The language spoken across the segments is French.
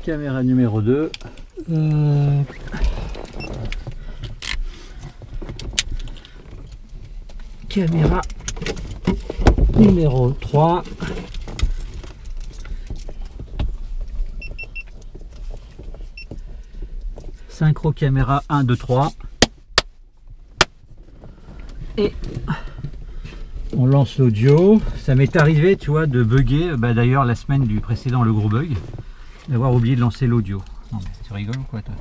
Caméra numéro 2. Caméra numéro 3. Synchro caméra 1, 2, 3. Et on lance l'audio. Ça m'est arrivé, tu vois, de bugger. Bah, d'ailleurs, la semaine du précédent, le gros bug, d'avoir oublié de lancer l'audio. Non, mais tu rigoles ou quoi, toi?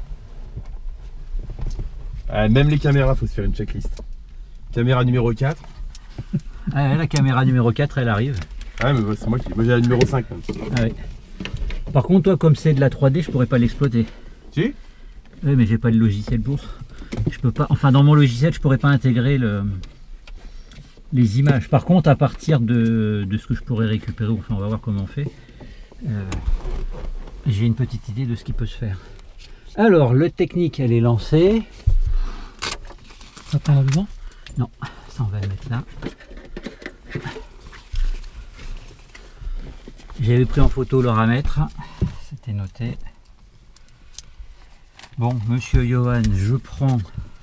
Même les caméras, faut se faire une checklist. Caméra numéro 4. Ah ouais, la caméra numéro 4, elle arrive. Ah ouais, mais c'est moi j'ai la numéro 5 même. Ah ouais. Par contre, toi, comme c'est de la 3D, je pourrais pas l'exploiter. Si? Oui, mais j'ai pas de logiciel pour. Je peux pas. Enfin, dans mon logiciel, je pourrais pas intégrer les images. Par contre, à partir de ce que je pourrais récupérer, enfin, on va voir comment on fait. J'ai une petite idée de ce qui peut se faire. Alors, le technique, elle est lancée. Ça prend la besoin? Non, ça on va le mettre là. J'avais pris en photo le ramètre, c'était noté. Bon, monsieur Johan, je prends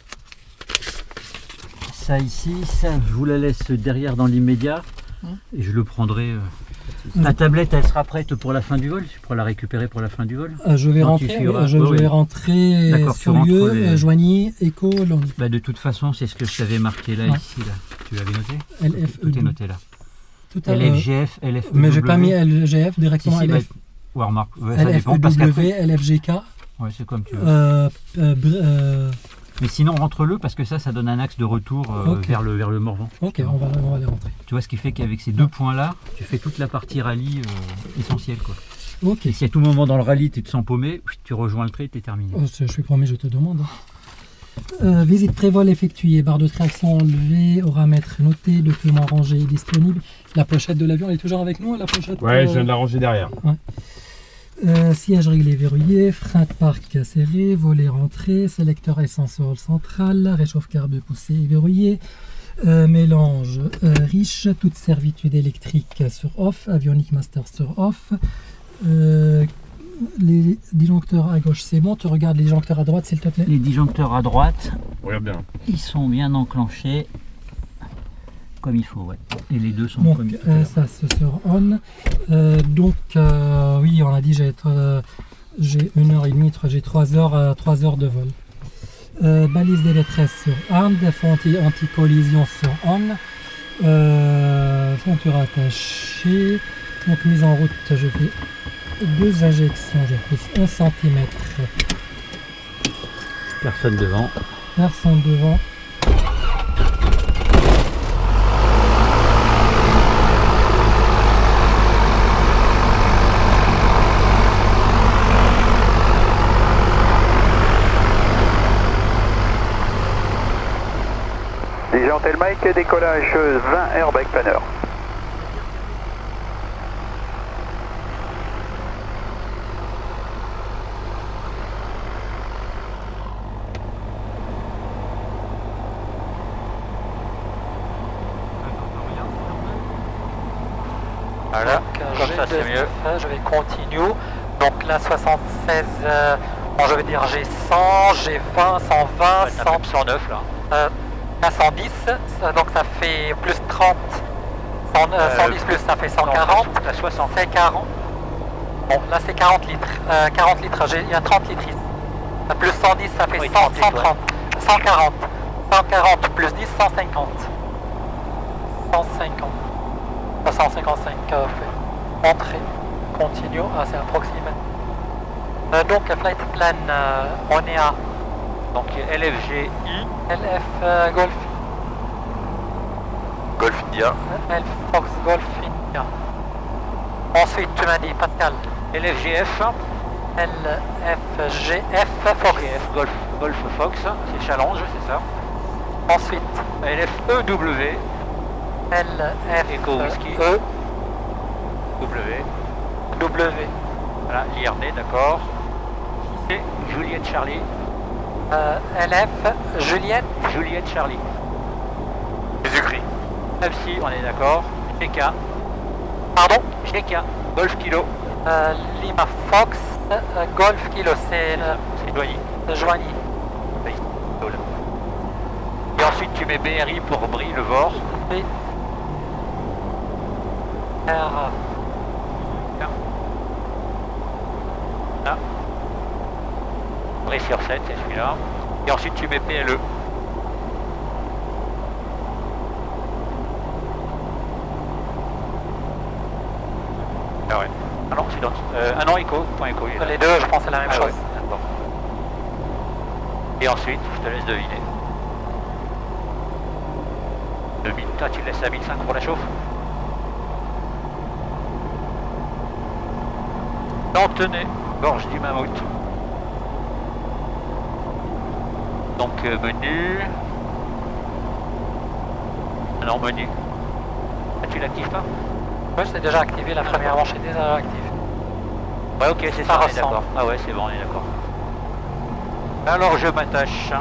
ça ici, ça je vous la laisse derrière dans l'immédiat et je le prendrai. La tablette, elle sera prête pour la fin du vol, tu pourras la récupérer pour la fin du vol. Je vais rentrer, je vais rentrer sur lieu, Joigny, Echo, Londres. Bah, de toute façon, c'est ce que je t'avais marqué là, ici. Là. Tu l'avais noté? LFE. Tout est noté là. Tout à LFGF, LFE. Mais j'ai pas mis LGF directement, si, LF. Ouais, remarque, ça dépend parce LFEW, LFGK. Ouais, c'est comme tu veux. Mais sinon, rentre-le parce que ça donne un axe de retour vers le Morvan. Ok, on va les rentrer. Tu vois, ce qui fait qu'avec ces deux points-là, tu fais toute la partie rallye essentielle, quoi. Ok. Et si à tout moment dans le rallye, tu te sens paumé, tu rejoins le trait et tu es terminé. Je suis promis, je te demande. Visite prévol effectuée, barre de traction enlevée, aura-mètre noté, document rangé et disponible. La pochette de l'avion, elle est toujours avec nous, la pochette? Ouais, je viens de la ranger derrière. Ouais. Siège réglé verrouillé, frein de parc serré, volet rentré, sélecteur essence au rôle central, réchauffe-carbe poussé et verrouillé, mélange riche, toute servitude électrique sur off, avionique master sur off, les disjoncteurs à gauche c'est bon, tu regardes les disjoncteurs à droite s'il te plaît. Les disjoncteurs à droite, regarde bien. Ils sont bien enclenchés comme il faut, ouais. Et les deux sont donc, comme il faut. ça c'est sur on. Oui, on a dit j'ai 1h30, j'ai 3 heures de vol. Balise de détresse sur arme, défense anti-collision sur on. Ceinture attachée. Donc mise en route, je fais 2 injections, je pousse 1 cm. Personne devant. Personne devant. Dijon Mike, décollage 20 airbag planner. Voilà, comme ça c'est mieux. Je vais continue. Donc là 76, bon, je vais dire j'ai 100, j'ai 20, 120, 109 là. À 110, donc ça fait plus 30, 110 plus ça fait 140, à 60. c'est 40. Bon là c'est 40 litres, 40 litres, il y a 30 litres ici. Plus 110 ça fait 100, 130, 140, 140 plus 10, 150. 150. 155 fait. Entrée, continue, c'est approximatif. Donc flight plan, on est à Donc LFGI, LF Golf. Golf India. L Fox Golf India. Ensuite tu m'as dit Pascal. LFGF. LFGF Fox. Golf Fox, c'est Challenge, c'est ça. Ensuite LFEW. LF Echo Whisky. E W. W. Voilà, l'IRD, d'accord. C'est Juliette Charlie. LF Juliette. Juliette Charlie. Jésus-Christ. FC, on est d'accord. GK. Pardon. GK. Golf Kilo. Lima Fox. Golf Kilo, c'est Joigny. Joigny. Oui. Et ensuite tu mets BRI pour Brie-le-Vort. Oui. R. Là. Brie sur 7, c'est celui-là. Et ensuite tu mets PLE. Ah ouais. Ah non, c'est dans... ah non, Echo, point Echo. Il est là. Les deux, je pense, c'est la même Ah chose. ouais, d'accord. Et ensuite, je te laisse deviner. 2000, toi tu le laisses à 1005 pour la chauffe. Tenez, gorge du mammouth. Donc menu. Ah non, menu. Ah, tu l'actives pas? Oui, c'est déjà activé, la première manche est déjà active. Ouais, ok, c'est Ça ça, on est ressemble. d'accord. Ah ouais, c'est bon, on est d'accord. Alors je m'attache.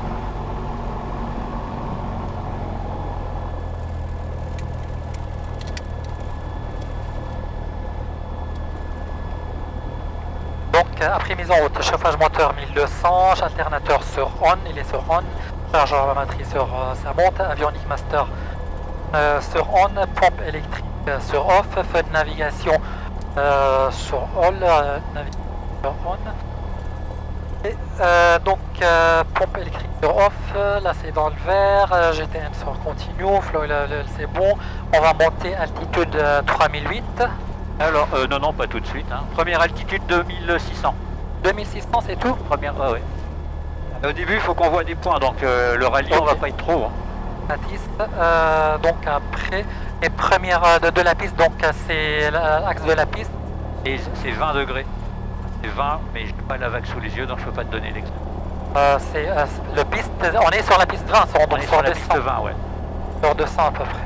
Donc, après mise en route, chauffage moteur 1200, alternateur sur on, il est sur on, chargeur à batterie sur sa monte, avionique master sur on, pompe électrique sur off, feu de navigation sur all, navigation sur on. Et, donc, pompe électrique sur off, là c'est dans le vert, GTN sur continue, flow c'est bon, on va monter altitude 3008. Alors, non, pas tout de suite. Hein. Première altitude 2600. 2600 c'est tout? Première, ah ouais. Au début, il faut qu'on voit des points, donc le rallye, on va pas être trop. Hein. La piste, donc après, et première de la piste, donc c'est l'axe de la piste. Et c'est 20 degrés. C'est 20, mais je n'ai pas la vague sous les yeux, donc je peux pas te donner l'exemple. C'est le piste, on est sur la piste 20, On est sur la piste 20, ouais. Sur 200 à peu près.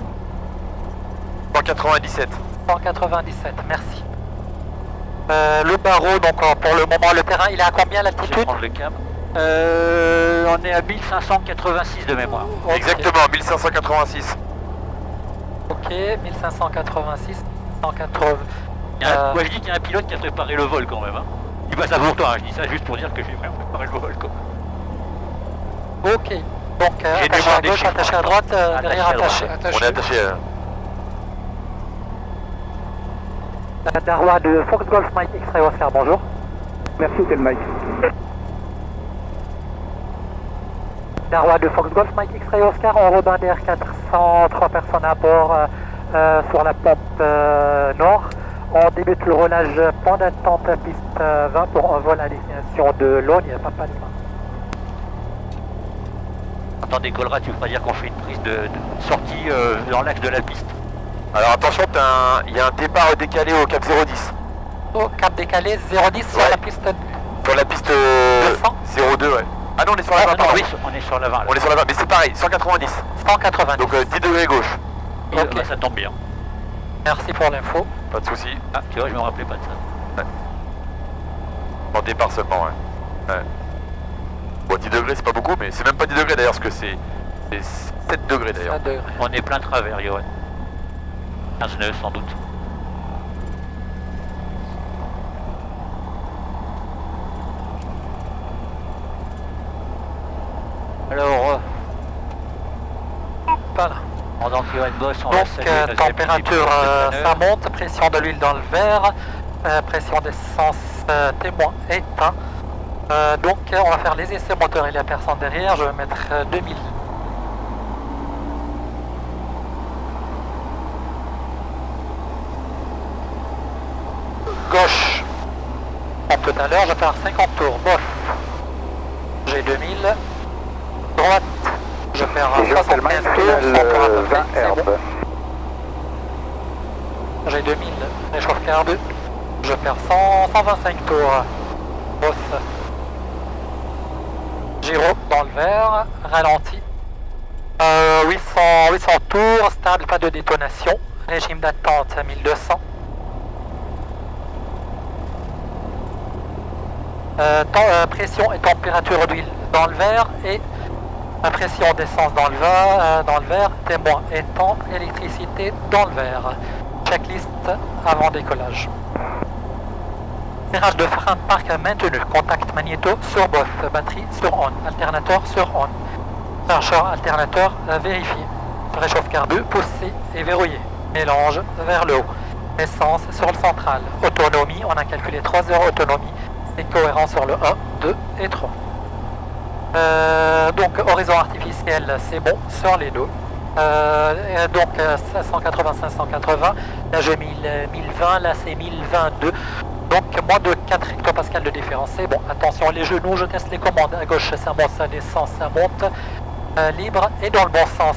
197. 197, merci. Le barreau, donc pour le moment, le terrain, il est à combien Je vais l'altitude? prendre le câble. On est à 1586 de mémoire. Okay. Exactement, 1586. Ok, 1586, 180. Moi je dis qu'il y a un pilote qui a préparé le vol quand même. Hein. Il passe à pour toi, hein. Je dis ça juste pour dire que j'ai préparé le vol. Quoi. Ok, donc J'ai attaché des à gauche, chiffres, attaché à droite, derrière attaché attaché. On est attaché à... Darwa de Fox Golf Mike X-Ray Oscar, bonjour. Merci, c'est le Mike. Darwa de Fox Golf Mike X-Ray Oscar, en Robin d'air 400, 3 personnes à bord sur la pompe nord. On débute le roulage point d'attente piste 20 pour un vol à destination de Logne, Papa Lima. Quand on décollera, tu vas dire qu'on fait une prise de sortie dans l'axe de la piste. Alors attention, il y a un départ décalé au cap 010. Au cap décalé 010 sur Ouais. la piste. Sur la piste 02, ouais. Ah non, on est sur la 20, Ah, pardon. oui, on est sur la 20. Là. On est sur la 20, mais c'est pareil, 190. 190. Donc 10 degrés gauche. Ok. Bah, ça tombe bien. Merci pour l'info. Pas de soucis. Ah, tu vois, je me rappelais pas de ça. En départ seulement, ouais. Ouais. Bon, 10 degrés, c'est pas beaucoup, mais c'est même pas 10 degrés d'ailleurs, parce que c'est 7 degrés d'ailleurs. 7 degrés. On est plein travers, Johan. 15 nœuds sans doute. Alors, Voilà. pendant que Johan bosse, on va Donc saluer nos amis température, du planeur. ça monte, pression de l'huile dans le verre, pression d'essence témoin éteint. Donc on va faire les essais moteurs et la personne derrière, je vais mettre 2000. Gauche. Comme tout à l'heure, je vais faire 50 tours, bof. J'ai 2000. Droite, je vais faire Déjà, c'est le 75 Mike, tours, 100 tours à peu près, 20 c'est bon. herbes. J'ai 2000, réchauffe carbe. Je vais faire 125 tours. Boss. Giro dans le vert, ralenti. 800 tours, stable, pas de détonation. Régime d'attente 1200. Pression et température d'huile dans le vert et pression d'essence dans le vert, témoin étant, électricité dans le vert. Checklist avant décollage. Serrage de frein de parc maintenu. Contact magnéto sur bof. Batterie sur on. Alternateur sur on. Chargeur alternateur vérifié. Réchauffe carbu poussé et verrouillé. Mélange vers le haut. Essence sur le central. Autonomie, on a calculé 3 heures autonomie. C'est cohérent sur le 1, 2 et 3. Donc horizon artificiel, c'est bon sur les deux. Donc 580-580, là j'ai 1020, là c'est 1022. Donc moins de 4 hectopascales de différence. C'est bon, attention les genoux, je teste les commandes. À gauche ça monte, ça descend, ça monte. Libre et dans le bon sens.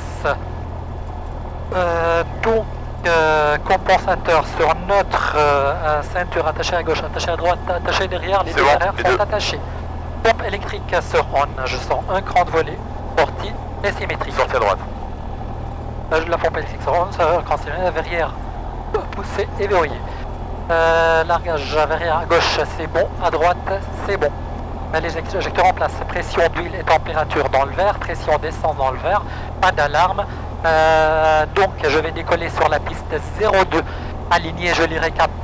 Donc compensateur sur notre ceinture attachée à gauche, attachée à droite, attachée derrière, les deux derrière sont attachés. Pompe électrique sur on, je sens un cran de volet, sortie et symétrique. Sortie à droite. La pompe électrique sur on, cran verrière poussée et verrouillée. Largage verrière à gauche c'est bon, à droite c'est bon. Les éjecteurs en place, pression d'huile et température dans le vert, pression d'essence dans le vert, pas d'alarme. Donc je vais décoller sur la piste 02, aligné je lirai cap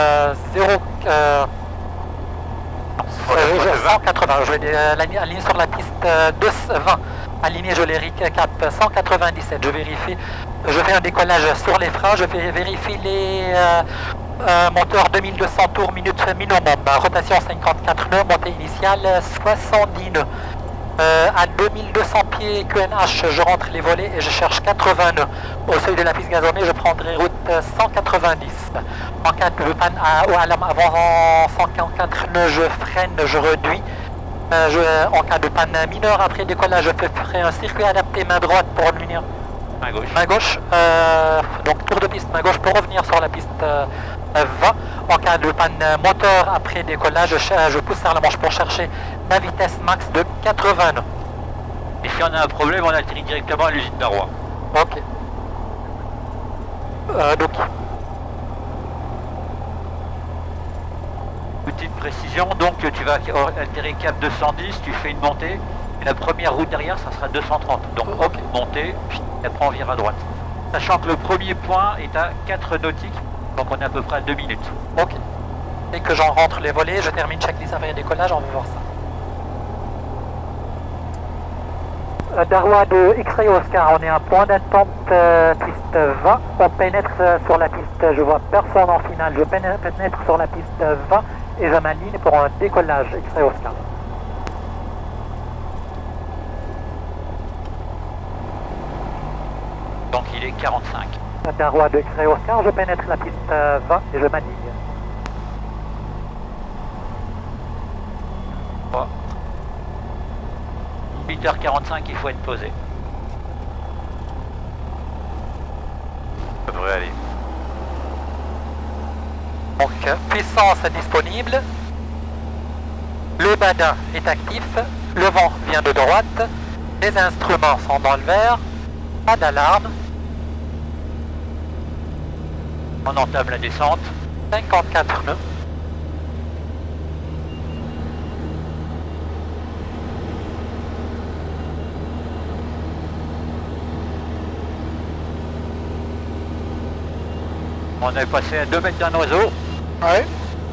180, je vais aligner sur la piste 220, aligné je lirai cap 197, je vérifie, je fais un décollage sur les freins, je vérifie les moteur 2200 tours minute minimum, rotation 54 nœuds, montée initiale 70 nœuds. À 2200 pieds QNH, je rentre les volets et je cherche 80 nœuds. Au seuil de la piste gazonnée, je prendrai route 190. En cas de panne avant 144 nœuds, je freine, je réduis. En cas de panne mineure, après décollage, je ferai un circuit adapté main droite pour revenir. Main gauche. Donc tour de piste main gauche pour revenir sur la piste 20. En cas de panne moteur après décollage, je pousse vers la manche pour chercher ma vitesse max de 80 nœuds. Et si on a un problème, on atterrit directement à l'usine d'Arrois. Ok. Donc. Petite précision, donc tu vas atterrir cap 210, tu fais une montée, et la première route derrière, ça sera 230. Donc ok. Montée, puis après on vire à droite. Sachant que le premier point est à 4 nautiques, donc on est à peu près à 2 minutes. Ok. Dès que j'en rentre les volets, je termine checklist avant décollage, on va voir ça. Darrois de X-Ray Oscar, on est à point d'attente piste 20, on pénètre sur la piste, je vois personne en finale, je pénètre sur la piste 20 et je m'aligne pour un décollage X-Ray Oscar. Donc il est 45. Darrois de X-Ray Oscar, je pénètre la piste 20 et je m'aligne. 8h45, il faut être posé. Ça devrait aller. Donc, puissance disponible. Le badin est actif. Le vent vient de droite. Les instruments sont dans le vert. Pas d'alarme. On entame la descente. 54 nœuds. On est passé à 2 mètres d'un oiseau. Ouais.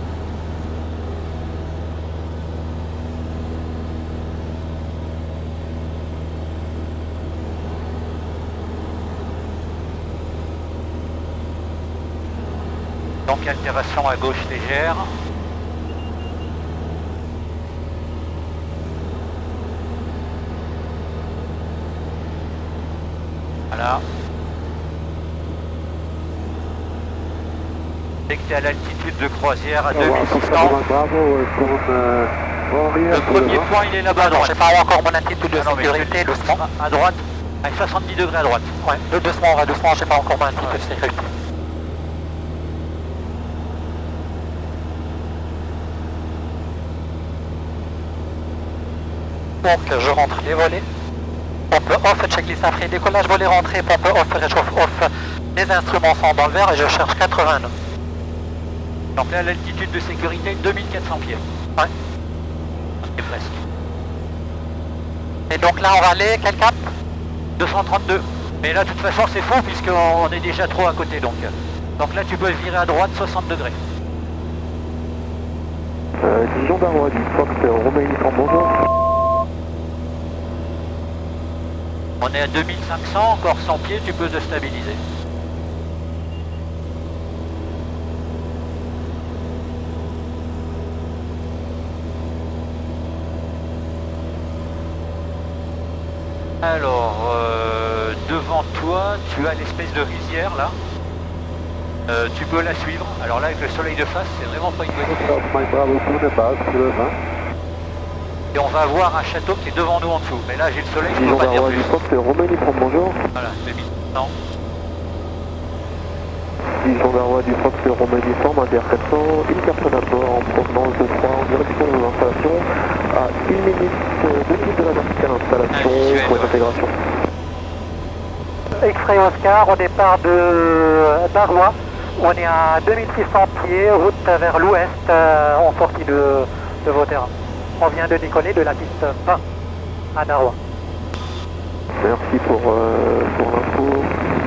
Donc altération à gauche légère. Voilà. Dès que tu es à l'altitude de croisière à 2600, le premier point il est là-bas à droite. J'ai pas encore mon altitude de sécurité, doucement. À droite, avec 70 degrés à droite. Ouais, doucement, on va doucement, j'ai pas encore mon altitude de sécurité. Donc je rentre les volets. Pompe off, checklist après décollage, volet rentré, pompe off, réchauffe off. Les instruments sont dans le vert et je cherche 80 nœuds. Donc là, l'altitude de sécurité, 2400 pieds. Ouais. C'est presque. Et donc là, on va aller, quel cap? 232. Mais là, de toute façon, c'est faux puisqu'on est déjà trop à côté. Donc là, tu peux virer à droite 60 degrés. Dijon Darrois du Fox Romain Uniforme, bonjour. On est à 2500, encore 100 pieds, tu peux te stabiliser. Alors, devant toi, tu as l'espèce de rizière là. Tu peux la suivre. Alors là, avec le soleil de face, c'est vraiment pas une bonne idée. Et on va avoir un château qui est devant nous en dessous. Mais là, j'ai le soleil, je peux pas dire plus. Romain Uniforme, bonjour. Voilà, 2100. Dijon Darrois du Fox Romain Uniforme, ADR 400, une personne à bord en provenance de 3 en direction de l'installation à 1 minute, 2 minutes de la verticale installation pour une intégration. X-Ray Oscar au départ de Darrois. On est à 2600 pieds, route vers l'ouest, en sortie de vos terrains. On vient de décoller de la piste 20 à Darrois. Merci pour l'info.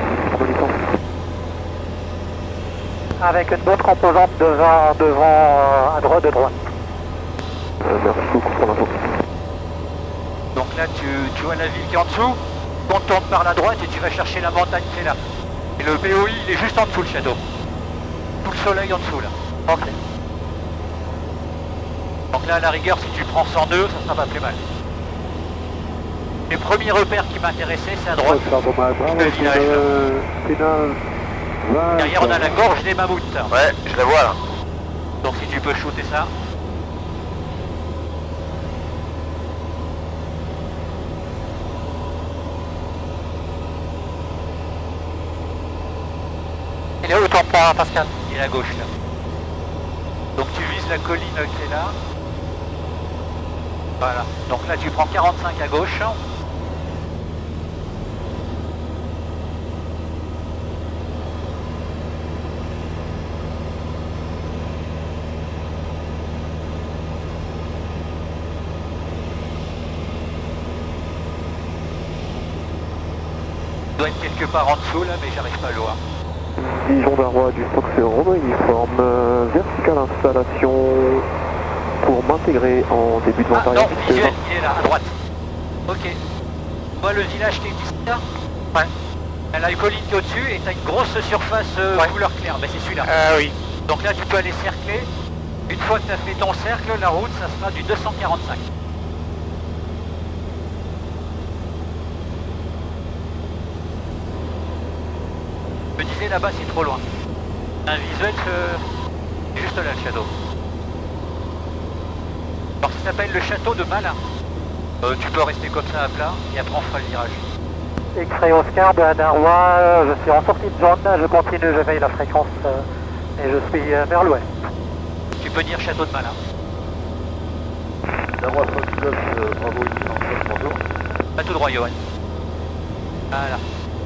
Avec une bonne composante devant à droite de droite. Merci beaucoup pour l'info. Donc là, tu vois la ville qui est en dessous. On tourne par la droite et tu vas chercher la montagne qui est là. Et le BOI, il est juste en dessous le château. Tout le soleil en dessous là. Ok. Donc là, à la rigueur, si tu prends 102, ça sera pas plus mal. Les premiers repères qui m'intéressaient, c'est à droite. Le village là. Derrière, on a la gorge des mammouths. Ouais, je la vois là. Donc si tu peux shooter ça. Il est où ton point, Pascal? Il est à gauche là. Donc tu vises la colline qui est là. Voilà. Donc là tu prends 45 à gauche. Il doit être quelque part en dessous là, mais j'arrive pas à le voir. Dijon Darrois du Fox Romain Uniforme, verticale installation pour m'intégrer en début de Ah montagne. non, visuel, il est là, à droite. Ok. Tu vois le village qui est ici là? Ouais. Elle a une colline qui est au-dessus et tu as une grosse surface couleur claire. Ben c'est celui-là. Ah oui. Donc là tu peux aller cercler. Une fois que tu as fait ton cercle, la route ça sera du 245. Je me disais là-bas c'est trop loin. Un visuel juste là le château. Alors ça s'appelle le château de Malin. Tu peux rester comme ça à plat et après on fera le virage. X-Ray Oscar de Darrois, je suis en sortie de zone, je continue, je veille la fréquence et je suis vers l'ouest. Tu peux dire château de Malin. Darrois Fox Golf, bravo, bonjour. Pas tout droit Johan. Voilà.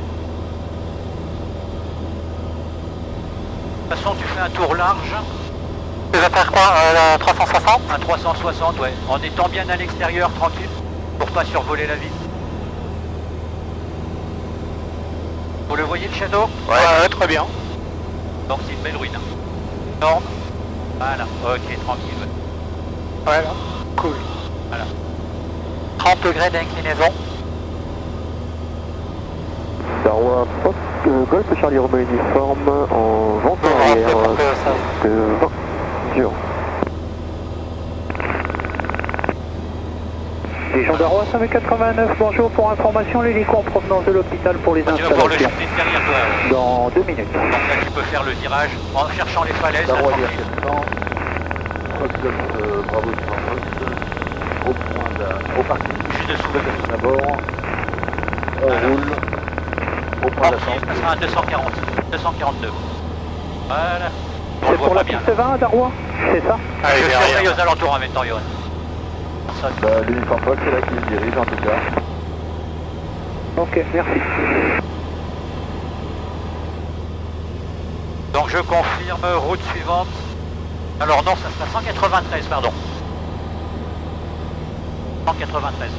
De toute façon tu fais un tour large. Tu vas faire quoi, 360? Un 360 ouais, en étant bien à l'extérieur tranquille, pour pas survoler la ville. Vous le voyez le château? Ouais, très bien. Donc c'est une belle ruine. Norme. Voilà, ok, tranquille. Ouais. Voilà, cool. Voilà. 30 degrés d'inclinaison. Darrois Fox Golf Charlie Romain Uniforme en vente arrière de 20 dur. Dijon Darrois 589, bonjour, pour information, l'hélico en provenance de l'hôpital pour les Tu vas pouvoir le installations. shooter derrière toi. Dans 2 minutes. Donc là tu peux faire le virage en cherchant les falaises. Darrois tranquille. Fox Golf, bravo, au point au parking. Juste dessous. D'abord, on roule au point Tranquille, ça sera un 240. 242. Voilà. On C'est le voit pour pas la bien. piste 20 à Darrois, c'est ça? Je surveille aux alentours en même temps, Johan. L'uniforme Fox, c'est là qui se dirige en tout cas. Ok, merci. Donc je confirme, route suivante. Alors non, ça sera 193, pardon. 193.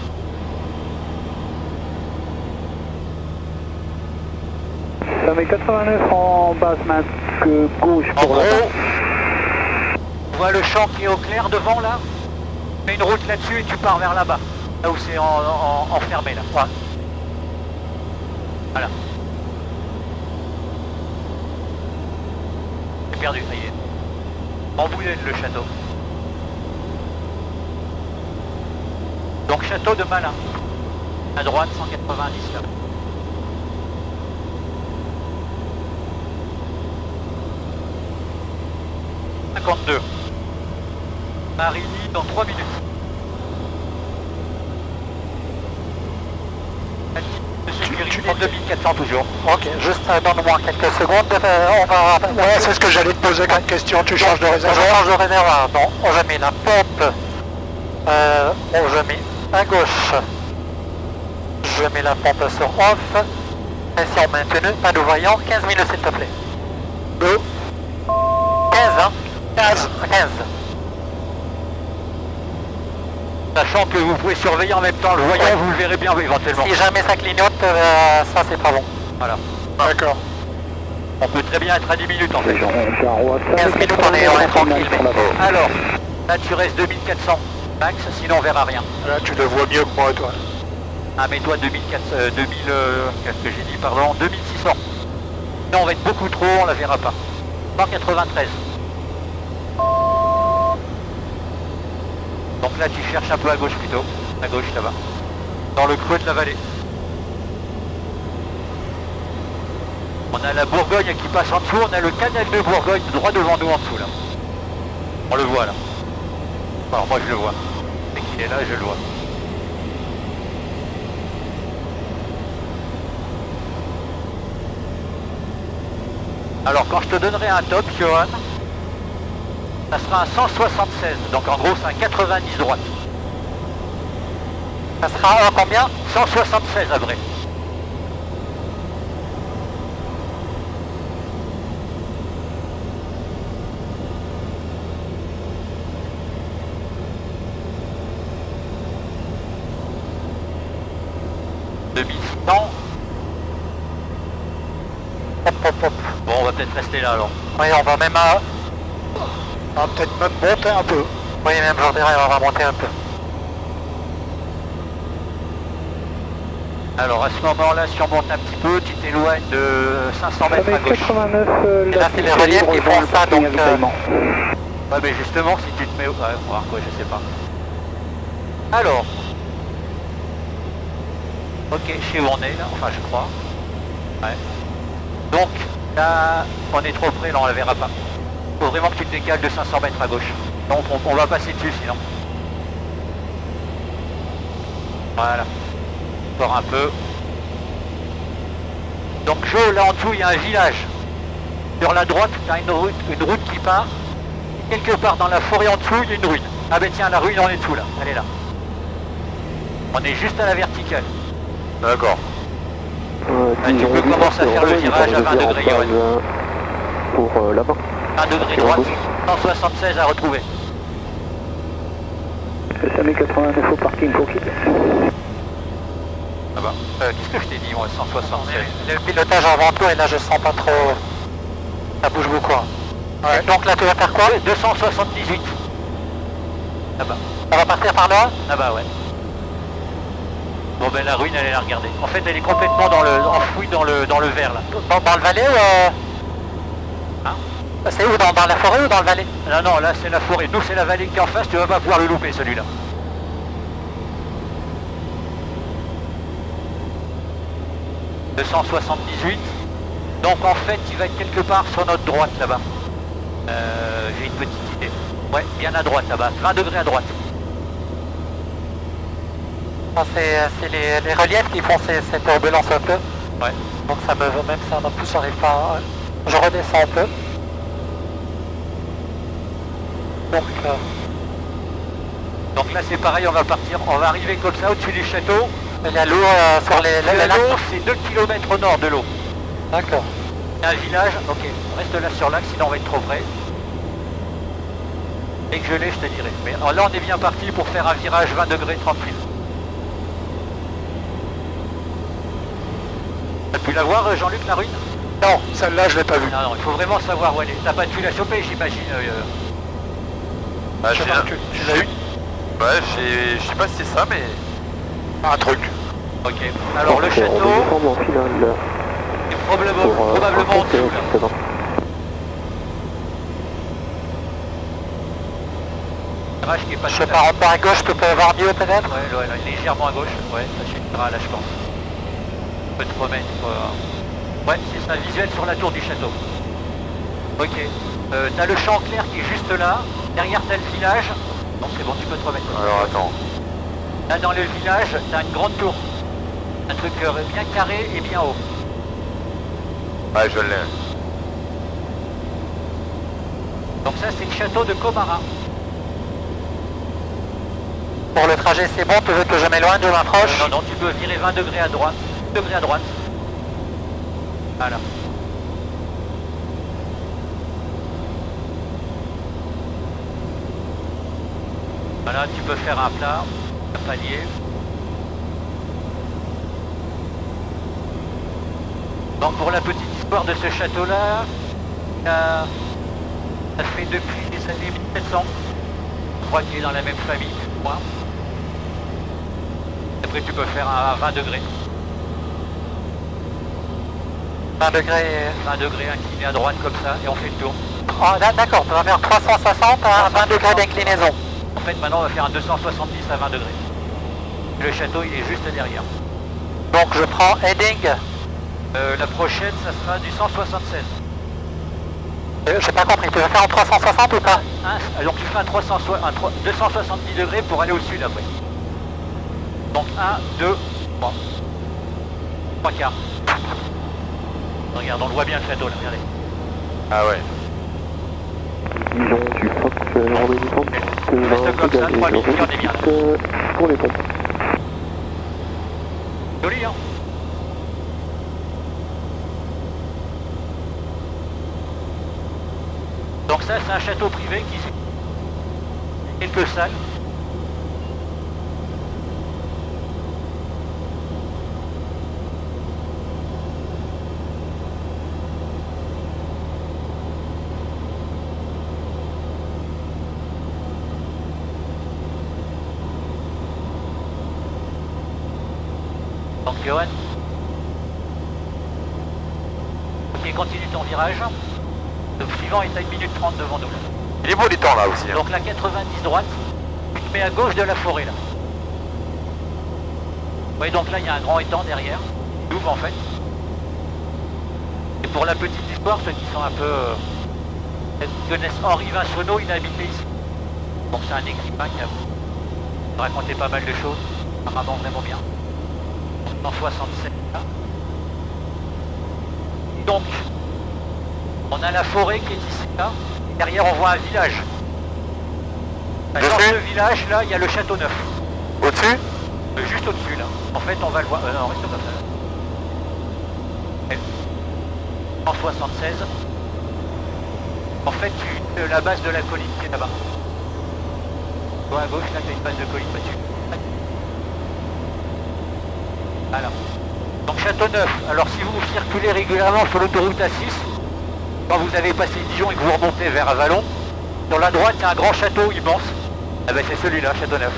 Ça met 89 en base main gauche En pour gros, la vous Tu vois le champ qui est au clair devant là? Tu mets une route là-dessus et tu pars vers là-bas. Là où c'est enfermé là. Ouais. Voilà. J'ai perdu, ça y est. Embouillé le château. Donc château de Malin. À droite 190 là. « 52. Marigny dans 3 minutes. Tu prends 2400 toujours. Ok, juste donne-moi quelques secondes. On va. Ouais, c'est ce que j'allais te poser comme question. Tu changes de réservoir? Je change de réservoir. Non, je mets la pompe. Je mets à gauche. Je mets la pompe sur off. Pression maintenue. Pas de voyant. 15 minutes s'il te plaît. Go. 15 hein. 15. Sachant que vous pouvez surveiller en même temps le voyant, vous le verrez bien éventuellement. Si jamais ça clignote, ça c'est pas bon. Voilà. D'accord. On peut très bien être à 10 minutes en fait. 15 minutes on est tranquille. Alors, là tu restes 2400 max, sinon on verra rien. Là, tu le vois mieux que moi, toi. Ah mais toi 2400, 2000, qu'est-ce que j'ai dit, pardon, 2600. Là on va être beaucoup trop, on la verra pas. 193. Donc là tu cherches un peu à gauche plutôt, à gauche là-bas, dans le creux de la vallée. On a la Bourgogne qui passe en dessous, on a le canal de Bourgogne droit devant nous en dessous là. On le voit là. Alors moi je le vois. Dès qu'il est là, je le vois. Alors quand je te donnerai un top, Johan, ça sera un 176, donc en gros c'est un 90 droite. Ça sera un combien? 176 à vrai. Bon, on va peut-être rester là alors. Oui, on va même On va peut-être même monter un peu. Oui, même j'en dirais, on va monter un peu. Alors à ce moment-là, si on monte un petit peu, tu t'éloignes de 500 mètres à gauche. 89, Et là, c'est les reliefs qui font ça, donc... Ouais, mais justement, si tu te mets... Ouais, on va voir quoi, je sais pas. Alors... Ok, je sais où on est là, enfin je crois. Ouais. Donc, là, on est trop près, là on la verra pas. Faut vraiment que tu te décales de 500 mètres à gauche. Donc on va passer dessus sinon. Voilà. Encore un peu. Donc Joe, là en dessous il y a un village. Sur la droite, tu as une route qui part. Quelque part dans la forêt en dessous, il y a une ruine. Ah ben tiens, la ruine on est dessous là, elle est là. On est juste à la verticale. D'accord. Tu peux commencer à faire le virage à 20 degrés, Johan. Pour là-bas. 1 degré droite, 176 à retrouver. SAMI 89 au parking pour quitter. Ah bah, qu'est-ce que je t'ai dit moi, 176? Le pilotage avant toi, et là je sens pas trop... Ça bouge beaucoup. Hein. Ouais. Donc là tu vas faire quoi? 278. Là-bas. On va partir par là? Là-bas, ouais. Bon ben la ruine, elle est là, regardez. En fait, elle est complètement enfouie dans le verre là. Dans le vallée ou... Hein? C'est où, dans la forêt ou dans le vallée? Non, non, là c'est la forêt. Nous c'est la vallée qui est en face, tu vas pas pouvoir le louper celui-là. « 278. Donc en fait, il va être quelque part sur notre droite là-bas. J'ai une petite idée. Ouais, bien à droite là-bas, 20 degrés à droite. C'est les reliefs qui font cette turbulence un peu. Ouais. Donc ça me veut, même ça non plus, j'arrive pas. Je redescends un peu. Donc là c'est pareil, on va partir, on va arriver comme ça au-dessus du château. Il y a l'eau sur les l'eau, c'est 2 km au nord de l'eau. D'accord. Il y a un village, ok, reste là sur l'axe, sinon on va être trop près. Dès que je l'ai, je te dirai. Mais alors là on est bien parti pour faire un virage 20 degrés tranquille. T'as pu la voir, Jean-Luc, la ruine? Non, celle-là je l'ai pas vue. Non, non, il faut vraiment savoir où elle est. T'as pas pu la choper, j'imagine. Ah, Tu l'as eu? Ouais, je sais pas si c'est ça, mais... Un truc. Ok. Alors le château, en finale est probablement en dessous là. Virage qui est pas Je pars en bas à gauche, je peux pas avoir mieux peut-être? Ouais, légèrement à gauche. Ouais, ça suffira là je pense. On peut te remettre... Ouais, c'est ça, visuel sur la tour du château. Ok. T'as le champ clair qui est juste là. Derrière t'as le village. Donc c'est bon, tu peux te remettre. Alors attends. Là dans le village, t'as une grande tour. Un truc bien carré et bien haut. Ouais, je l'ai. Donc ça c'est le château de Comara. Pour le trajet c'est bon, tu veux que je m'éloigne, je m'approche? Non, tu peux virer 20 degrés à droite. 20 degrés à droite. Voilà. Voilà, tu peux faire un plat, un palier. Donc pour la petite histoire de ce château-là, ça fait depuis les années 1700. Je crois qu'il est dans la même famille que moi. Après tu peux faire un 20 degrés. 20 degrés. 20 degrés incliné à droite comme ça et on fait le tour. Oh, d'accord, tu vas faire 360 à 20 degrés d'inclinaison. En fait maintenant on va faire un 270 à 20 degrés. Le château il est juste derrière. Donc je prends heading. La prochaine ça sera du 176. J'ai pas compris, tu veux faire en 360 ou pas? Alors tu fais un 270 degrés pour aller au sud après. Donc 1, 2, 3. 3 quarts. Regarde, on le voit bien le château là, regardez. Ah ouais. Dijon du Fox Romani Centre, Reste comme ça, 3 minutes, on est bien là. pour les pompes. Joli hein. Donc ça c'est un château privé qui quelques salles. Donc Johan. Ok, continue ton virage. Le suivant est à 1 minute 30 devant nous. Il est beau les temps là aussi. Hein. Donc la 90 droite, tu te mets à gauche de la forêt là. Oui, donc là il y a un grand étang derrière, qui ouvre en fait. Et pour la petite histoire, ceux qui sont un peu... connaissent Henri Vincenoz, il a habité ici. Donc c'est un écrivain qui a raconté pas mal de choses, apparemment vraiment bien. En 67 là. Donc, on a la forêt qui est ici là, et derrière on voit un village. Dans ce village là, il y a le château neuf. Au-dessus? Juste au-dessus là. En fait on va le voir. Non, reste comme ça. En 76. En fait la base de la colline qui est là-bas. Tu vois à gauche là, tu as une base de colline dessus. Voilà. Donc château neuf. Alors si vous circulez régulièrement sur l'autoroute A6, quand vous avez passé Dijon et que vous remontez vers Avalon, sur la droite il y a un grand château immense. Eh ben c'est celui-là, château neuf.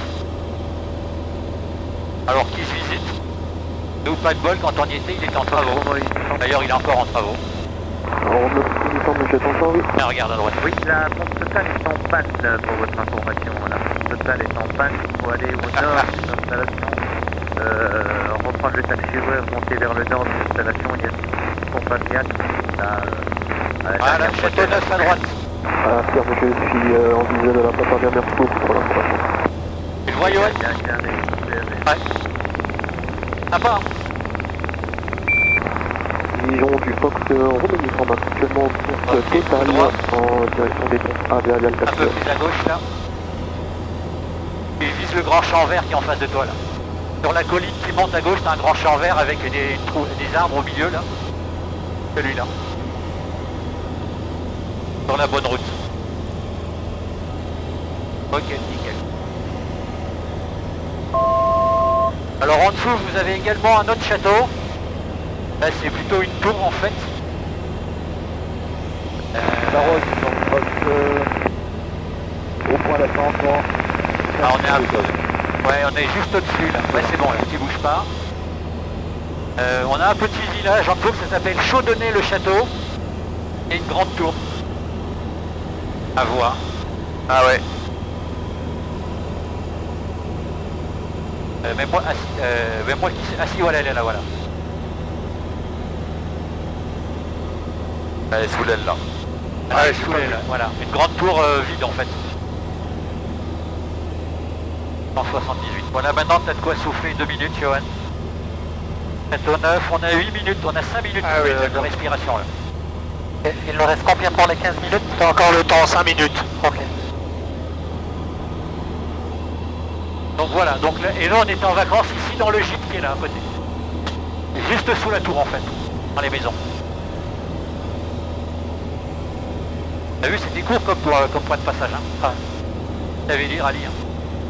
Alors qui se visite. Nous pas de bol, quand on y était il était en travaux. D'ailleurs il est encore en travaux. Alors, il semble que j'attends, oui. Ah, regarde à droite. Oui, la pompe totale est en panne pour votre information. La pompe totale est en panne, il faut aller au nord de l'installation. Reprendre le taxiway, remonter vers le nord de l'installation, il y a une pompe à gaz. Voilà, château neuf à droite. Ah, Pierre, je suis en visuel de la plateforme, merci beaucoup pour l'information. Tu le vois Johan? Ouais. Sympa hein. Dijon du Fox Romani Centre, actuellement en course totale en direction des pompes à Véalial Un peu plus à gauche là. Et vise le grand champ vert qui est en face de toi là. Sur la colline qui monte à gauche, t'as un grand champ vert avec des arbres au milieu là. Celui-là. Sur la bonne route. Ok, nickel. Alors en dessous, vous avez également un autre château. Là, c'est plutôt une tour en fait. La route, au point d'ascendant. Ah, on est un peu... Ouais, on est juste au-dessus là. Ouais, c'est bon, là, tu bouges pas. On a un petit village en dessous, ça s'appelle Chaudonnay-le-Château. Et une grande tour. À voir. Ah ouais. Mets-moi qui... Ah si, voilà, elle est là, voilà. Elle est sous l'aile là. Ah, elle est sous l'aile, voilà. Une grande tour vide en fait. 178. Voilà, maintenant t'as de quoi souffler 2 minutes, Johan. Château 9, on a 8 minutes, on a 5 minutes de respiration là. Et il nous reste combien pour les 15 minutes? T'as encore le temps, 5 minutes. Ok. Donc voilà, donc là, et là on est en vacances ici dans le gîte qui est là à côté. Juste sous la tour en fait, dans les maisons. T'as vu, c'était court comme point de passage, hein. Enfin, t'avais lire à lire.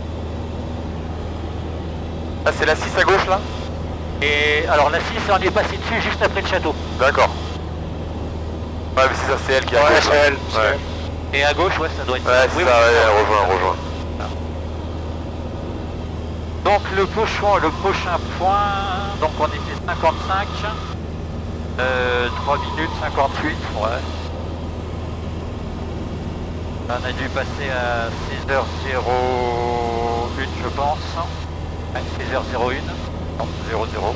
Ah, c'est la 6 à gauche là? Et alors la 6, on est passé dessus juste après le château. D'accord. Ouais, mais c'est ça, c'est elle qui est à Ouais, gauche. c'est elle. Ouais, Et à gauche, ouais, ça doit être... ouais c'est Oui, ça, oui, ouais, elle rejoint. Donc le prochain point, donc on était 55, 3 minutes 58, ouais. On a dû passer à 6h01 je pense. Ouais, 6h01, non, 00.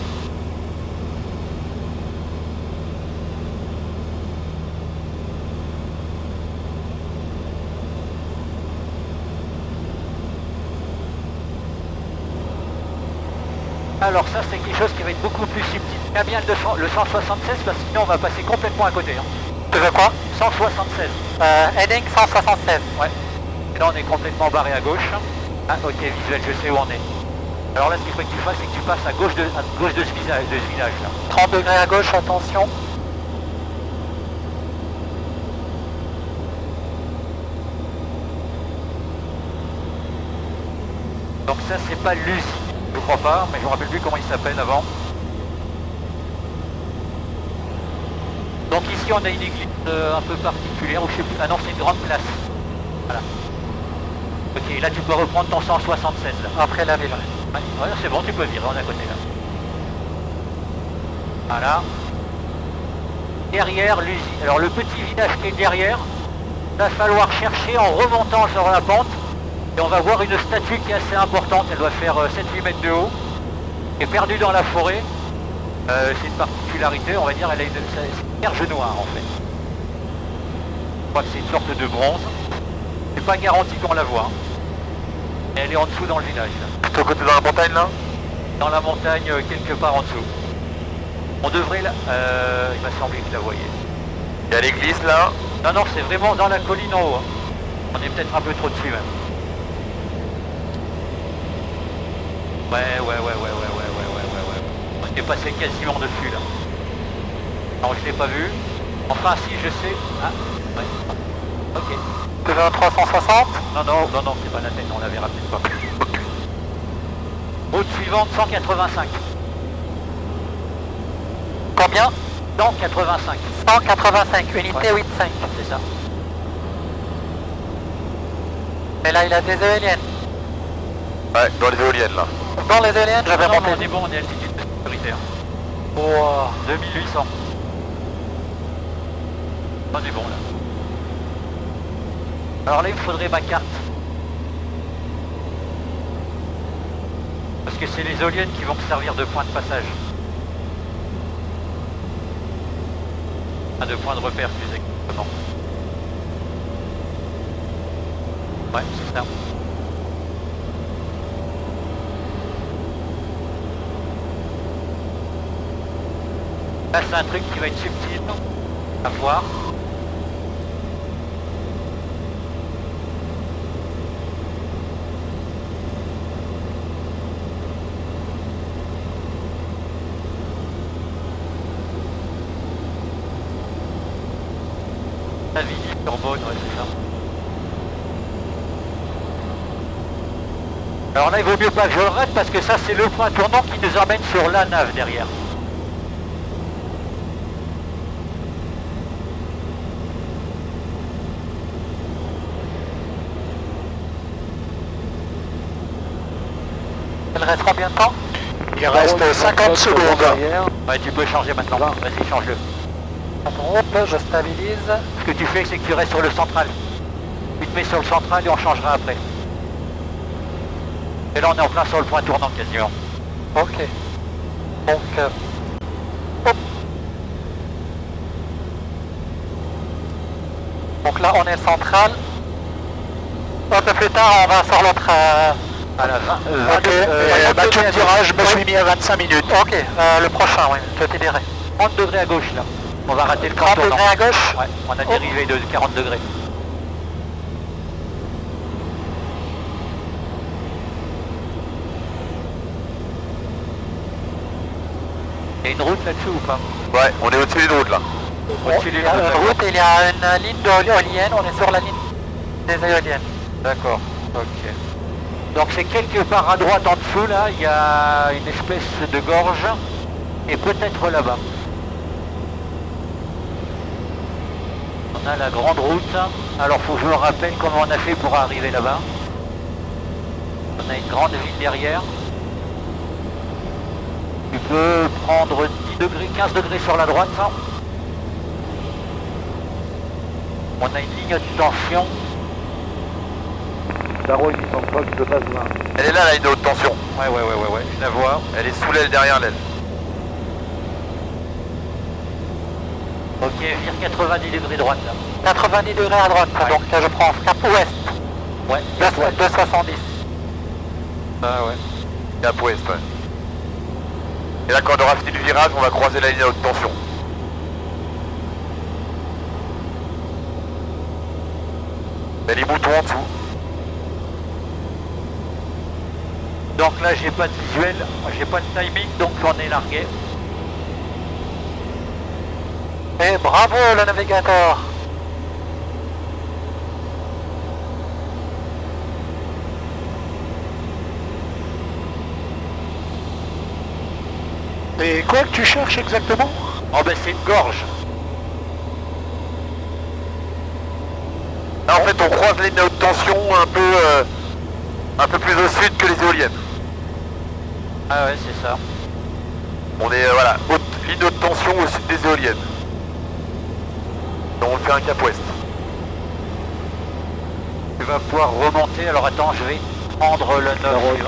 Alors ça c'est quelque chose qui va être beaucoup plus subtil. Tiens bien le 176 parce que sinon on va passer complètement à côté. Hein. Tu veux quoi? 176. Heading 176. Ouais. Et là on est complètement barré à gauche. Ah ok, visuel, je sais où on est. Alors là ce qu'il faut que tu fasses c'est que tu passes à gauche de ce village là. 30 degrés à gauche, attention. Donc ça c'est pas l'usine. Je crois pas, mais je me rappelle plus comment il s'appelle avant. Donc ici on a une église un peu particulière, ou je sais plus, ah non c'est une grande place. Voilà. Ok, là tu peux reprendre ton 176 là. Après la ville. Ouais, c'est bon, tu peux virer, on est à côté là. Voilà. Derrière l'usine, alors le petit village qui est derrière, il va falloir chercher en remontant sur la pente. Et on va voir une statue qui est assez importante, elle doit faire 7-8 mètres de haut, qui est perdue dans la forêt. C'est une particularité, on va dire, elle a c'est une vierge noire en fait. Je crois que c'est une sorte de bronze. C'est pas garanti qu'on la voit. Et elle est en dessous dans le village. Plutôt côté dans la montagne là? Dans la montagne, quelque part en dessous. On devrait la... il m'a semblé que je la voyais. Il y a l'église là? Non, non, c'est vraiment dans la colline en haut. Hein. On est peut-être un peu trop dessus même. Ouais. On est passé quasiment dessus là. Non, je l'ai pas vu. Enfin, si, je sais. Ah, ouais. Ok. Tu veux un 360? Non, c'est pas la tête, on la verra peut-être pas. Route suivante, 185. Combien? 185. 185, unité Ouais. 85. C'est ça. Et là, il a des éoliennes. Ouais, dans les éoliennes là. Dans les éoliennes, je vais Non, monter. on est bon, on est à altitude sécuritaire. Wow. 2800. On est bon là. Alors là il me faudrait ma carte. Parce que c'est les éoliennes qui vont me servir de point de passage. Ah, de point de repère plus exactement. Ouais, c'est ça. Là c'est un truc qui va être subtil à voir. La vie Turbone, ouais c'est ça. Alors là il vaut mieux pas que je le rate parce que ça c'est le point tournant qui nous emmène sur la nave derrière. il reste combien de temps? Il reste 50 secondes. Ouais, tu peux changer maintenant. Vas-y, change-le. Je stabilise. Ce que tu fais, c'est que tu restes sur le central. Tu te mets sur le central et on changera après. Et là, on est en plein sur le point tournant quasiment. Ok. Donc, hop. Donc là, on est central. Un peu plus tard, on va sur l'autre. À la fin. Ok, tu me diras, je me suis mis à 25 minutes. Ok, le prochain, oui, je te dirai. 30 degrés à gauche là. On va rater le 30 tournant. degrés à gauche? Ouais, on a dérivé de 40 degrés. Il y a une route là-dessus ou pas? Ouais, on est au-dessus d'une route là. Au-dessus Il y a une route, il y a une ligne d'éolienne, on est sur la ligne des éoliennes. D'accord, ok. Donc c'est quelque part à droite en dessous là, il y a une espèce de gorge et peut-être là-bas. On a la grande route, alors faut que je me rappelle comment on a fait pour arriver là-bas. On a une grande ville derrière. Tu peux prendre 10 degrés, 15 degrés sur la droite. On a une ligne de tension. Daro 830 de base 20. Elle est là, la ligne de haute tension. Ouais, je la vois. Elle est sous l'aile, derrière l'aile. Ok, vire 90 degrés droite là. 90 degrés à droite, Ouais. donc je prends cap ouest. Ouais, 270. Ah ouais. Cap ouest, ouais. Et là, quand on aura fini le virage, on va croiser la ligne à haute tension. Il y a les boutons en dessous. Donc là j'ai pas de visuel, j'ai pas de timing, donc on est largué. Et bravo le navigateur. Et quoi que tu cherches exactement? Oh ben c'est une gorge. Là, en fait, on croise les lignes à haute tension un peu plus au sud que les éoliennes. Ah ouais, c'est ça. On est, voilà, ligne de haute tension au sud des éoliennes. Donc on fait un cap ouest. Tu vas pouvoir remonter, alors attends, je vais prendre le 9 suivant.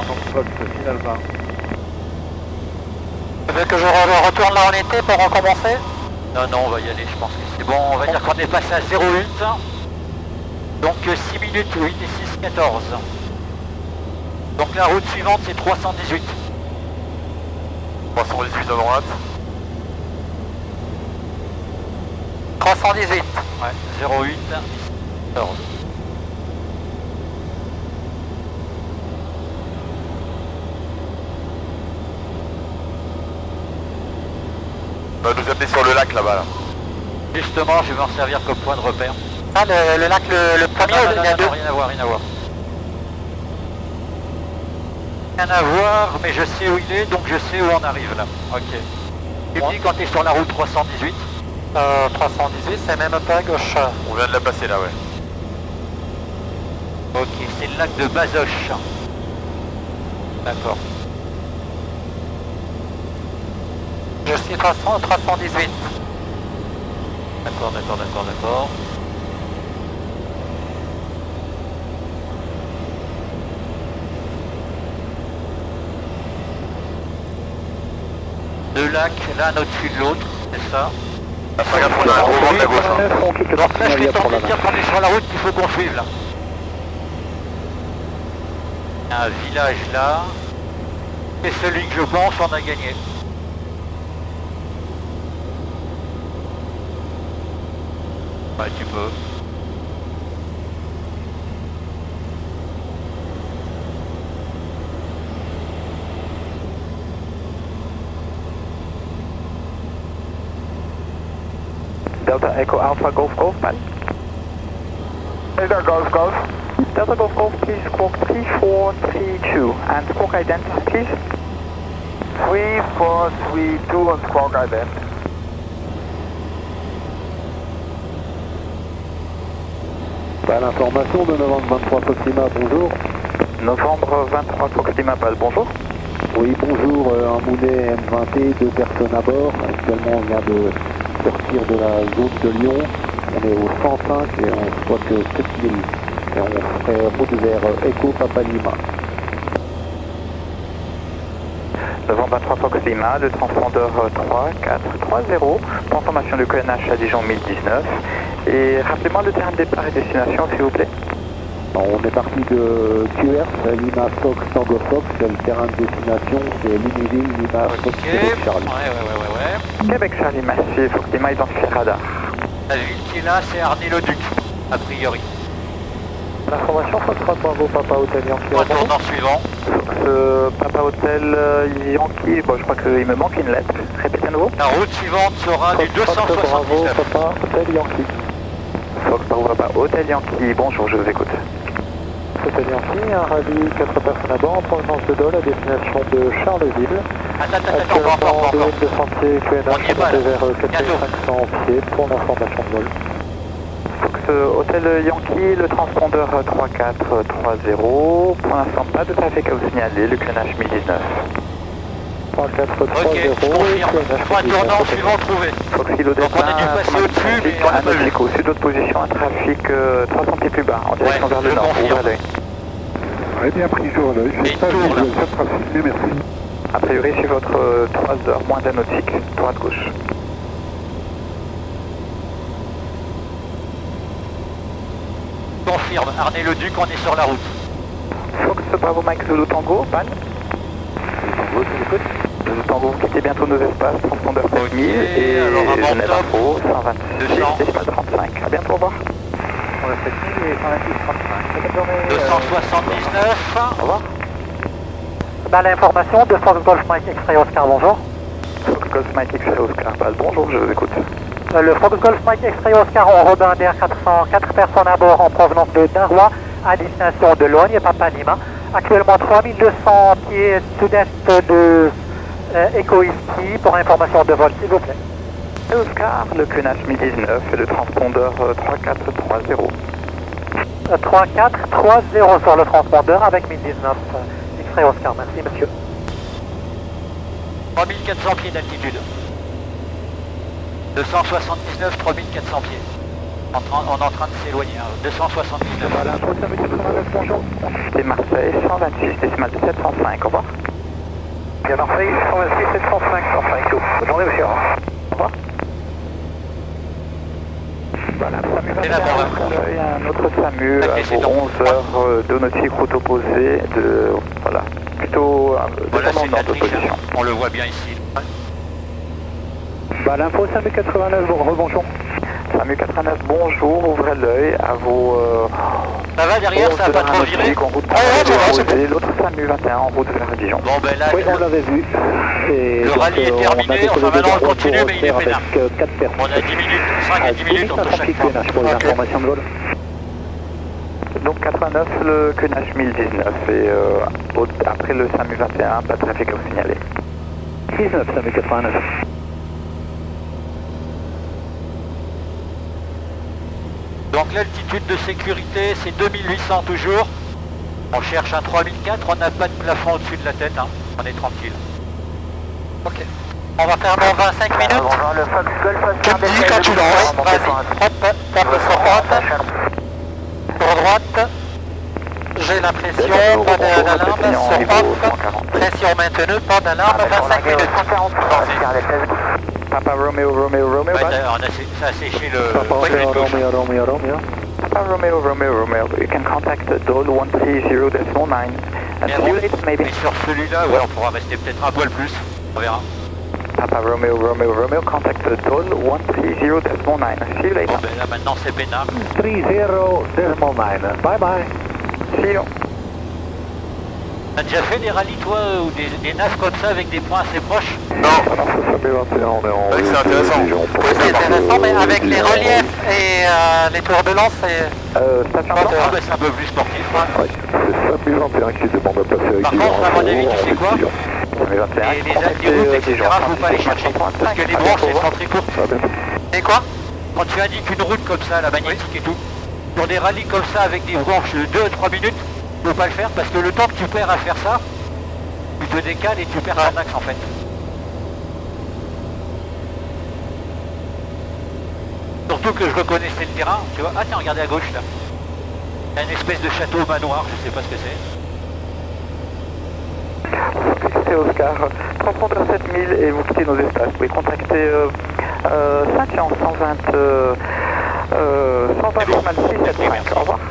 Tu veux que je retourne là où on était pour recommencer? Non, non, on va y aller, je pense que c'est bon. On va dire qu'on est passé à 0,8. Donc 6 minutes 8 et 6, 14. Donc la route suivante c'est 318. 318 à droite. 318. Ouais, 0,8, 14. On va nous amener sur le lac là-bas. Là. Justement, je vais m'en servir comme point de repère. Ah, le lac, le premier Non, ou non, il y a non, deux? rien à voir, rien à voir. Rien à voir, mais je sais où il est, donc je sais où on arrive là. Ok. Tu me dis quand tu es sur la route 318? 318, c'est même pas à gauche. On vient de la passer là, ouais. Ok, c'est le lac de Bazoches. D'accord. Je suis 318. D'accord, d'accord, d'accord, d'accord. Deux lacs, l'un au-dessus de l'autre, c'est ça. Ah, fais gaffe, on a un gros vent de la gauche. Hein. Donc là, je suis tenté de dire qu'on est sur la route qu'il faut qu'on suive là. Il y a un village là. Et celui que je pense, on a gagné. Ouais, tu peux. Delta Echo Alpha Golf Golf, man. Delta Golf Golf. Delta Golf Golf, please squawk 3432. And squawk identity, please. 3432 and squawk identity. Pas l'information de novembre 23 Proxima, bonjour. Novembre 23 Proxima, bonjour. Oui, bonjour, un Mounet M20T, 2 personnes à bord. Actuellement, on vient de sortir de la zone de Lyon. On est au 105 et on voit que 7000. Et on ferait route vers Echo Papa Lima. Novembre 23 Fox Lima, le transpondeur 3430, consommation de QNH à Dijon 1019. Et rappelez-moi le terrain de départ et destination s'il vous plaît. On est parti de QRS, Lima Fox Tango Fox, le terrain de destination c'est Lunéville, Lima Fox Québec Charlie. Ouais. Québec Charlie, merci, Fox Lima identifié radar. La ville qui est là, c'est Arnay-le-Duc, a priori. L'information, Fox Bravo, Papa Hotel Yankee. Retournant suivant. Papa Hotel Yankee, bon je crois qu'il me manque une lettre, répétez à nouveau. La route suivante sera du 279. Bravo, Papa Hotel Yankee. Fox Bravo, Papa Hotel Yankee, bonjour, je vous écoute. Hotel Yankee, un rallye 4 personnes à bord en provenance de Dole à destination de Charleville. Attends, Actuellement, encore. de sentier QNH, On y est pas, là. vers 4500 pieds pour l'information de vol. Fox Hotel Yankee, le transpondeur 3430, pour l'instant pas de trafic à vous signaler, le QNH 1019. 3430, Ok, je confirme. Point tournant suivant trouvé. Fox Kilo Donc on a dû passer au-dessus, mais on n'a pas vu. Au sud de votre position, un trafic 300 pieds plus bas, en direction vers le nord, ouvrez l'œil. Ouais, bien pris jour à l'œil, Et j'ai pas tour, vu là. le trafic, mais merci. A priori, sur votre 3 heures, moins d'un nautique, droite-gauche. Confirme, Arnay-le-Duc, on est sur la route. Fox Bravo Mike Zulu Tango, pan. Zulu Tango, vous quittez bientôt nos espaces, transpondeur 7000 et alors avant Genève top, Info 126 200. décimal 35. À bientôt, au revoir. On a 7000 et 126 35. Bonne journée. 279. Au revoir. Bah, l'information de Fox Golf Mike X-Ray Oscar, bonjour. Fox Golf Mike X-Ray Oscar, Pal, bonjour, je vous écoute. Le Fox Golf Mike X-Ray Oscar en Robin d'Air 404 personnes à bord en provenance de Darrois à destination de Logne, Papa Lima. Actuellement 3200 pieds sud-est de Echo Iski pour information de vol, s'il vous plaît. Oscar, le QNH 1019 et le transpondeur 3430. 3430 sur le transpondeur avec 1019. X-Ray Oscar, merci monsieur. 3400 pieds d'altitude. 279, 3400 pieds. On est en train de s'éloigner, 279. Voilà, bonjour. C'est Marseille, 126 décimal 705, au revoir. Bien Marseille, 126 705, Marseille. Bonne journée monsieur. Au revoir. Voilà, SAMU C'est là, 21, il y a un autre SAMU Ok, à c'est vos donc. 11 heures de nautique, route opposée, voilà, plutôt Voilà, c'est descendant une nord de triche, position. on le voit bien ici. Bah l'info SAMU 89, rebonjour. SAMU 89, bonjour, ouvrez l'œil à vos... Ça va derrière, ça va pas trop virer. en route et l'autre SAMU 21 en route vers Dijon. Bon ben là, Oui, on l'avait vu. Et le donc, rallye est on a terminé, décollé enfin de maintenant on Darrois continue pour mais il est refaire peinard. avec 4 personnes. On a 10 minutes, 5 à 10 minutes entre chaque fois. pour les informations de vol. Donc 89, le QNH 1019 et après le SAMU 21, pas de trafic à vous signaler. 19, SAMU 89. Donc l'altitude de sécurité c'est 2800 toujours. On cherche un 3004, on n'a pas de plafond au-dessus de la tête, hein. On est tranquille. Ok. On va faire dans 25 minutes. Bonjour, le Fox Golf Tu me dis quand tu lances. Vas-y. Hop, tape sur droite. Sur droite. J'ai la pression, pas d'alarme, sur off. Pression maintenue, pas d'alarme, 25 minutes. Papa Romeo, Romeo, Romeo, Ouais, back. on a séché le... Papa Oui, Romeo, gauche. Romeo, Romeo. Papa Romeo, Romeo, Romeo, you can contact Dole 130.9 and Bien see you bon. later maybe. Et sur celui-là, ouais, on pourra rester peut-être un poil plus. On verra. Papa Romeo, Romeo, Romeo, contact Dole 130.9 and see you later. Bon ben là maintenant c'est peinard. 30.9. Bye bye. See you. T'as déjà fait des rallyes toi ou des nafs comme ça avec des points assez proches? Non. Ouais, c'est intéressant. C'est intéressant, mais avec les reliefs et les turbulences, c'est... Station Ah Blanc. bah c'est un peu plus sportif. C'est SAMU 21 qui demande à passer avec Par contre, à mon avis, tu sais quoi? SAMU 21, Les routes, etc., faut pas les chercher. Parce que les branches, elles sont très courtes. Et quoi? Quand tu indiques une route comme ça, la magnétique et tout, pour des rallyes comme ça avec des branches de 2 à 3 minutes, faut pas le faire parce que le temps que tu perds à faire ça, Tu te décales et tu perds ton axe en fait. Surtout que je reconnaissais le terrain, tu vois. Ah tiens, regardez à gauche là. Il y a une espèce de château manoir, je sais pas ce que c'est. C'est Oscar, transpondeur 7000 et vous quittez nos espaces. Vous pouvez contacter 5 en 120 décimal 675. Au revoir.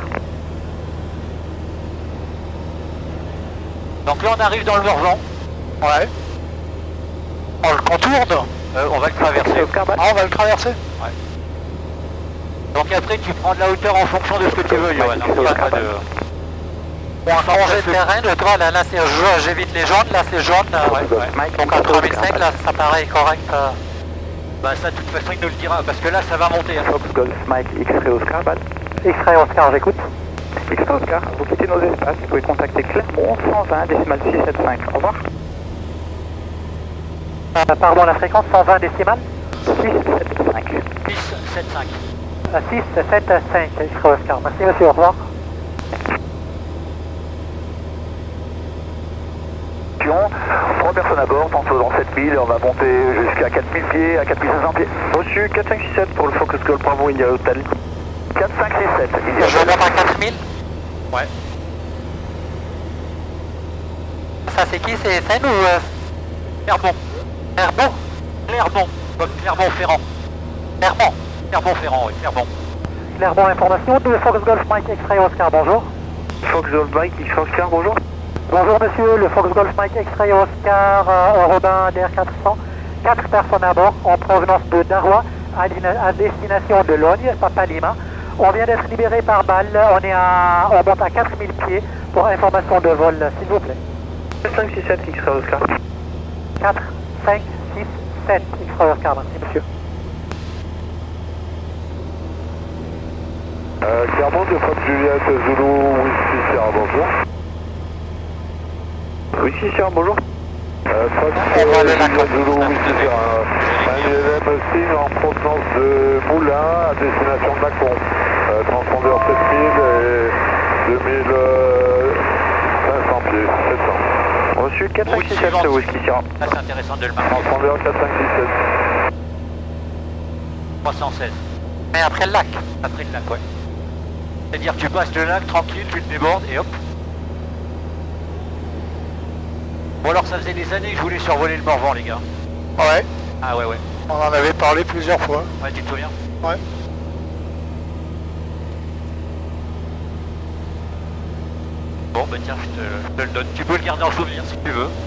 Donc là on arrive dans le Morvan. Ouais. On le contourne. On va le traverser. Ah, on va le traverser. Ouais. Donc après tu prends de la hauteur en fonction de ce que tu veux, Johan. Pas de... On a changé de terrain, le droit là c'est jaune, j'évite les jaunes, là c'est jaune. Ouais. Donc à 3005 là ça paraît correct. Bah ça de toute façon il nous le dira, parce que là ça va monter. Fox Golf Mike X-Ray Oscar, Bad. X-Ray Oscar, j'écoute. X-Ray Oscar, vous quittez nos espaces. Vous pouvez contacter Clermont 120 décimal 675. Au revoir. Pardon, la fréquence 120 décimales 675. 675. 675, X-Ray Oscar. Merci monsieur, au revoir. 3 personnes à bord, tantôt dans 7000, on va monter jusqu'à 4000 pieds, à 4500 pieds. Reçu 4567 pour le Focus Golf Bravo India Hotel. 4567, India Je monte à 4000. Ouais. Ça c'est qui? C'est Seine ou Clermont. Clermont? Clermont, comme Clermont-Ferrand. Clermont-Ferrand, oui, Clermont. Clermont, information de Fox Golf Mike X-Ray Oscar, bonjour. Fox Golf Mike X-Ray Oscar, bonjour. Bonjour monsieur, le Fox Golf Mike X-Ray Oscar, Robin DR400, 4 personnes à bord en provenance de Darrois à destination de Logne, Papa Lima. On vient d'être libéré par balle, on monte à 4000 pieds pour information de vol, s'il vous plaît. 5, 6, 7, X-Ray Oscar. 4, 5, 6, 7, X-Ray Oscar, merci monsieur. Clermont de Fox Juliette Zulu, Whisky Sierra, bonjour. Whisky Sierra, bonjour. Fox Juliette Zulu, Whisky Sierra. Un ILM signe en provenance de Moulins à destination de Mâcon. Transpondeur 7000 et 2500 pieds, 700. Reçu 4567 Whisky Sierra. Là c'est intéressant de le marquer. Transpondeur 4567. 316. Mais après le lac. Après le lac, ouais. C'est-à-dire tu passes le lac tranquille, tu le débordes et hop. Bon alors ça faisait des années que je voulais survoler le Morvan les gars. Ouais. Ah ouais. On en avait parlé plusieurs fois. Ouais, tu te souviens? Ouais. Bon bah tiens, je te le donne. Tu peux le garder en souvenir si tu veux.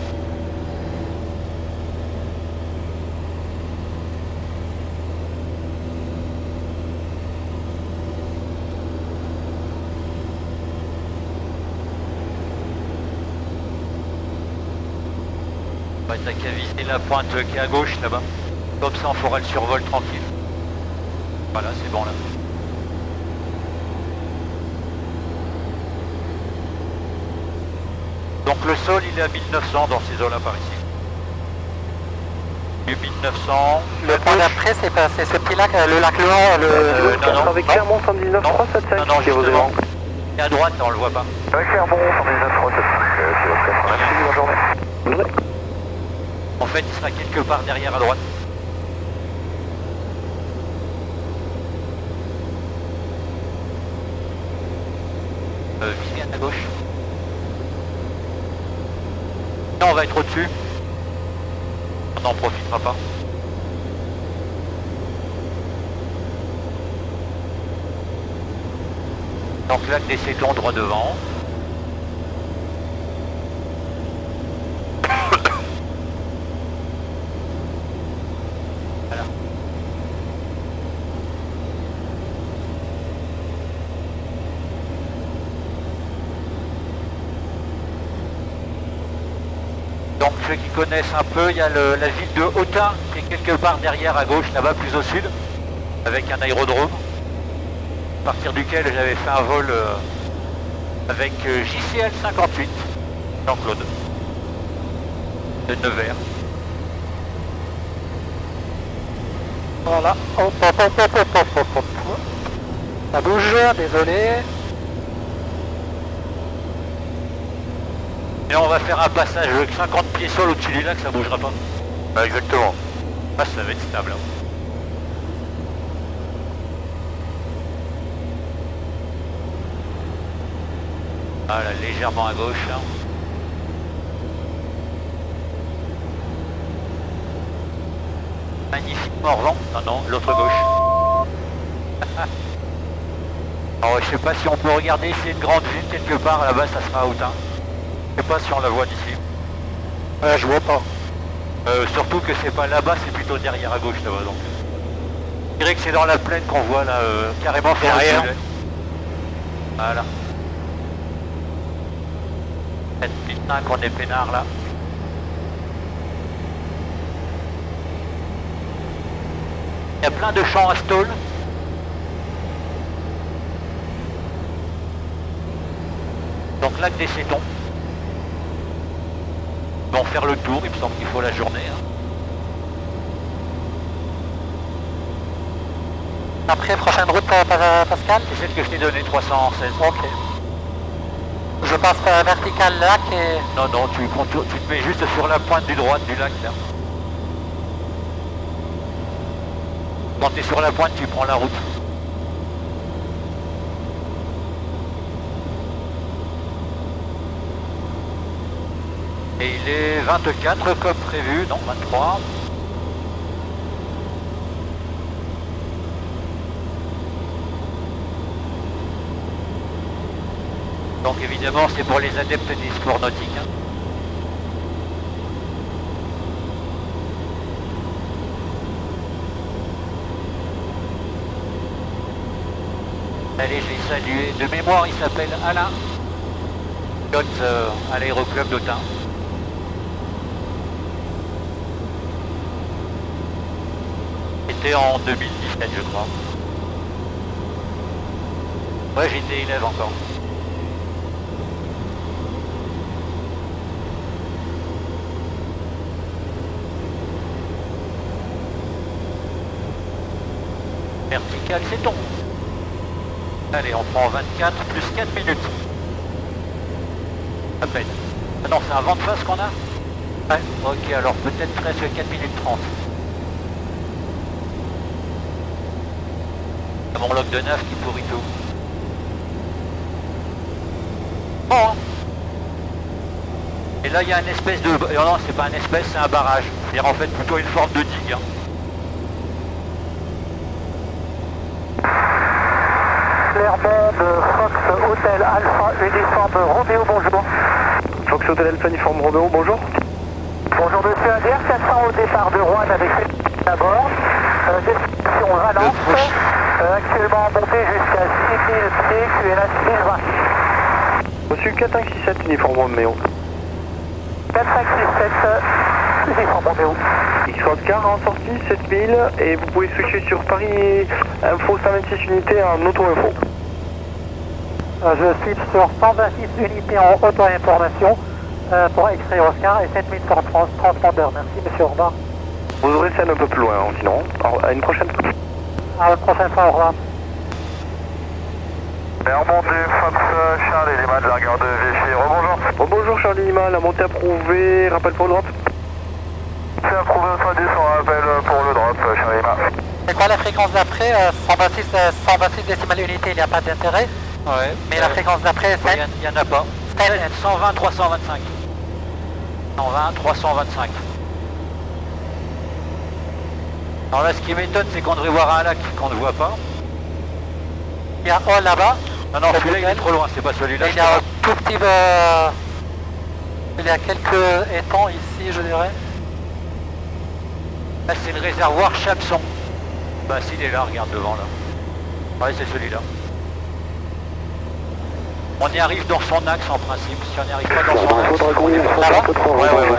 Bah t'as qu'à viser la pointe qui est à gauche là-bas. Comme ça on fera le survol tranquille. Voilà, c'est bon là. Donc le sol il est à 1900 dans ces eaux là par ici. Du 1900. Le point d'après c'est ce petit lac, le lac Léon, non. Avec Clermont 119 375. Non, justement. Et à droite, on le voit pas. Clermont 119 375. Merci, bonne journée. En fait, il sera quelque part derrière à droite. Vise bien à gauche. Là, on va être au-dessus. On n'en profitera pas. Donc là, descendons droit devant. Voilà. Donc ceux qui connaissent un peu, il y a la ville de Autun qui est quelque part derrière à gauche, là-bas plus au sud, avec un aérodrome. À partir duquel j'avais fait un vol avec JCL 58, Jean-Claude, de Nevers. Voilà, hop. Ça bouge, désolé. Et là, on va faire un passage 50 pieds sol au-dessus du lac, ça bougera pas. Bah, exactement. Ah, ça va être stable. Hein. Ah là, légèrement à gauche. Hein. Magnifiquement revent. Non, non, l'autre gauche. Alors, je sais pas si on peut regarder, c'est une grande vue quelque part là-bas, ça sera haut. Hein. Je sais pas si on la voit d'ici. Je vois pas. Surtout que c'est pas là-bas, c'est plutôt derrière à gauche là-bas. Donc, je dirais que c'est dans la plaine qu'on voit là, carrément derrière. Voilà. Putain qu'on est peinard là. Il y a plein de champs à stall. Donc lac des Cétons. Ils vont faire le tour, il me semble qu'il faut la journée. Hein. Après, prochaine route, Pascal? C'est celle que je t'ai donnée, 316. Ok. Je passe vertical lac et... Non, non, tu te mets juste sur la pointe du droite du lac là. Quand tu es sur la pointe, tu prends la route. Et il est 24 comme prévu, non 23. Donc évidemment c'est pour les adeptes des sports nautiques. Hein. Allez, je vais saluer. De mémoire, il s'appelle Alain. Pilote à l'aéroclub d'Autun. C'était en 2017, je crois. Ouais, j'étais élève encore. Vertical, c'est ton. Allez, on prend 24 plus 4 minutes. À peine. Ah non, c'est un vent de face qu'on a? Ouais. Ok, alors peut-être presque 4 minutes 30. C'est mon log de 9 qui pourrit tout. Bon. Hein. Et là, il y a une espèce de... Non, c'est pas une espèce, c'est un barrage. C'est-à-dire en fait plutôt une forme de digue. Hein. Clermont, Fox Hotel Alpha Uniforme Roméo, bonjour. Fox Hotel Alpha Uniforme Roméo, bonjour. Bonjour monsieur ADR, 400 au départ de Rouen avec à bord. Destination Valence. Actuellement monté jusqu'à 6000 pieds, QNH 1020. Reçu 4567 Uniforme Roméo. 4567 Uniforme Roméo. X-Road car en sortie 7000 et vous pouvez switcher sur Paris Info 126 unités en auto-info. Je switch sur 126 unités en auto-information pour X-Ray Oscar et 7000 sur transpondeur. Merci monsieur, au revoir. Vous aurez scène un peu plus loin, sinon. Alors, à une prochaine fois. À la prochaine fois, au revoir. Remontée Fox Charlie Lima de la gare de Vichy. Rebonjour. Bonjour Charlie Lima, la montée approuvée, rappel pour le drop. C'est approuvé au 110, on rappelle pour le drop, Charlie Lima. C'est quoi la fréquence d'après 126 décimales unités, il n'y a pas d'intérêt. Ouais. Mais la fréquence d'après, c'est... Il n'y en a pas. 120, 325. 120, 325. Alors là, ce qui m'étonne, c'est qu'on devrait voir un lac qu'on ne voit pas. Il y a un là-bas. Non, non, celui-là, il est trop loin, c'est pas celui-là. Il y a un tout petit... Il y a quelques étangs ici, je dirais. Là, c'est le réservoir Chapson. Bah, s'il est là, regarde devant, là. Ouais, c'est celui-là. On y arrive dans son axe, en principe. Si on n'y arrive pas dans son axe, on est là-bas. Ouais.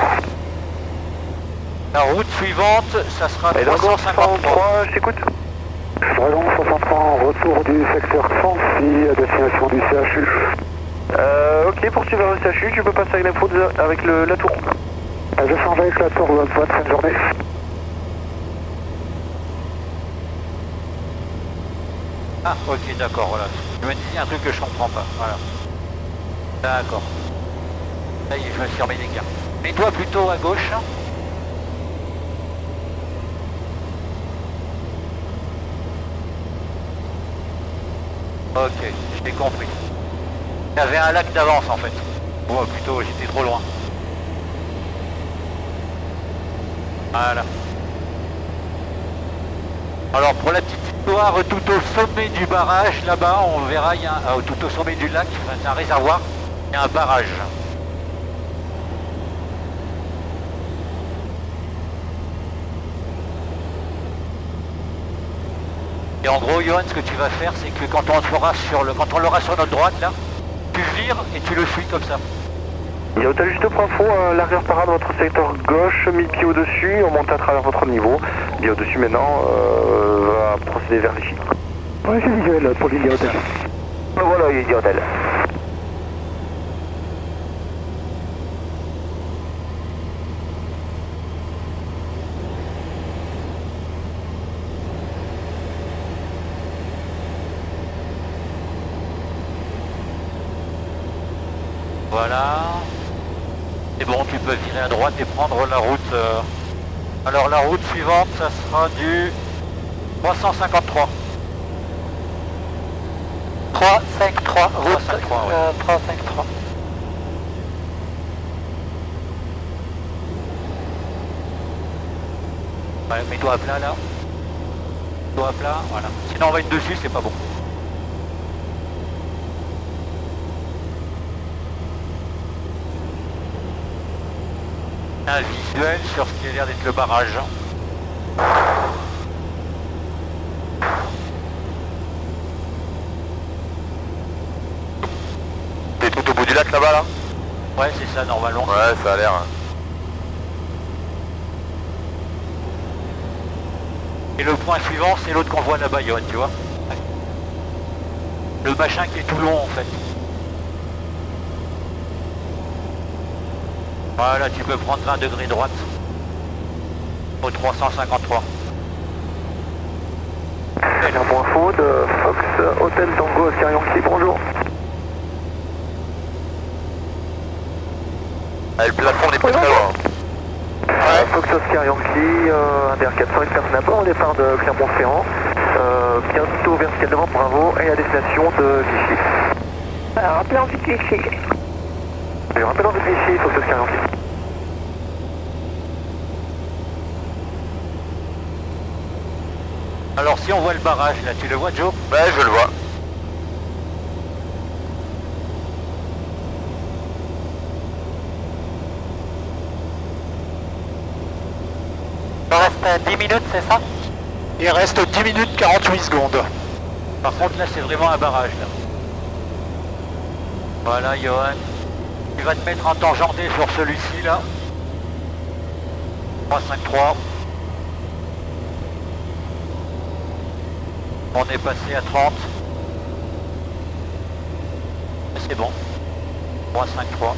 La route suivante, ça sera 353. Je t'écoute. Dragon 63 en retour du secteur 106 à destination du CHU. Ok, pour suivre le CHU, tu peux passer avec l'info avec la tour. Je change avec la tour, bonne fin de journée. Ah, ok, d'accord, voilà. Je me dis un truc que je comprends pas, voilà. D'accord. Là, je me suis remis l'écart. Mets-toi plutôt à gauche. Ok, je t'ai compris. Il y avait un lac d'avance en fait. Bon, plutôt, j'étais trop loin. Voilà. Alors pour la petite histoire, tout au sommet du barrage, là-bas, on verra, il y a tout au sommet du lac, c'est un réservoir, il y a un barrage. Et en gros, Johan, ce que tu vas faire, c'est que quand on l'aura sur notre droite, là, tu vires et tu le suis comme ça. Il y a juste pour info, l'arrière-parade de votre secteur gauche, mis pied au-dessus, on monte à travers votre niveau. Bien au-dessus maintenant, va procéder vers Vichy. Ouais, c'est visuel pour l'île d'hôtel. Voilà, l'île d'hôtel. Voilà. C'est bon, tu peux virer à droite et prendre la route. Alors la route suivante, ça sera du 353. 353, route 353, ouais. 353. Ouais, mets-toi à plat là. Mets-toi à plat, voilà. Sinon on va être dessus, c'est pas bon. Un visuel sur ce qui a l'air d'être le barrage. T'es tout au bout du lac là-bas là? Ouais, c'est ça normalement. Ouais, ça a l'air. Hein. Et le point suivant, c'est l'autre qu'on voit là-bas, Johan, tu vois. Le machin qui est tout long en fait. Voilà, tu peux prendre 20 degrés droite. Au 353. Un point faux de Fox Hotel Tango Oscar Yankee, bonjour. Ah, le plafond n'est pas très loin. Ouais. Fox Oscar Yankee, Inder 400, une personne à bord, au départ de Clermont-Ferrand. Bientôt vertical devant, bravo, et à destination de Vichy. Rappelez en vite Vichy. Rappelez en vite Vichy, Fox Oscar Yankee. Alors si on voit le barrage là, tu le vois Joe? Ouais, je le vois. Il reste 10 minutes, c'est ça? Il reste 10 minutes 48 secondes. Par contre là c'est vraiment un barrage là. Voilà Johan. Tu vas te mettre en tangenté sur celui-ci là. 353. On est passé à 30. C'est bon. 353.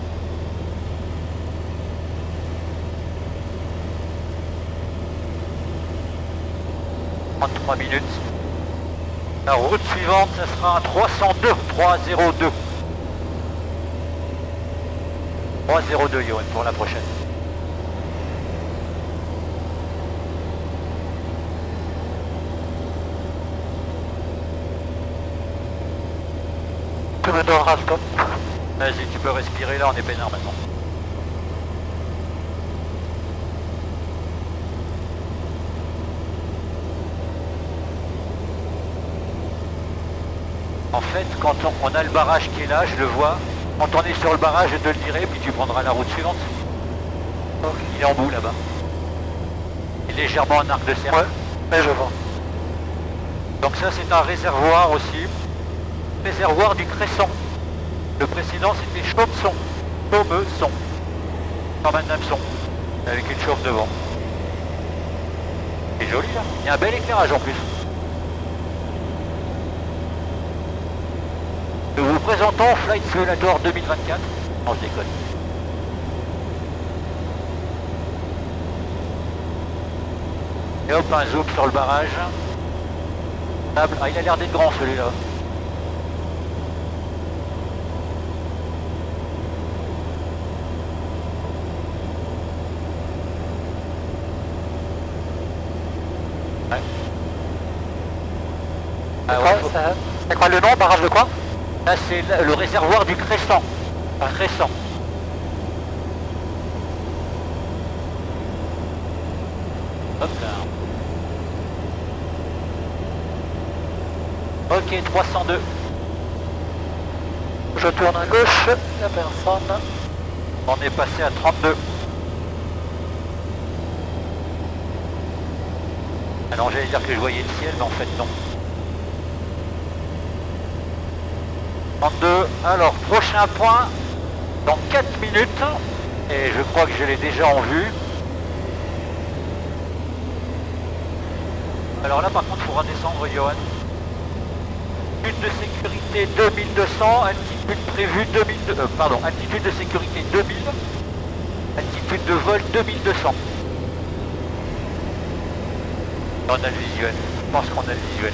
« 33 minutes. La route suivante, ça sera un 302, 302. 302, Johan, pour la prochaine. Tu me donneras le stop. Vas-y, tu peux respirer, là on est peinard maintenant. En fait, quand on a le barrage qui est là, je le vois. Quand on est sur le barrage, je te le dirai, puis tu prendras la route suivante. Oh, il est en bout là-bas. Il est légèrement en arc de cercle. Ouais, mais je vois. Donc ça c'est un réservoir aussi. Réservoir du Cresson. Le précédent c'était Chaumeçon. Chaumeçon. Comme un hameçon. Avec une chauffe devant. C'est joli là. Il y a un bel éclairage en plus. Nous vous présentons Flight Simulator 2024. Non, je déconne. Et hop, un zoom sur le barrage. Ah, il a l'air d'être grand celui-là. Ouais. C'est quoi le nom? Barrage de quoi? Là, c'est le réservoir du Crescent. Crescent. Hop là. Ok, 302. Je tourne à gauche, la personne. On est passé à 32. Alors j'allais dire que je voyais le ciel, mais en fait non. 32. Alors, prochain point dans 4 minutes. Et je crois que je l'ai déjà en vue. Alors là par contre il faudra descendre, Johan. Altitude de sécurité 2200, altitude prévue 2000, pardon, altitude de sécurité 2000, altitude de vol 2200. On a le visuel, je pense qu'on a le visuel.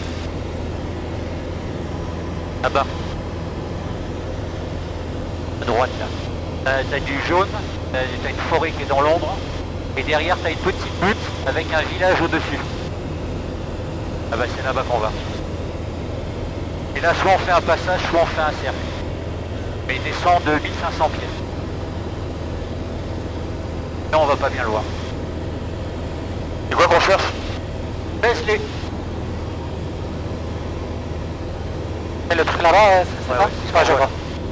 Là-bas. À droite là. T'as du jaune, t'as une forêt qui est dans l'ombre, et derrière t'as une petite butte avec un village au-dessus. Ah bah c'est là-bas qu'on va. Et là soit on fait un passage, soit on fait un cercle. Mais il descend de 1500 pieds. Là on va pas bien le voir. C'est quoi qu'on cherche? Baisse-les. Et le truc là-bas, c'est ça? Ouais, je vois.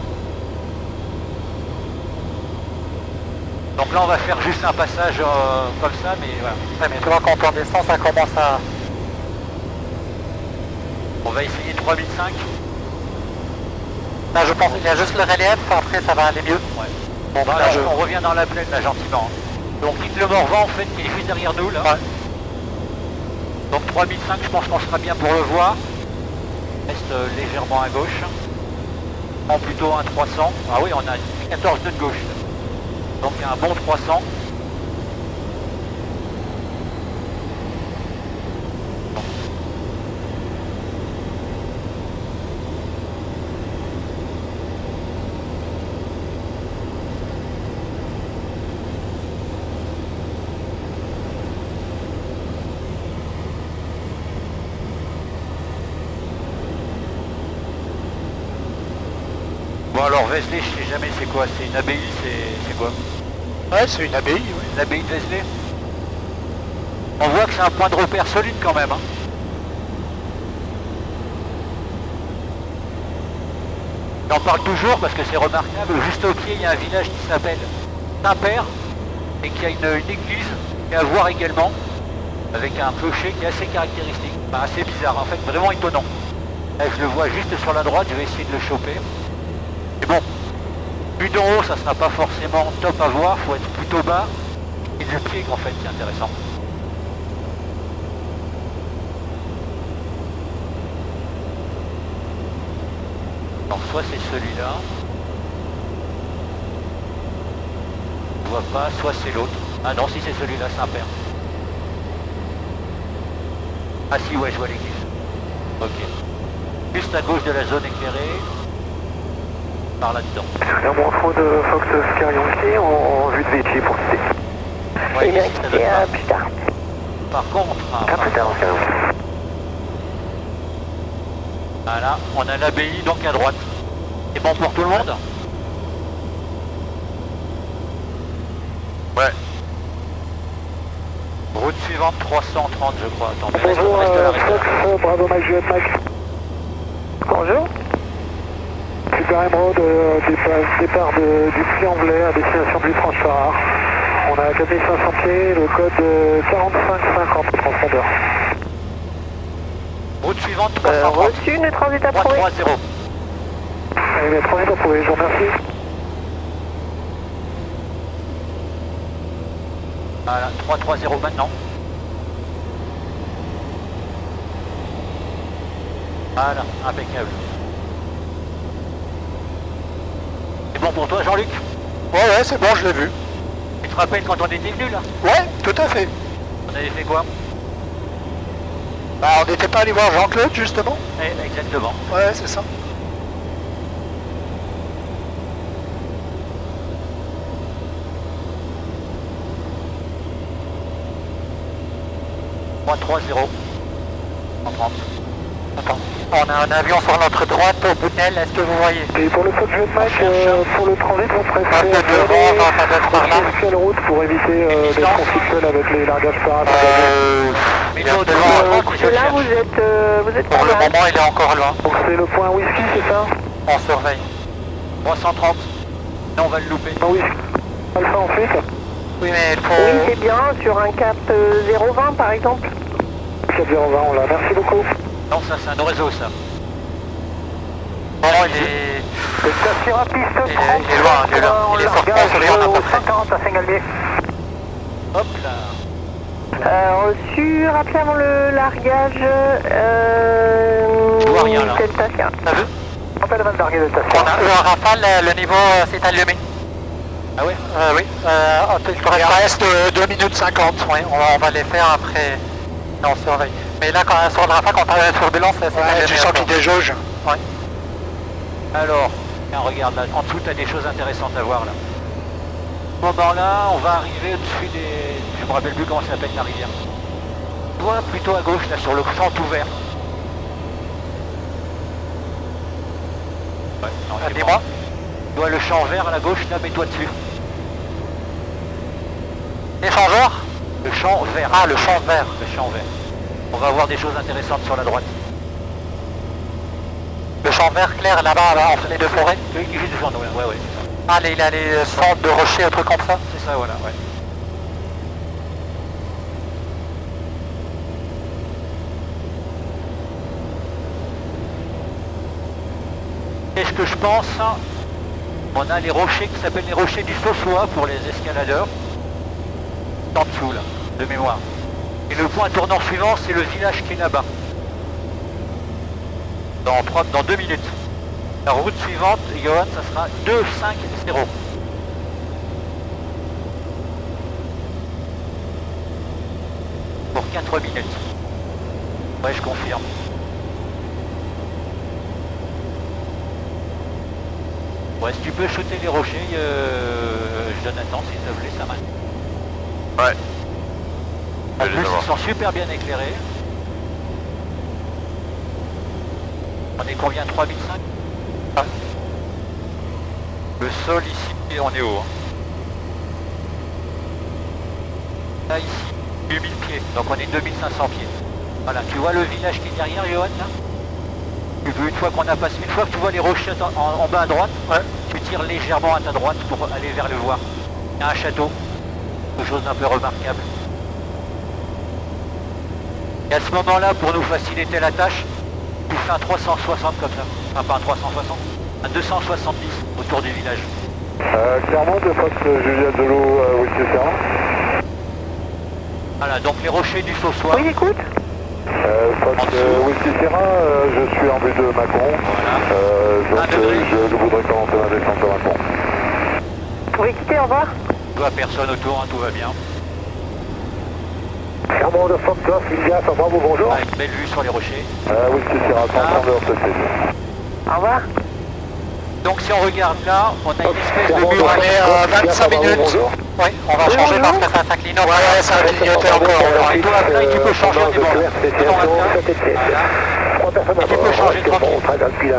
Donc là on va faire juste un passage comme ça, mais voilà. Ouais, mais tu vois quand on descend ça commence à... On va essayer 3005. Là je pense qu'il y a juste le relief, après ça va aller mieux. Ouais. Bon bah là on revient dans la plaine là gentiment. Donc quitte le Morvan en fait qui est juste derrière nous là. Ouais. Donc 3005 je pense qu'on sera bien pour le voir. Reste légèrement à gauche. En plutôt un 300. Ah oui on a 14 nœuds de gauche. Donc un bon 300. Bon alors Vézelay, je sais jamais c'est quoi, c'est une abbaye, c'est quoi? Ouais, c'est une abbaye, oui. L'abbaye de Vézelay. On voit que c'est un point de repère solide quand même. Hein. J'en parle toujours parce que c'est remarquable. Juste au pied, il y a un village qui s'appelle Saint-Père et qui a une église et à voir également avec un clocher qui est assez caractéristique. Enfin, assez bizarre, en fait, vraiment étonnant. Là, je le vois juste sur la droite, je vais essayer de le choper. Mais bon, vu d'en haut, ça sera pas forcément top à voir, faut être plutôt bas. Et le pied, en fait, c'est intéressant. Alors, soit c'est celui-là. Je vois pas, soit c'est l'autre. Ah non, si c'est celui-là, Saint-Père. Ah si, ouais, je vois l'église. Ok. Juste à gauche de la zone éclairée. Par là-dedans. Un bon info de Fox Sky Yankee en vue de Vichy pour quitter. Ouais, Et bien quitter plus tard. Par contre... Plus tard, voilà, on a l'abbaye donc à droite. C'est bon pour tout le monde? Ouais. Route suivante 330 je crois. Attends, mais bonjour, reste là, Fox, bravo Mike Juliette Mike. Bonjour. Super Emerald, départ du Puy-en-Velay à destination du Tranchard. On a 4500 pieds, le code 4550 transpondeur. Route suivante 330. Reçu, le transit approuvé. 330. Allez, le transit approuvé, je vous remercie. Voilà, 330 maintenant. Voilà, impeccable. C'est bon pour toi Jean-Luc? Ouais, ouais, c'est bon, je l'ai vu. Tu te rappelles quand on était venu là? Ouais, tout à fait. On avait fait quoi? Bah, on n'était pas allé voir Jean-Claude, justement? Eh, exactement. Ouais, c'est ça. 130. Attends. On a un avion sur notre droite au Boutel, est-ce que vous voyez? Et pour le code de Mike, pour le transit, on serait Un peu devant, ça doit être par là. quelle route pour éviter d'être conflictuel avec les largages par Mais là, devant, là, vous êtes pour pas le mal. moment, il est encore loin. Donc c'est le point whisky, c'est ça? On surveille. 330. Là, on va le louper. Point whisky. Alpha ensuite. Oui, mais il faut... Oui, c'est bien, sur un cap 020 par exemple. 4020, on l'a. Merci beaucoup. Non, ça, c'est un réseau, ça. Bon, il est... Station à piste Il est loin, il est là. Il est sorti, on surveille, on a pas près. 140 à Saint-Galmier. Hop là. Reçu, rappelez avant le largage. Je vois rien, là. Delta Sierra. T'as vu? Rappel avant de larguer Delta On Sierra. a eu un rafale, le niveau s'est allumé. Ah ouais? Oui. Il reste 2 minutes 50. Oui, on va les faire après. Et on surveille. Mais là, quand sur le rafale, quand on a la turbulence, c'est allumé. Tu sens qu'il déjauge. Oui. Alors, tiens, regarde là, en dessous, t'as des choses intéressantes à voir là. À ce moment-là, on va arriver au-dessus des... Je me rappelle plus comment ça s'appelle la rivière. Tu vois, plutôt à gauche, là, sur le champ ouvert. Ouais, non, c'est Dis-moi. bon. Tu vois le champ vert à la gauche, là, mets-toi dessus. Échangeur? Le champ vert. Ah, le champ vert. Le champ vert. On va avoir des choses intéressantes sur la droite. Le champ vert clair là-bas, là, entre les deux forêts. Oui, juste devant nous, ouais, ouais. Ah, il a les centres de rochers, un truc comme ça. C'est ça, voilà, ouais. Qu'est-ce que je pense? On a les rochers qui s'appellent les rochers du Sossois pour les escaladeurs. En dessous, là, de mémoire. Et le point tournant suivant, c'est le village qui est là-bas. Dans 2 minutes. La route suivante, Johan, ça sera 250. Pour 4 minutes. Ouais, je confirme. Ouais, si tu peux shooter les rochers, Jonathan, s'il te plaît, ça marche. Ouais. En plus, ils sont super bien éclairés. On est combien? 3005? Ah. Le sol ici, on est haut. Hein. Là, ici, 8000 pieds. Donc on est 2500 pieds. Voilà, tu vois le village qui est derrière, Johan, là? Tu veux, une fois qu'on a passé, une fois que tu vois les rochers en bas à droite, ouais, tu tires légèrement à ta droite pour aller vers le voir. Il y a un château. Quelque chose d'un peu remarquable. Et à ce moment-là, pour nous faciliter la tâche, tu fais un 360 comme ça. Enfin, pas un 360, un 270 autour du village. Clairement, de Fox Juliette de l'eau, Whisky Sierra. Voilà, donc les rochers du Sossois. Oui, écoute. Fox Whisky Sierra, je suis en vue de Macron. Voilà. Donc je voudrais commencer ma descente de Macron. Vous pouvez quitter, au revoir. Tu vois personne autour, hein, tout va bien. Clairement de Fox Golf, India, bravo, bonjour. Avec belle vue sur les rochers. Whisky Sierra, 130 de Orthosis. Au revoir. Donc si on regarde là, on a une espèce de On mur. est 25 minutes. Oui, on va changer parce que ça clignote. Ouais, ça a clignoté encore. Et toi après, tu peux changer des bords. Et tu peux changer tranquille.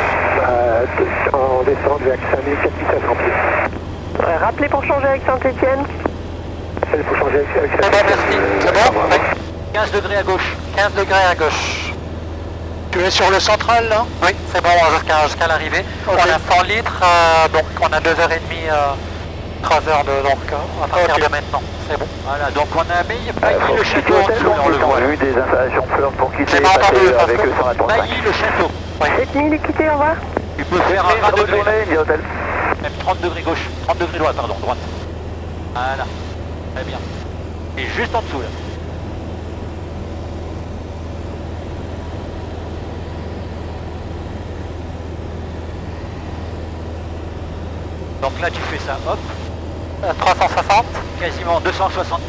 En descente vers 5000, 4500 pieds. Rappelez pour changer avec Saint-Etienne. Il faut changer avec C'est bon, merci. C'est bon? Oui. 15 degrés à gauche. 15 degrés à gauche. Tu es sur le central là? Oui, c'est bon jusqu'à l'arrivée. Okay. On a 100 litres, donc on a 2h30, 3h de donc à partir de maintenant. C'est bon. Voilà, donc on a mis le château en dessous, on le voit. Eu des installations fleurs pour quitter J'ai pas entendu, avec eux sur la 35. Mailly le château. 7000 quitter, au revoir. Tu peux faire un 20 degrés. Hôtel. Même 30 degrés gauche. 30 degrés droite, pardon, droite. Voilà. Très bien. Et juste en dessous là. Donc là tu fais ça, hop, 360. quasiment 270.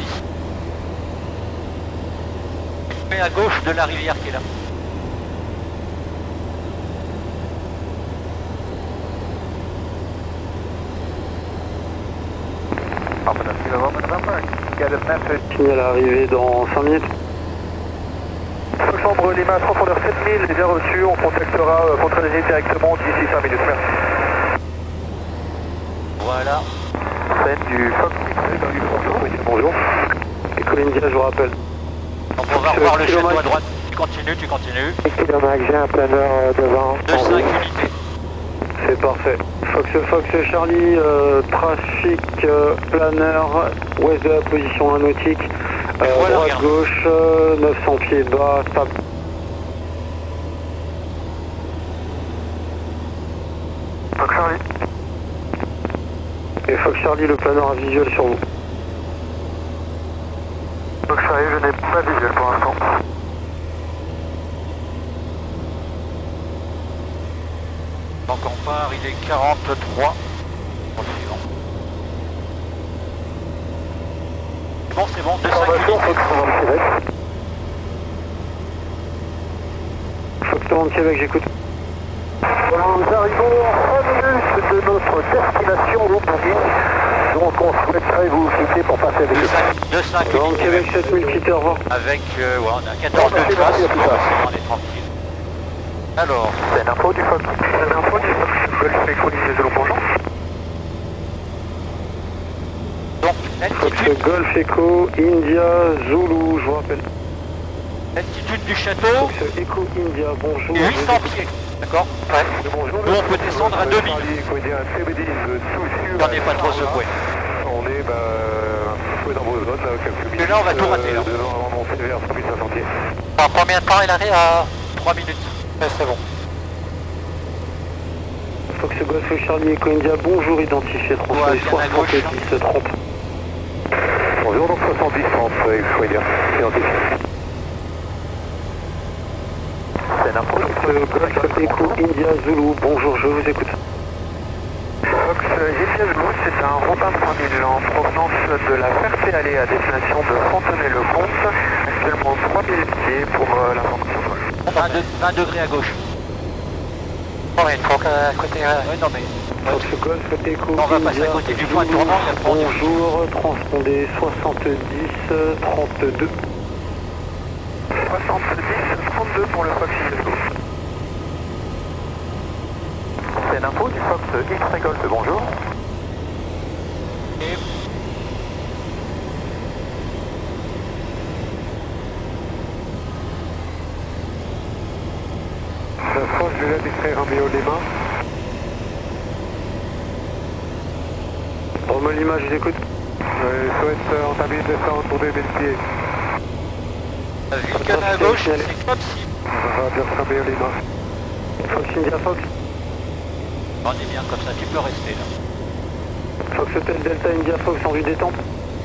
Tu mets à gauche de la rivière qui est là. Signal arrivé dans 5 minutes. chambre Lima, transpondeur 7000, bien reçu, on contactera Contre-Léger directement d'ici 5 minutes, merci. Voilà. Scène du Fox bonjour. Éco India, je vous rappelle. Donc on va revoir le château à droite. Tu continues. Kilomètre, j'ai un planeur devant. 2-5 unités. C'est parfait. Fox Charlie, trafic planeur, ouest de la position nautique, voilà, droite gauche, 900 pieds bas, stable. Fox Charlie. Et Fox Charlie, le planeur a visuel sur vous. Fox Charlie, je n'ai pas de visuel pour l'instant. Donc on part, il est 43. Bon, suivant. C'est bon, 2-5 unités. Fox 30 Québec, j'écoute. Nous arrivons en 1 minute de notre destination au Bouguin. Donc on souhaiterait vous quitter pour passer avec le 2-5 unités. Québec 7000 Peter, revoir. Avec, ouais, on a 14 de face, on est tranquille. Alors, c'est l'info du Fox. C'est l'info du Fox. Golf Echo, de bonjour. donc l'altitude. Fox Golf Echo, India, Zulu, je vous rappelle. L'altitude du château, Fox Echo, India, bonjour. 800 pieds. D'accord. Ouais. Bonjour. Nous on peut descendre à 2000. J'en ai pas trop secoué. On est secoué dans vos zones, là, quelques minutes. Et là on va tout rater là. Devant monter vers 3500 pieds. En combien de temps il arrive à 3 minutes. Ouais, c'est bon. Fox Golf Charlie Echo India, bonjour, identifié 30 Ouais, 70 30. Bonjour, donc 70 30, Echo India, identifié. C'est n'importe quoi. Golf Echo India Zulu, bonjour, je vous écoute. Fox India Zulu, c'est un Robin 3000 en provenance de la Ferté-Allée à destination de Fontenay-le-Comte, actuellement 3000 pieds pour l'information. 20 degrés à gauche. Bon, il faut qu'à côté... Ouais, non mais... Fox Golf Echo On va passer à côté du point tournant, il y a trop de... Bonjour, transpondez 70 32. 70 32 pour le Fox India. C'est l'info du Fox X-Ray Golf, bonjour. Et... Fox de la X-Ray Romeo Lima. Romeo Lima, je vous écoute. Je souhaite entamer une descente pour 2000 pieds. La Vulcain à gauche, c'est comme si... On va bien Romeo Lima. Fox India Fox. On est bien comme ça, tu peux rester là. Fox Hotel Delta India Fox en vue détente.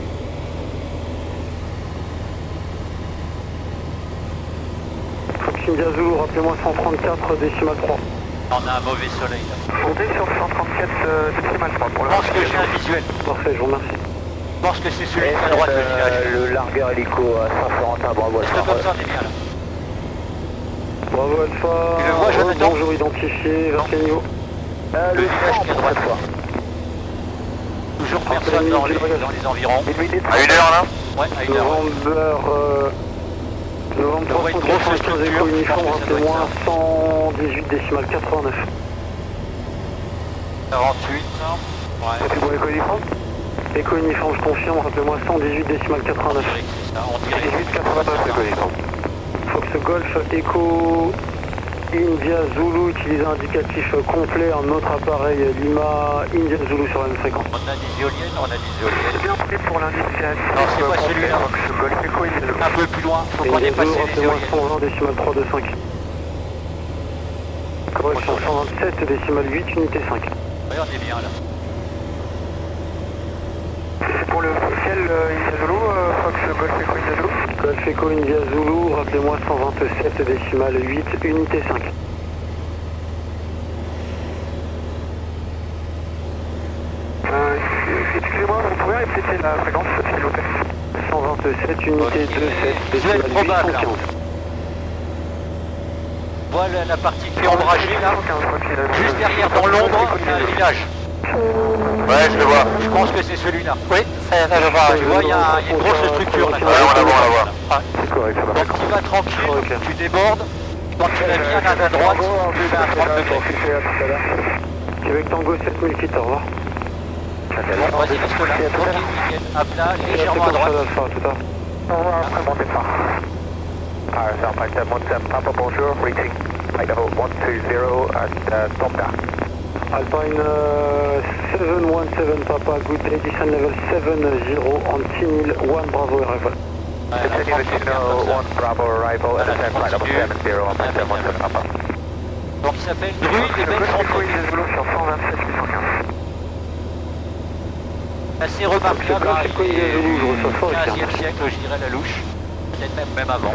Fox India Zulu, rappelez-moi 134 décimal 3. On a un mauvais soleil là. Montez sur 134 décimal 3 pour Je pense que j'ai un visuel. Parfait, je vous remercie. Je pense que c'est celui à droite du village. Le largueur hélico à Saint-Florentin, bravo C'est comme ça, on est bien là. Bravo Alpha. Tu le vois, Jonathan? Bonjour, identifié, vers quel niveau? Le village qui est à droite. Toujours personne dans les environs. À 1 heure là? Ouais, à 1 heure. Novembre Ça va être une grosse 395 structure, éco uniforme, je pense que ça doit être rappelez-moi 118 décimal 89. 48, ouais. C'est bon éco uniforme? Éco uniforme, je confirme, rappelez-moi 118 décimal 89. C'est ça, on dirait. 18 89 éco uniforme. Fox Golf Echo India Zulu, utilisez un indicatif complet, un autre appareil Lima India Zulu sur la même fréquence. On a des éoliennes, C'est bien pris pour l'indicatif. Non, c'est pas celui-là. Fox Golf Echo India Zulu. Un peu plus loin, faut qu'on dépasse les rappelez-moi éoliennes. 120 décimal 325. Correction 127 décimal 8 unité 5. Ouais, on est bien là. C'est pour le ciel India Zulu, Fox Golf Echo India Zulu. Golf Echo India Zulu, rappelez-moi 127 décimal 8 unité 5. Excusez-moi, vous pouvez répéter la fréquence, s'il vous plaît? 127 unité 27 décimal 815. Voilà la partie qui est ombragée là. Juste derrière dans l'ombre, il y a un village. Ouais, je le vois. Je pense que c'est celui-là. Oui, ça, je vois. Tu vois, il y a une grosse structure là. Ouais, on la voit, on la voit. C'est correct, ça va. Donc tu vas tranquille, tu débordes, quand tu la viens à ta droite, tu fais un 30 degrés. Québec Tango 7000 quitte, au revoir. Bon, vas-y, reste là. Ok, nickel. À plat, légèrement à droite. Au revoir, après mon départ. Alpha Mountain Papa, bonjour, reaching Idaho 120 at Tonga. Alpine 717 Papa, good day, descent level 70 on Tinil, 1 Bravo arrival. Continue to know 1 Bravo arrival at descent flight level 70 on Alpine 17 Papa. Donc il s'appelle Druide et Belle assez remarquable, hein, il est au 15e siècle, je dirais, la louche. Peut-être même avant.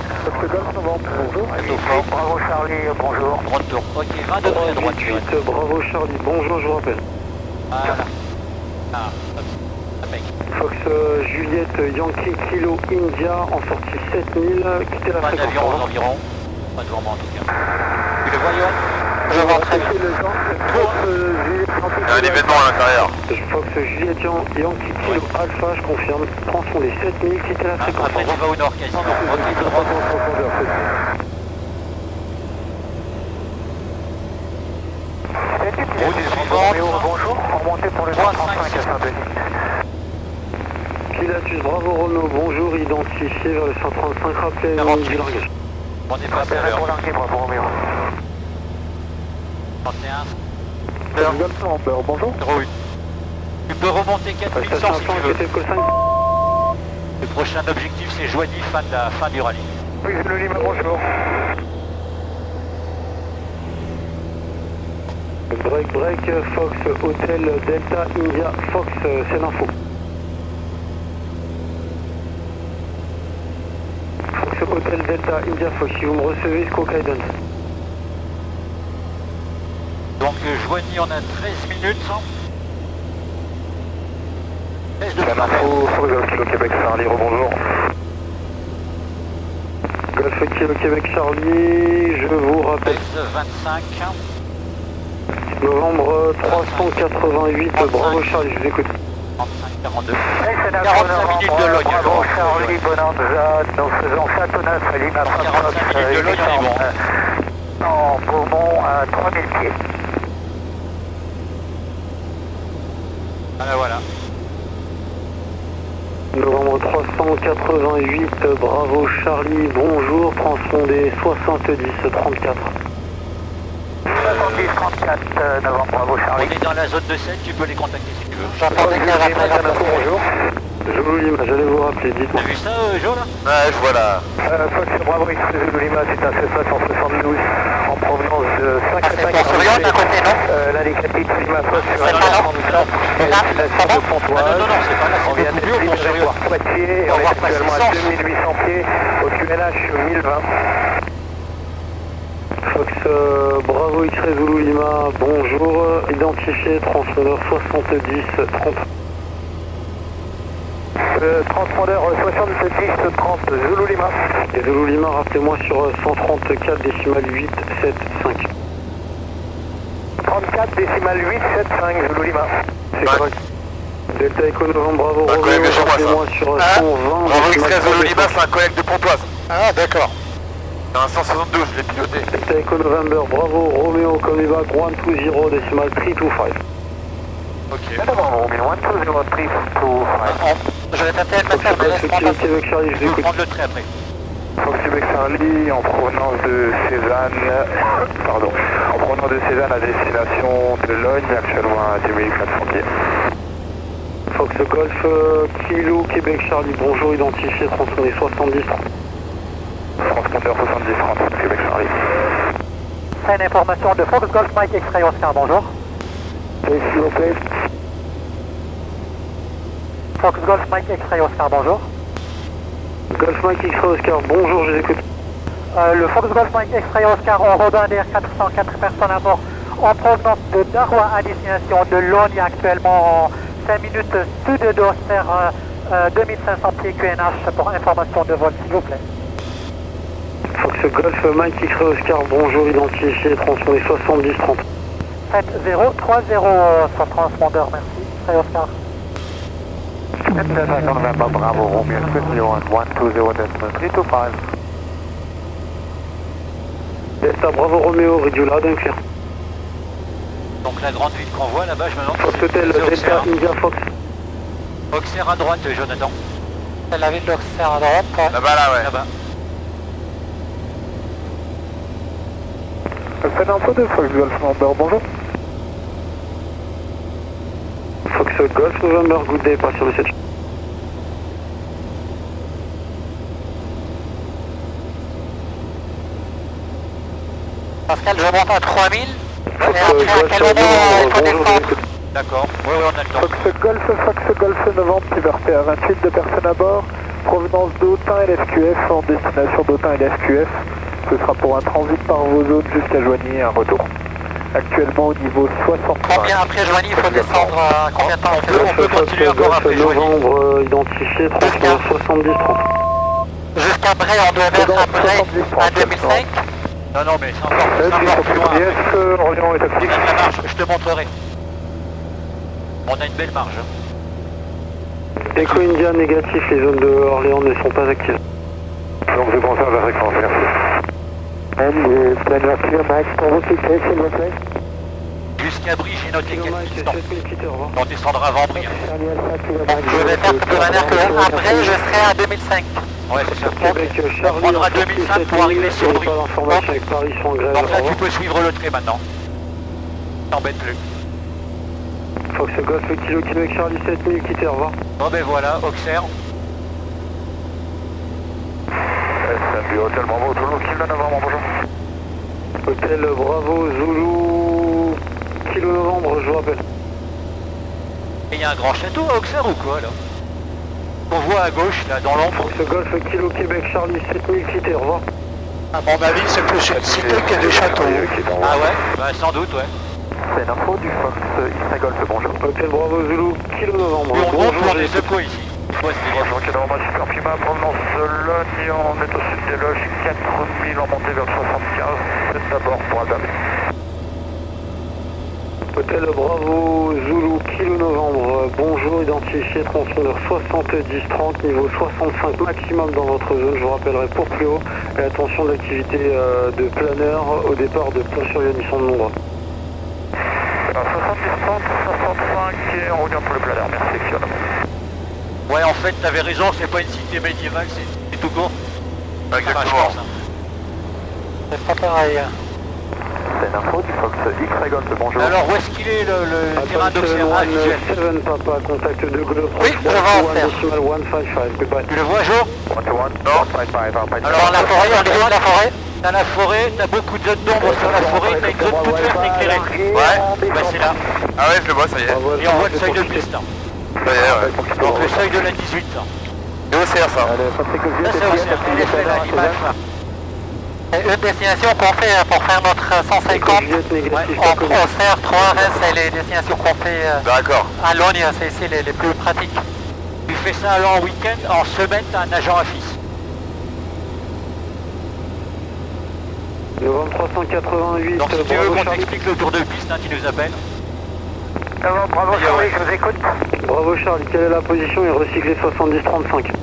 Bravo Charlie, bonjour. Droite tour. Ok, 20 degrés à droite. 8, Bravo Charlie, bonjour, je vous rappelle. Voilà. Ah, impec. Fox Juliette Yankee Kilo India en sortie 7000, quittez la Pas fréquence. d'avion aux environs. Pas devant moi en tout cas. Tu le voyons? Je vois très bien. Il y a un événement à l'intérieur. Fox Juliette Yankee Kilo Alpha, je confirme. Transpondez 7000, quittez la fréquence. Après tu vas au nord quasiment. Ok, de droite. Route suivante. Bonjour, remontez pour le 35 à Saint-Denis. Pilatus Bravo Renault, bonjour, identifié vers le 135, rappelez du langage. On est passé à l'heure. Bravo Roméo. 31. Bonjour. 08. Tu peux remonter 4100 si tu veux. Le prochain objectif c'est Joigny, fin du rallye. Oui, c'est le Lima, bonjour. Break, Fox, Hotel, Delta, India, Fox, c'est l'info. Fox, Hotel, Delta, India, Fox, si vous me recevez, Squawk Guidance. Donc Joigny, on a 13 minutes. 13 de L'info, Fox, Kilo Québec, Charlie, rebonjour. Golf Kilo Québec, Charlie, je vous rappelle. 25. Novembre 388, Bravo Charlie, je vous écoute. 35-42. 45 minutes de Logne. Bravo Charlie, Bonanza, nous faisons Châteauneuf, Lima, 45 minutes de Logne, on est bon. En Beaumont à 3000 pieds. Voilà. Novembre 388, Bravo Charlie, bonjour, transpondez 70-34. 70-34, novembre, Bravo Charlie. On est dans la zone de 7, tu peux les contacter si tu veux. J'entends des clairs après, bonjour. Zulu Lima, j'allais vous rappeler, dites-moi. T'as vu ça, Jo, là? Ouais, je vois là. Fox Bravo X Zulu Lima, c'est un C772 en provenance de 5 attaques. à côté, non L'indicatif Lima Fox sur C'est un pas là. destination de Pontoise. Non, c'est pas là, On c'est vient beaucoup plus haut, d'être mon livré sérieux. par Poitiers et on est actuellement à 2800 pieds au QNH 1020. Fox Bravo X-Ray Zulu Lima, bonjour, identifié, transpondeur 70-30. Transpondeur 70-30 Zulu Lima. Et Zulu Lima, rappelez-moi sur 134 décimales 8, 7, 5. 34 décimales 8, 7, 5 Zulu Lima. C'est correct. Delta Echo Novembre, Bravo, Un collègue de chez moi, rappelez-moi sur 120. Bravo X-Ray Zulu Lima, c'est un collègue de Pontoise. Ah, d'accord. C'est un 172, je l'ai piloté. Delta Echo November, Bravo, Romeo, Comivac, 120, décimale 325. Ok. Je vais tâter le message de Fox Québec Charlie, je Je vous peux écoute. prendre le trait après. Fox Québec Charlie, en provenance de Cézanne, en provenance de Cézanne à destination de Logne, actuellement à 10 400 pieds. Fox Golf, Kilo, Québec Charlie, bonjour, identifié, transpondé 70-30. Transpondeur 70-30, Québec Charlie. C'est une information de Fox Golf Mike X-Ray Oscar, bonjour. S'il vous plaît. Fox Golf Mike X-Ray Oscar, bonjour. Golf Mike X-Ray Oscar, bonjour, je vous écoute. Le Fox Golf Mike X-Ray Oscar en Robin d'Air 404 personnes à bord en provenance de Darrois à destination de Logne, actuellement en 5 minutes sud d'Auxerre, 2500 pieds QNH pour information de vol, s'il vous plaît. Fox Golf Mike X-Ray Oscar, bonjour, identifié, transpondé 70-30. 7030 sur transpondeur, merci. X-Ray Oscar. November Bravo Romeo, continue on 120.325. Delta Bravo Romeo, Radio Loud and Clear. Donc la grande ville qu'on voit là-bas, je me demande Fox Hotel, Delta India Fox. Auxerre à droite, Jonathan. C'est la ville d'Auxerre à droite. Là-bas, là, ouais. Là-bas. Alpha Info de Fox Golf November, bonjour. Fox Golf November, good day, pas sur le 7. Pascal, je monte à 3000. Fox Et à quel moment il faut descendre? D'accord, oui, on a le temps. Fox Golf Novembre, liberté à 28, 2 personnes à bord. Provenance d'Autun et l'FQF, en destination d'Autun et l'FQF. Ce sera pour un transit par vos zones jusqu'à Joigny et un retour. Actuellement au niveau 65. Combien après Joigny il faut descendre à combien de temps? On peut continuer encore après Joigny. Novembre identifié, transport 70-30. Jusqu'à Bray, on doit mettre à Bray à 2005. Non, non, mais c'est encore plus loin. Orléans est On actif. a de la marge, je te montrerai. On a une belle marge. Echo India négatif, les zones de Orléans ne sont pas actives. Donc je conserve la fréquence, merci. Jusqu'à Brie, j'ai noté quelques distants. On descendra avant Brie. Je vais faire de manière que après je serai à 2005. Ouais, c'est ça. Québec, On prendra 2005 pour arriver sur Brie. L'information avec Paris sont en grève. Donc là, tu peux suivre le trait maintenant. T'embête plus. Fox Golf Kilo Québec Charlie 7000, quittez, au revoir. Bon ben voilà, Auxerre. SMB Hôtel Bravo, Toulouse, Kilo Novembre, bonjour. Hôtel Bravo Zulu, Kilo Novembre, je vous rappelle. Et il y a un grand château à Auxerre ou quoi là? On voit à gauche là, dans l'ombre. Fox Golf Kilo Québec Charlie 7000, quittez, au revoir. À mon avis, c'est plus une cité qu'il y a des châteaux. Ah ouais? Bah sans doute, ouais. C'est l'info du Fox X Golf, bonjour. Hôtel Bravo Zulu, Kilo Novembre. Et on monte pour les j'ai- secoues ici. Ouais, c'est Bonjour, Kilo Novembre, Super Puma, provenance de Logne, on est au sud des loges, 4000 en montée vers le 75, c'est d'abord pour Adam. Hôtel Bravo Zulu, Kilo Novembre, bonjour, identifié transpondeur 70-30, niveau 65 maximum dans votre zone, je vous rappellerai pour plus haut, et attention de l'activité de planeur au départ de Pont-sur-Yonne, ils sont de nombreux. 70-30, 65 et on revient pour le planeur, merci, Kilo Novembre. Ouais, en fait, t'avais raison, c'est pas une cité médiévale, c'est tout court. Exactement. Enfin, je pense, hein. C'est pas pareil. C'est l'info du Fox X Golf, bonjour. Alors, où est-ce qu'il est le terrain d'Auxerre visuel? 7 Papa, contact de Golf. Oui, je le vois en faire. 155, goodbye. Tu le vois, Jo? 1-1, non. Alors, Dans la forêt, on est loin de la forêt. Dans la forêt, t'as beaucoup de zones d'ombre sur la forêt, t'as une zone toute verte éclairée. Ouais. Bah, c'est là. Ah ouais, je le vois, ça y est. Et on voit le seuil de piste. Ça y est, ouais. Donc, le seuil de la 18. Et OCR, ça. Ça, c'est Auxerre. Elle est fait là, l'image là. C'est une destination qu'on fait pour faire notre 150. On sert 3 restes, c'est les destinations qu'on fait D'accord. à Logne, c'est ici les plus pratiques. Tu fais ça alors en week-end, en semaine, t'as un agent affiche. Novembre 388. Donc, si tu veux Bravo qu'on Charlie. t'explique le tour de piste, hein, tu nous appelles. Bravo Charlie, je vous écoute. Bravo Charlie, quelle est la position et recyclé 70-35.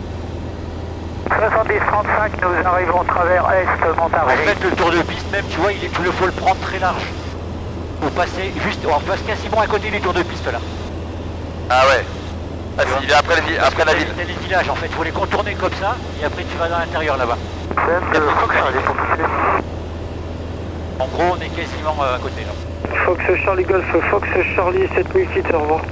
70-35, nous arrivons travers Est, En Montargis. fait, le tour de piste, même, tu vois, il faut le prendre très large. Faut passer juste, on passe quasiment à côté du tour de piste là. Ah ouais. Ah, si, il est après la ville. T'as les villages en fait, faut les contourner comme ça, et après tu vas dans l'intérieur là-bas. En gros, on est quasiment à côté là. Fox Charlie Golf, Fox Charlie 7000, quitte, au revoir.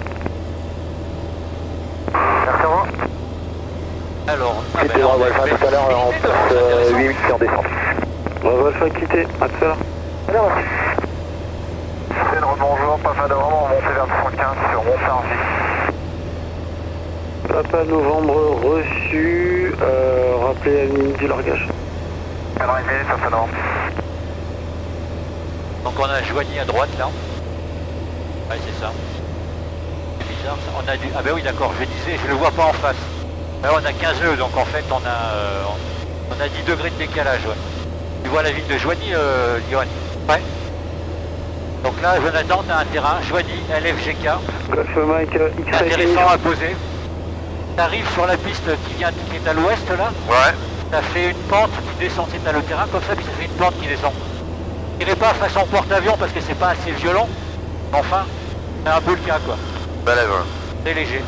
Merci, au revoir. Alors, C'était Bravo Alpha tout à l'heure en place 8 qui en descente. Bravo Alpha quitté, à tout à l'heure. C'est bonjour, Papa Novembre, on monte vers 115 sur Montargis. Papa Novembre reçu, rappelez à la limite du largage. Arrivé, Papa Novembre. donc on a Joigny à droite là. Ouais, c'est ça. C'est bizarre ça. On a du... Ah ben oui, d'accord, je disais, je le vois pas en face. Là, on a 15 nœuds, donc en fait, on a 10 degrés de décalage, ouais. Tu vois la ville de Joigny, Johan? Ouais. Donc là, Jonathan, t'as un terrain, Joigny, LFGK. Golf Mike, C'est intéressant à poser. T'arrives sur la piste qui est à l'ouest là. Ouais. Ça fait une pente qui descend, c'est le terrain comme ça, puis ça fait une pente qui descend. Je dirais pas façon porte-avions parce que c'est pas assez violent. Mais enfin, c'est un peu le cas quoi. Balève. C'est léger.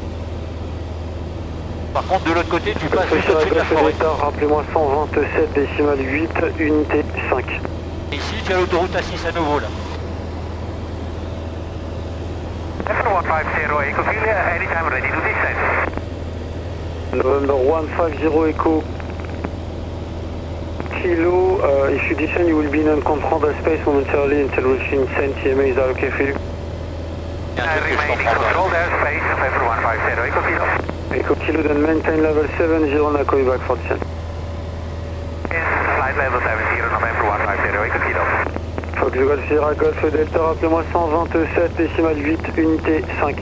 Par contre de l'autre côté tu passes juste au-dessus de la forêt. Rappelez-moi 127 décimales 8, unité 5. Et ici tu as l'autoroute A6 à nouveau là. F150 Echo Filia, anytime ready to descend. November 150 Echo Kilo, if you descend you will be in uncontrolled space momentarily until reaching CMA, is that okay for you? Remain in controlled airspace of F150 Echo Kilo. Echo Kilo, then maintain level 70, now call you back for descent. Yes, flight level 70, November 150 Echo Kilo. Fox Golf Sierra Golf Delta, rappelez-moi 127 décimales 8, unité 5.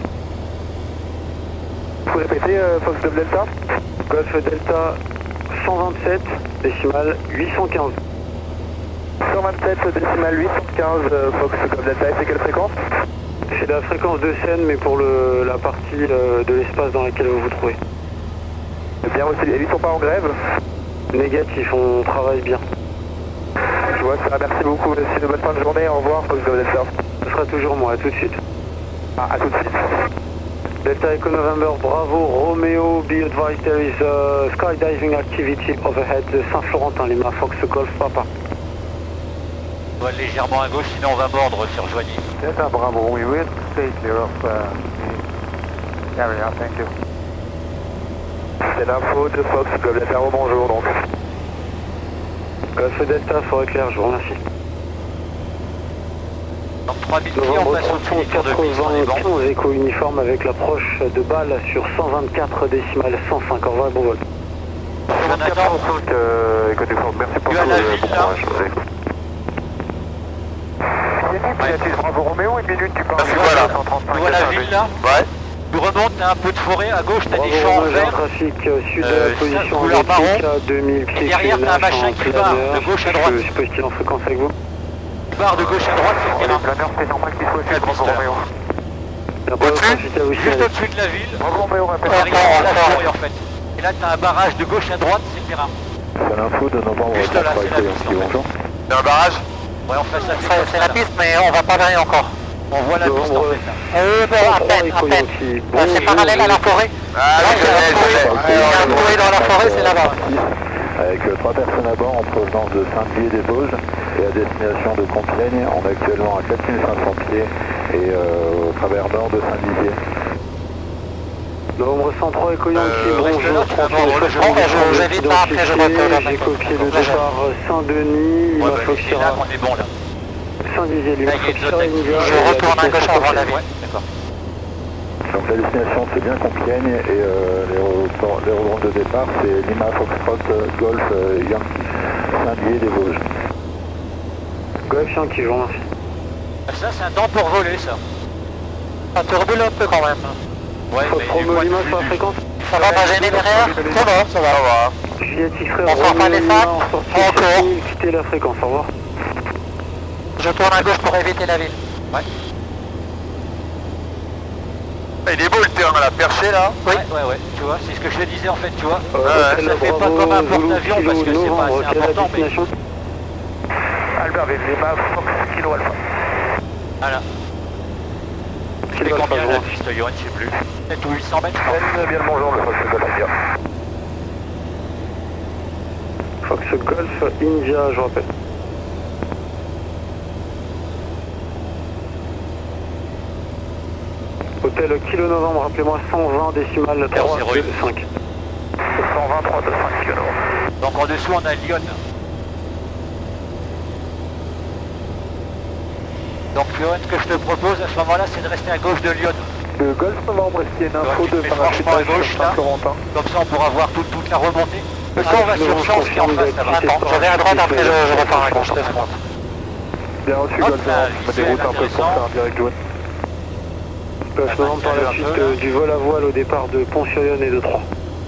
Vous pouvez répéter Fox Golf Delta? Golf Delta 127 décimales 815. 127 décimales 815 Fox Golf Delta, c'est quelle fréquence? C'est la fréquence de scène mais pour la partie de l'espace dans laquelle vous vous trouvez. Bien reçu, ils sont pas en grève? Négatif, on travaille bien. Je vois ça, merci beaucoup, merci de bonne fin de journée, au revoir Fox Golf Delta. Ce sera toujours moi, à tout de suite. Ah, à tout de suite. Delta Echo November, Bravo, Romeo, be advised there is skydiving activity overhead, Saint-Florentin, Lima, Fox Golf, Papa. On va légèrement à gauche, sinon on va mordre sur Joigny. Delta Bravo, we will stay clear of the area, thank you. C'est l'info de Fox Golf Delta, bonjour donc. Golf Delta, forêt claire, je vous remercie. Donc 3000 pieds, on passe au-dessus des tours de piste, on est bon. Écho uniforme avec l'approche de balle sur 124 décimales 105, au revoir, bon vol. Jonathan, Écoutez, merci pour tu as la ville là. Bravo Roméo, une minute, tu parles. Tu vois la ville là? Ouais. Tu remontes, t'as un peu de forêt, à gauche t'as des champs verts. Trafic sud, position couleur marron. à 2000 pieds. Et derrière t'as un machin qui part de gauche à droite. Je peux estimer en fréquence avec vous. Barre de gauche à droite, c'est le terrain. Planeur, c'est normal qu'il soit fait, Bravo Roméo. Juste au-dessus de la ville. Bravo Roméo, Derrière la forêt en fait. Et là t'as un barrage de gauche à droite, c'est le terrain. C'est l'info de novembre. Juste là, c'est la piste. C'est un barrage? Ouais, on fait ça. C'est la piste, mais on va pas vers encore. On voit la piste en fait là. À peine. C'est parallèle à la forêt. Ah, Là, il y a un forêt dans la forêt, c'est là-bas. Avec 3 personnes à bord en provenance de Saint-Dié-des-Vosges et à destination de Compiègne. On est actuellement à 4500 pieds et au travers nord de Saint-Dizier. Nombre 103 Echo Yankee, bonjour. J'évite pas, après je retourne. J'ai copié le départ Saint-Denis, Ouais, bah, c'est là qu'on est bon là. Saint-Dizier, Là, il y a une zone d'activité. Je retourne à gauche avant la ville. D'accord. Donc la destination c'est bien Compiègne et l'aérodrome de départ c'est Lima Foxtrot Golf Yankee, Saint-Dié-des-Vosges. Golf Yankee, je vous remercie. Ça c'est un temps pour voler ça. Ça turbule un peu quand même. Ouais, mais du Promo point de Lima vue sur la du- fréquence. Ça va pas gêner derrière? Ça va, ça va. Juliette X-Ray, On sort pas les Lima, sacs. en sortie Encore. quittez la fréquence, au revoir. Je tourne à gauche pour éviter la ville. Ouais. Il est beau le terrain là, perché là. Ouais, tu vois, c'est ce que je te disais en fait, tu vois. Ouais, ça fait pas comme un porte-avions parce que c'est pas assez important, mais... Albert Lima, Fox Kilo Alpha. Voilà. Tu fais combien la piste, Johan, je sais plus. Peut-être 800 mètres, je crois. Bien le bonjour, le Fox Golf India. Fox Golf India, je rappelle. Hôtel Kilo Novembre, rappelez-moi 120 décimales 3 0,8. 5. 123 de 5 kg. Donc en dessous on a Lyon. Donc Johan, ce que je te propose à ce moment-là, c'est de rester à gauche de Lyon. Le Golf Novembre, est-ce qu'il y a une info Tu de fais franchement à gauche là, comme ça on pourra voir toute la remontée. Là on va sur Chance qui est en face là-bas. Attends, je vais à droite, après je repars à gauche, 2 secondes. Bien reçu, Hop Golf là, Novembre, je me déroute un peu pour faire un direct jaune. Golf Novembre par la suite du vol à voile au départ de Pont-sur-Yonne et de Troyes.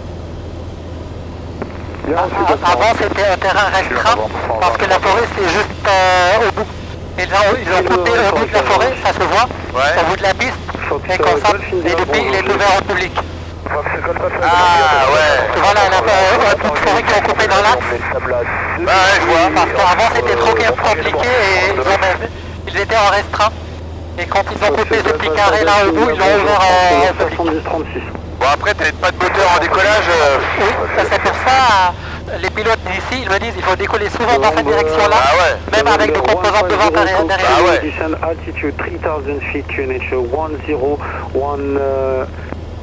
Bien reçu, Golf Novembre. Avant c'était un terrain restreint, parce que la forêt c'est juste au bout. Ils ont coupé au bout de la forêt, ça se voit, au bout de la piste, et comme ça, et depuis il est ouvert au public. Ah ouais. Voilà, là, c'est vrai qu'ils ont coupé dans l'axe. Bah ouais, je vois. Parce qu'avant c'était trop compliqué et ils étaient en restreint. Et quand ils ont coupé ce petit carré là au bout, ils l'ont ouvert en public. 36. Bon après t'as pas de moteur en décollage. Oui, ça c'est pour ça, les pilotes d'ici, ils me disent il faut décoller souvent dans cette direction-là, Ah ouais. même avec des composantes de vent derrière. Ah ouais. Descend altitude 3000 feet, QNH 1019er,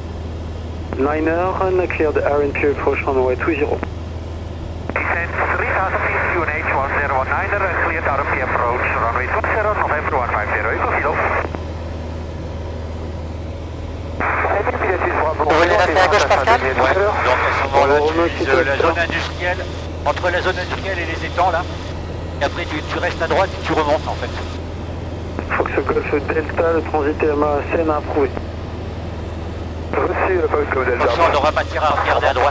and clear the RNP approach runway 20. Descent 3000 feet, QNH 1019er, and clear the RNP approach runway 20, November 150, Echo Kilo. Vous voulez rester à gauche, Pascal? Ouais, donc à ce moment-là, tu utilises la zone industrielle, entre la zone industrielle et les étangs là, et après tu restes à droite et tu remontes en fait. Fox Golf Delta, le transit TMA Seine approuvé. Reçu, Fox Golf Delta. Attention, on n'aura pas tiré à regarder à droite.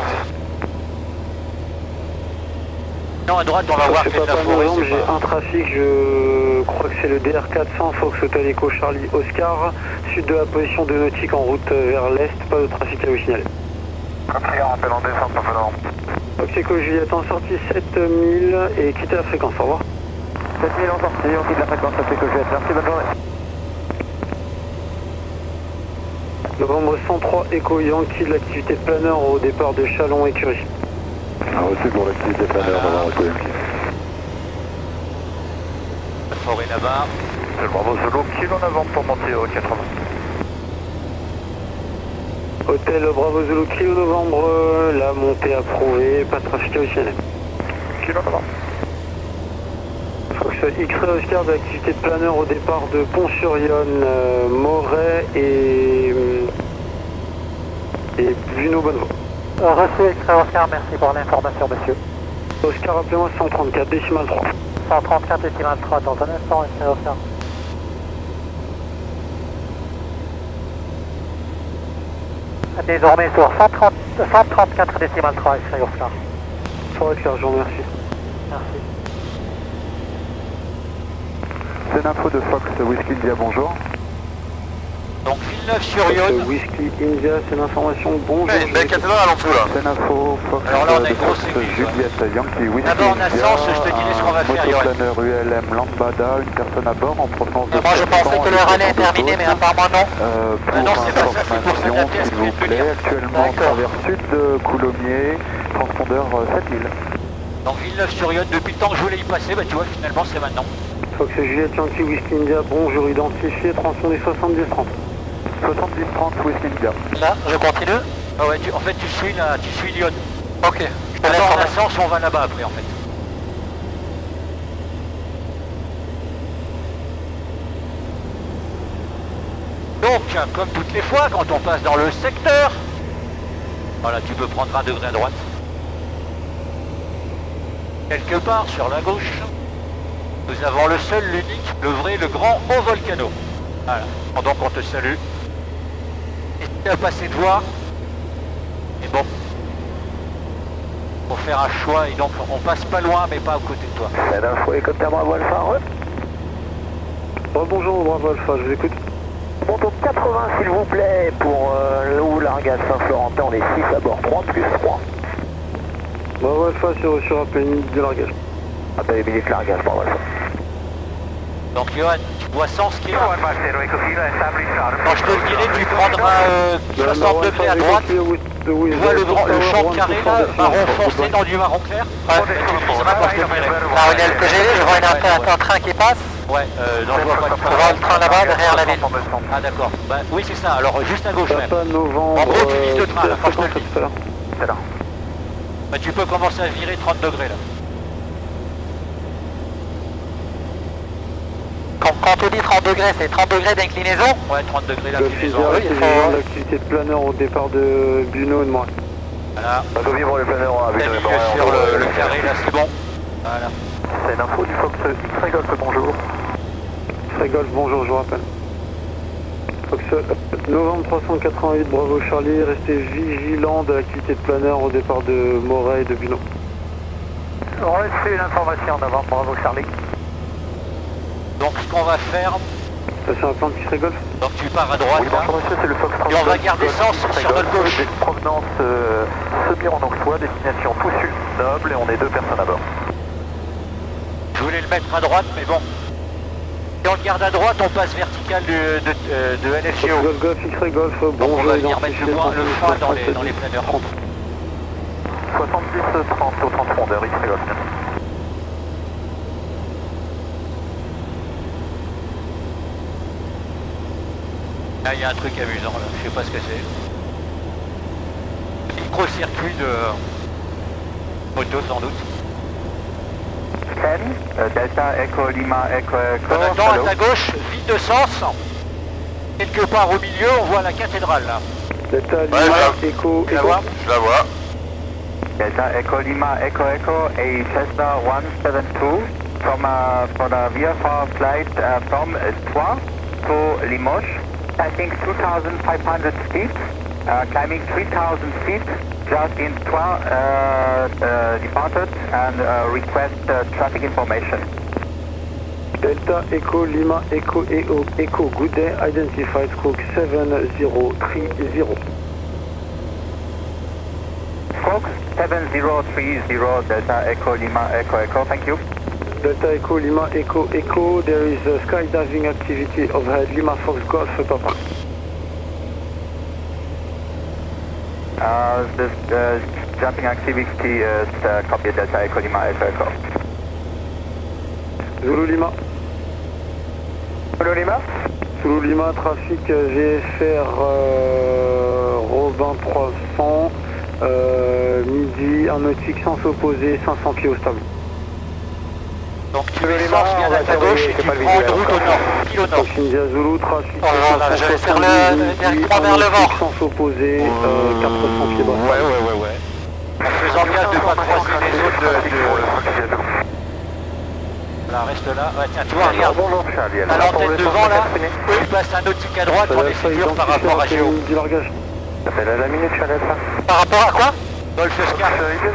Non, à droite, on va voir qu'il y a de la forêt. J'ai un trafic, je crois que c'est le DR400, Fox Hotel Echo Charlie Oscar, sud de la position de nautique en route vers l'est, pas de trafic à vous signaler. Rappel en descente, rappel. Fox Echo Juliette en sortie 7000 et quittez la fréquence, au revoir. 7000 en sortie, on quitte la fréquence, Fox Echo Juliette, merci, bonne journée. Novembre 103 Echo Yankee de l'activité planeur au départ de Chalon-Écurie. Reçu pour l'activité planeur devant Echo Yankee. La forêt là-bas. Le Bravo Solo, kilo en avant pour monter au 80. Hôtel Bravo Zulu Kilo Novembre, la montée approuvée, pas de trafic à vous signaler. Kilo en avant. Fox X-Ray Oscar de l'activité planeur au départ de Pont-sur-Yonne, Moret et Buneau Bonnevoie. Reçu, X-Ray Oscar, merci pour l'information, monsieur. Oscar, appelez-moi 134, décimal 3. 134 décimal 3, dans un instant, X-Ray Oscar. Désormais sur 134 décimal 3, X-Ray Oscar. Fort éclair, je vous remercie. Merci. C'est l'info de Fox Whisky India, bonjour. Donc Villeneuve-sur-Yonne. Whisky India, c'est l'information, bonjour. Une belle cathédrale en dessous là. C'est l'info Fox Alors là, on a une de grosse Fox église, Juliette Yankee Whisky D'abord, on a India, sens, je te dirai ce qu'on va faire, Yoann. motoplaneur ULM Lambada, une personne à bord en provenance de... Moi je pensais que le relais est terminé, mais apparemment non. Pour non, c'est pas ça, c'est pour information, s'adapter à ce s'il que vous tu veux plaît, dire. actuellement en D'accord. travers sud de Coulommiers, transpondeur 7000. Donc Villeneuve-sur-Yonne, depuis le temps que je voulais y passer, bah tu vois, finalement c'est maintenant. Fox Juliette Yankee Whisky India, bonjour, identifié, transpondé 70-30. 70-30 Whisky India. Là, je continue. Ah ouais, en fait tu suis Lyon. Ok. Je te laisse Alors en on a sens, on va là-bas après en fait. Donc, comme toutes les fois, quand on passe dans le secteur, voilà, tu peux prendre 1 degré à droite. Quelque part sur la gauche, nous avons le seul, l'unique, le vrai, le grand haut volcano. Voilà, donc on te salue. N'hésite à passer de voir. Et bon, pour faire un choix, et donc on passe pas loin, mais pas à côté de toi. C'est l'info hélicoptère Bravo Alpha, bonjour Bravo Alpha, je vous écoute. Monte 80 s'il vous plaît pour le largage Saint-Florentin, on est 6 à bord, 3 plus 3. Bravo Alpha, c'est reçu, rappel minute de largage. Appel minute largage, Bravo Alpha. Donc Johan, tu bois 100 ski. Quand je te le dirai, tu prendras 60 degrés à droite. Tu vois le champ carré là, marron foncé dans du marron clair. Ouais, tu utiliseras quand je te le dirai. La ruelle LPGV, je vois un train qui passe. Ouais, non, je vois pas de Je vois le train là-bas, derrière la ville. Ah d'accord, bah oui c'est ça, alors juste à gauche même. Papa Novembre, En gros tu vises le train là, quand je te le dis. tout à l'heure. C'est là. Bah tu peux commencer à virer 30 degrés là. Quand on dit 30 degrés, c'est 30 degrés d'inclinaison. Ouais, 30 degrés Le d'inclinaison. fusillage, il c'est faut- l'activité de planeur au départ de Buneau et de Moret. Voilà, Pas de vivre les planeurs à t'as mis sur le carré là, c'est bon. Voilà. C'est l'info du Fox X-Ray Golf, bonjour. X-Ray Golf, bonjour, je vous rappelle. Fox Novembre 388, Bravo Charlie, restez vigilant de l'activité de planeur au départ de Moret et de Buneau. Reçu l'information d'avant, Bravo Charlie. Donc ce qu'on va faire, Station à plante X-Ray Golf. Donc tu pars à droite, Oui, là. bonjour monsieur, c'est le Fox Et on va garder sens sur notre gauche. Provenance Semur-en-Auxois, destination Poussu, Noble, et on est 2 personnes à bord. Je voulais le mettre à droite, mais bon. Si on le garde à droite, on passe vertical de LFGO. Golf Golf X-Ray Golf, Donc on bonjour. va venir mettre le frein dans les planeurs. 70-30 au transpondeur, X-Ray Golf. Là, il y a un truc amusant, là. Je sais pas ce que c'est. Micro-circuit de moto, sans doute. 10, Delta Echo Lima Echo Echo. On attend à ta gauche, vide de sens. Quelque part au milieu, on voit la cathédrale, là. Delta Ouais, Lima, je Echo, Tu la vois? Je la vois. Delta Echo Lima Echo Echo, a Cessna 172 for the VFR flight from Troyes to Limoges, passing 2,500 feet, climbing 3,000 feet, just in Troyes departed and request traffic information. Delta Echo Lima Echo Echo good day, identified Squawk 7030. Squawk 7030 Delta Echo Lima Echo Echo, thank you. Delta Echo Lima Echo Echo, there is a skydiving activity overhead Lima Fox Golf Papa. This jumping activity is copy Delta Echo Lima Echo Echo. Zulu Lima. Zulu Lima. Zulu Lima, trafic VFR Robin 300, midi, un nautique sens opposé, 500 pieds au stable. Donc tu les sens bien à ta gauche et tu prends une route au nord, pile au nord. Fox India Zulu, trafic Voilà, je vais faire directement vers le vent. sens opposé, 400 pieds bas. Ouais. En faisant bien de ne pas croiser les autres de... Là, reste là. Ouais, tiens, tu vois, regarde. À l'antenne devant, là, tu passes un nautique à droite, on est sécure par rapport à Géo. Du largage. Ça fait la minute Chanel, ça. Par rapport à quoi? Golf Oscar.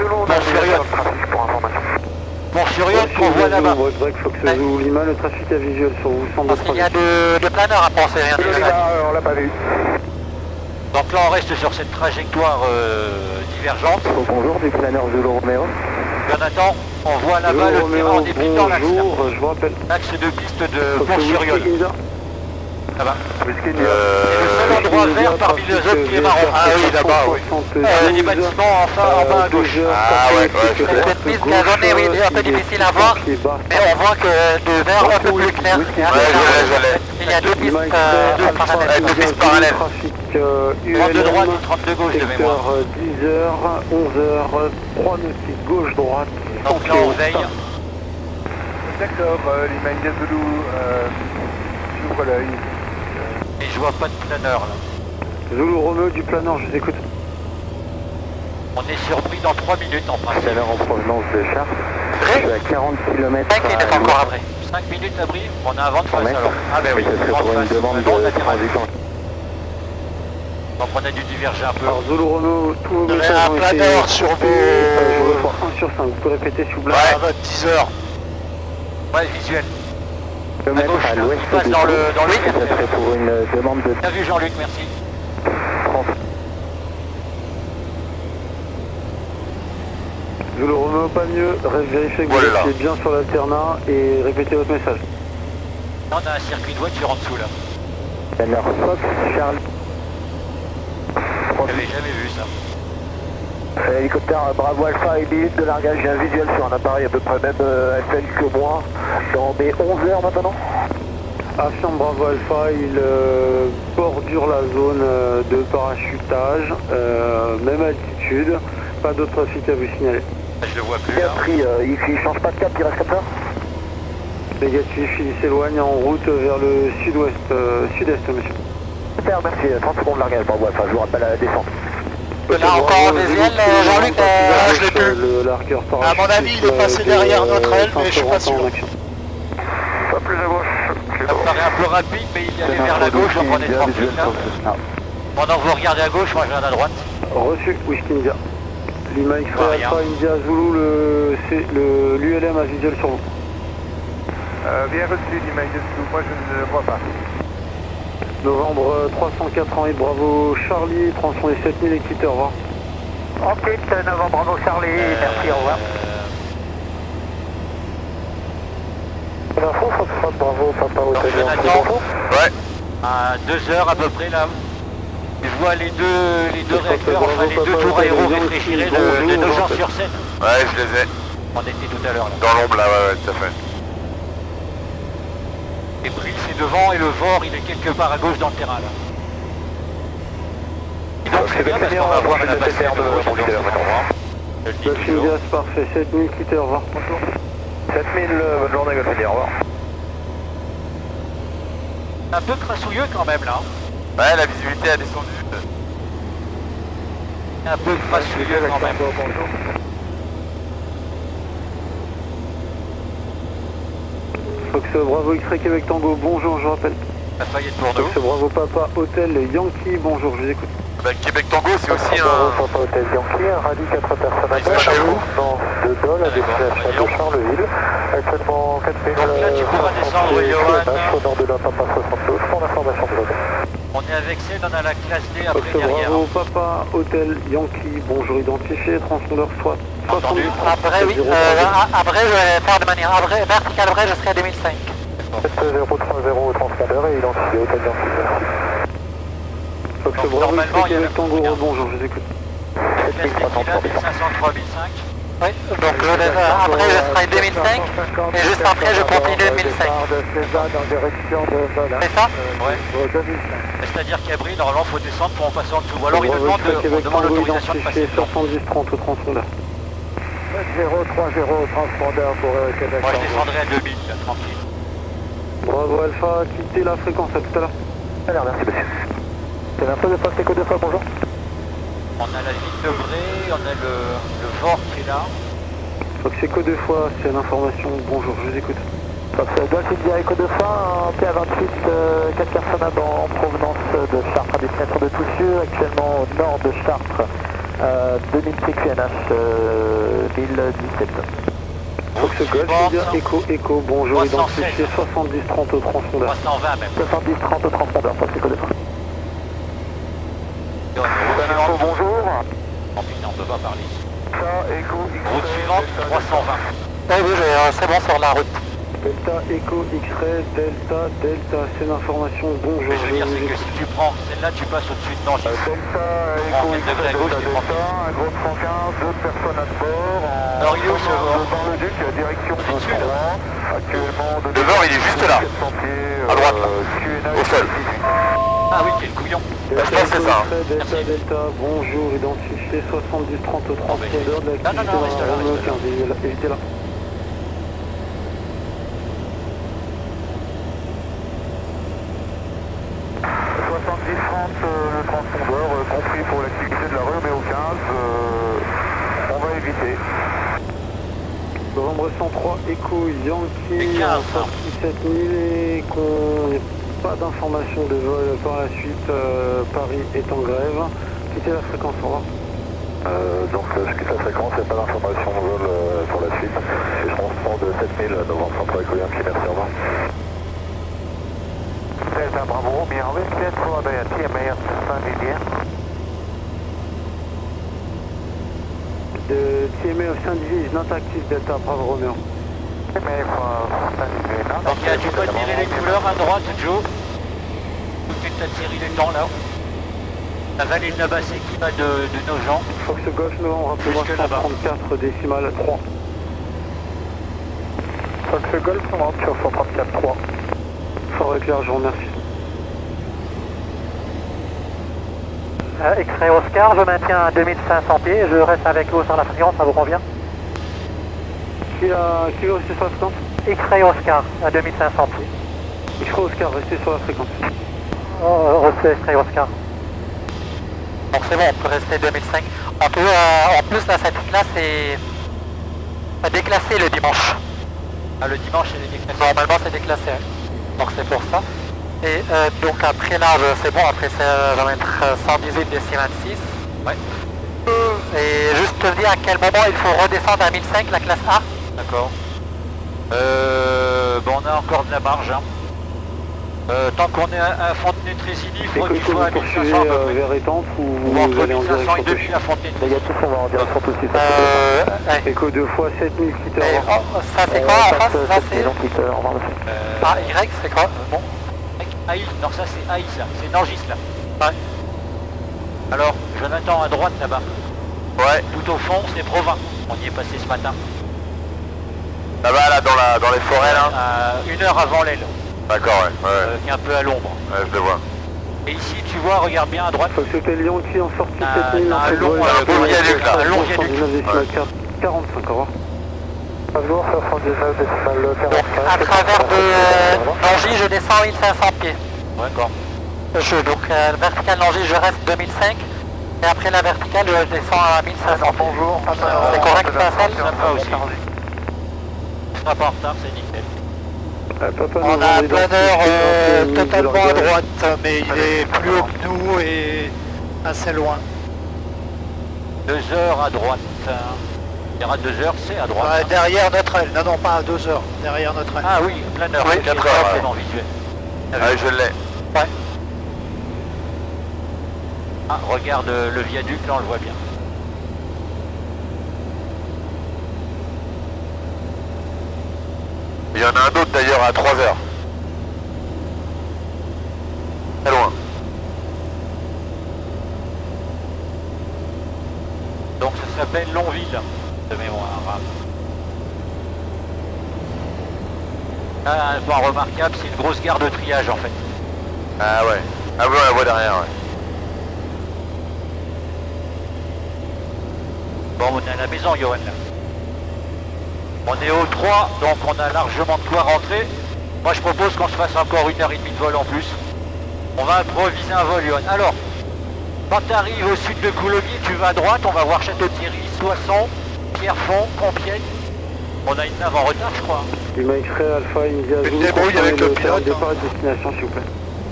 Bon, sur Yon, qu'on voit là-bas. Break Fox Zulu Lima, le trafic à visuel sur vous, 102 Parce qu'il y a de planeurs à penser, rien de ça. On l'a pas vu. Donc là, on reste sur cette trajectoire divergente. Bonjour, du planeur Zulu Romeo. Jonathan, on voit là-bas le terrain en débutant l'axe. Bonjour, je vous rappelle. L'axe de piste de Pont-sur-Yon. Là-bas. C'est le seul endroit vert parmi les autres qui est marron. Ah oui, là-bas, oui. Il y a des bâtiments en bas à gauche. Ah ouais, Cette piste qui a jaune est un peu difficile à voir, mais on voit que de vert un peu plus clair. Il y a deux pistes parallèles. Trafic 30 de droite ou 30 de gauche de mémoire. 10h, 11h, 3 nautiques gauche-droite. Donc là, on veille. D'accord, Lima India Zulu, j'ouvre l'œil. Et je vois pas de planeur là. Zulu Romeo du planeur, je vous écoute. On est surpris dans 3 minutes en principe. Tout à l'heure en provenance de Chartres. Je suis à 40 km. 5 minutes encore après. 5 minutes à Brive, on a un vent de face alors. Ah ben oui, Ce serait pour une demande de transition. Donc on a dû diverger un peu. Alors Zulu Romeo, tous vos Vous avez messages un ont été planeur sur vos... je reçois 1 sur 5, vous pouvez répéter s'il vous plaît. Ouais, 10 heures. Ouais, visuel. À gauche, à l'ouest il passe dans le Ça serait pour une demande de T'as vu Jean-Luc, merci. Zulu Romeo, pas mieux, vérifiez que vous étiez bien sur l'alternat et répétez votre message. Là, on a un circuit de voiture en dessous là. Planeur Fox, Charles. J'avais jamais vu ça. Hélicoptère Bravo Alpha et minute de largage, j'ai un visuel sur un appareil à peu près même FL que moi, dans mes 11h maintenant. Affirme Bravo Alpha, il bordure la zone de parachutage, même altitude, pas d'autre trafic à vous signaler. Je le vois plus Il a là. pris, il change pas de cap, il reste comme ça. Négatif, il s'éloigne en route vers le sud-ouest, sud-est monsieur. Super, merci, 30 secondes de largage, Bravo Alpha, je vous rappelle à la descente. Là encore en visuel, Jean-Luc, je l'ai plus. Le largueur À mon avis, il est passé derrière notre aile, mais je suis pas sûr. Pas plus à gauche. Ça me paraît un peu rapide, mais il allait vers la gauche, donc on est tranquille là. Pendant que vous regardez à gauche, moi je regarde à droite. Reçu, Whisky India. Lima X-Ray rien. Alpha India Zulu, l'ULM a visuel sur vous. Bien reçu, Lima India Zulu, moi je ne vois pas. Novembre 388 Bravo Charlie, transpondez 7000 et quittez, au revoir. Ok, Novembre Bravo Charlie, merci, au revoir. L'info, Foxtrot Bravo, Papa Hôtel Yankee. Ouais. À 2 heures à peu près là. Je vois les deux réacteurs, enfin les deux tours aéro réfrigérés de nos gens sur scène. Ouais, je les ai. On était tout à l'heure là. Dans l'ombre là, ouais, tout à fait. Et Brice est devant et le VOR il est quelque part à gauche dans le terrain là. Et donc c'est bien parce qu'on va avoir la passer de son leader, Golf parfait, 7000 quittez, au revoir. 7000, bonne journée, Golf India, au revoir. Un peu crassouilleux quand même là. Ouais, la visibilité a descendu. Un peu crassouilleux quand même. Fox Bravo X-Ray Québec Tango, bonjour, je rappelle. Ça failli être pour nous. Fox Bravo Papa Hôtel Yankee, bonjour, je vous écoute. Bah, Québec Tango, c'est aussi Papa Hôtel Yankee, un rallye 4 personnes à bord, dans de Dole à destination de Charleville. Actuellement 4000. Donc là tu pourras descendre Johan. Au nord de la Papa 72, pour l'information de l'hôtel. On est avec celle, on a la classe D Fox après derrière. Bravo Papa Hôtel Yankee, bonjour, identifié, transpondeur soit. Entendu. Après, oui, après, je vais faire de manière verticale, après, je serai à 2005. 7030 transpondeur et identifié Hôtel Yankee. Fox Donc, Bravo normalement, X-Ray il y a Québec Tango, bonjour, je vous écoute. La classe D qui est là, 1503 1005. Oui, donc après, je serai à 2005 et juste après, je continue 2005. C'est ça? Ouais. C'est-à-dire qu'Abri, normalement, il faut descendre pour en passer en dessous. Ou alors il nous demande l'autorisation de passer. 70-30 au transpondeur. 030 transpondeur pour Québec. Moi, je descendrai à 2000, là, tranquille. Bravo Alpha, quittez la fréquence, à tout à l'heure. Alors, merci monsieur. C'est l'info de poste écho 2 fois, bonjour. On a la ligne de Bré, on a le VOR qui est là. Fox Echo 2 fois, c'est l'information, bonjour, je vous écoute. Fox Golf India Echo 2 fois, un PA28, 4 personnes à bord en provenance de Chartres à destination de Toussieux, actuellement au nord de Chartres, 2000 TQNH 1017. Fox Golf India Echo, bonjour, identifié 70-30 au transpondeur. 320 même. 70-30 au transpondeur, Fox Echo 2 fois. Bonjour. Oh putain, on peut pas parler. Delta Echo Route suivante, 320. Oui, c'est bon sur la route. Delta Echo X-Ray, Delta, c'est l'information, bonjour. Mais je veux dire, c'est que si tu prends celle-là, tu passes au-dessus de Nancy. Delta Echo X-Ray, à gauche, tu prends un gros 115, 2 personnes à bord. Alors il est où ce VOR? Dans le Duc, direction C'est dessus là. actuellement de Le VOR, il est juste là. À droite, là. Au sol. Ah oui, quel couillon. Je pense que c'est ça. Delta, bonjour, identifié 70-30 au transpondeur de l'activité Non, reste là, Romeo reste là. 15, évitez là. Le transpondeur, compris pour l'activité de la rue, mais au 15, on va éviter. Novembre 103, Echo Yankee, 7000 et qu'on n'ait pas d'information de vol par la suite, Paris est en grève. Quittez la fréquence, au revoir. Donc je quitte la fréquence, il n'y a pas d'information de vol pour la suite. Et je transport de 7000, Novembre 103, Echo Yankee, merci, au revoir. Delta Bravo, bien request for the TMA Saint-Didier. The TMA of Saint-Didier is not active, Delta Bravo Romeo. TMA for Saint-Didier, not Donc tu peux tirer les couleurs à droite, Joe. Tu as tiré les temps là. La vallée de Nabassé qui va de nos gens. Fox Golf, Novembre, rappelez-moi 134 décimales 3. Fox Golf, Novembre, sur 134 3. Fort éclair, je vous remercie. X-Ray Oscar, je maintiens à 2500 pieds, je reste avec vous sur la fréquence, ça vous convient? Qui veut rester sur la fréquence? X-Ray Oscar, à 2500 pieds. X-Ray Oscar, restez sur la fréquence. Restez X-Ray Oscar. Donc c'est bon, on peut rester 2005. En plus, là, cette ligne-là, c'est déclassé le dimanche. Ah, le dimanche, elle est déclassée. Normalement, c'est déclassé. Hein. Donc c'est pour ça. Et donc après là, c'est bon, après ça va mettre 118 décimales 6. Ouais. Et juste te dire à quel moment il faut redescendre à 1005, la classe A. D'accord. Bon, on a encore de la marge. Hein. Tant qu'on est à fond de Fontenay Trésigny, il Et faut que qu'il vous soit à poursuivez 1500 à peu près. vers Étampes ou Ou vous entre allez en 1500 et direction 2000 à Fontenay Les gars, tous on va en direction Tossy. Écho 2 fois 7000 quitteurs. Ça c'est quoi en face? Ça c'est... Ah, Y c'est quoi? Bon. Aïe, non ça c'est Aïe ça, c'est Nangis là. Ouais. Alors, Jonathan à droite là-bas. Ouais. Tout au fond, c'est Provins. On y est passé ce matin. Là-bas, là, dans les forêts, là. À 1 heure avant l'aile. D'accord, ouais. Qui est un peu à l'ombre. Ouais, je le vois. Et ici, tu vois, regarde bien à droite. Faut que c'était Lyon qui en sortie 7000. Un long viaduc là. Un long viaduc. 45, au revoir. Bonjour, 79 décimal 45. À travers de Langy, je descends 1500 pieds. D'accord. Donc verticale Langy, je reste 2005. Et après la verticale, je descends à 1500 pieds. Bonjour. C'est correct, Pascal? Sympa aussi. Tu seras pas en retard, c'est nickel. On a un planeur totalement à droite, mais il est plus haut que nous et assez loin. 2 heures à droite. Il y aura 2 heures, c'est à droite. Ouais, derrière notre aile. Non, pas à 2 heures. Derrière notre aile. Ah oui, planeur. Oui, 4 heures. Vraiment visuel. Ouais, je l'ai. Ouais. Ah, regarde le viaduc, là on le voit bien. Il y en a un autre d'ailleurs à 3 heures. Très loin. Donc ça s'appelle Longville, de mémoire. Ah, un point remarquable, c'est une grosse gare de triage en fait. Ah ouais. Ah oui, on la voit derrière, ouais. Bon, on est à la maison, Johan, là. On est au 3, donc on a largement de quoi rentrer. Moi, je propose qu'on se fasse encore 1h30 de vol en plus. On va improviser un vol, Johan. Alors, quand tu arrives au sud de Coulommiers, tu vas à droite, on va voir Château-Thierry, Soissons, Pierrefonds, Compiègne. On a une nave en retard, je crois. Du Mike Ray Alpha India Zulu. Une débrouille avec le pilote. Départ et destination, s'il vous plaît.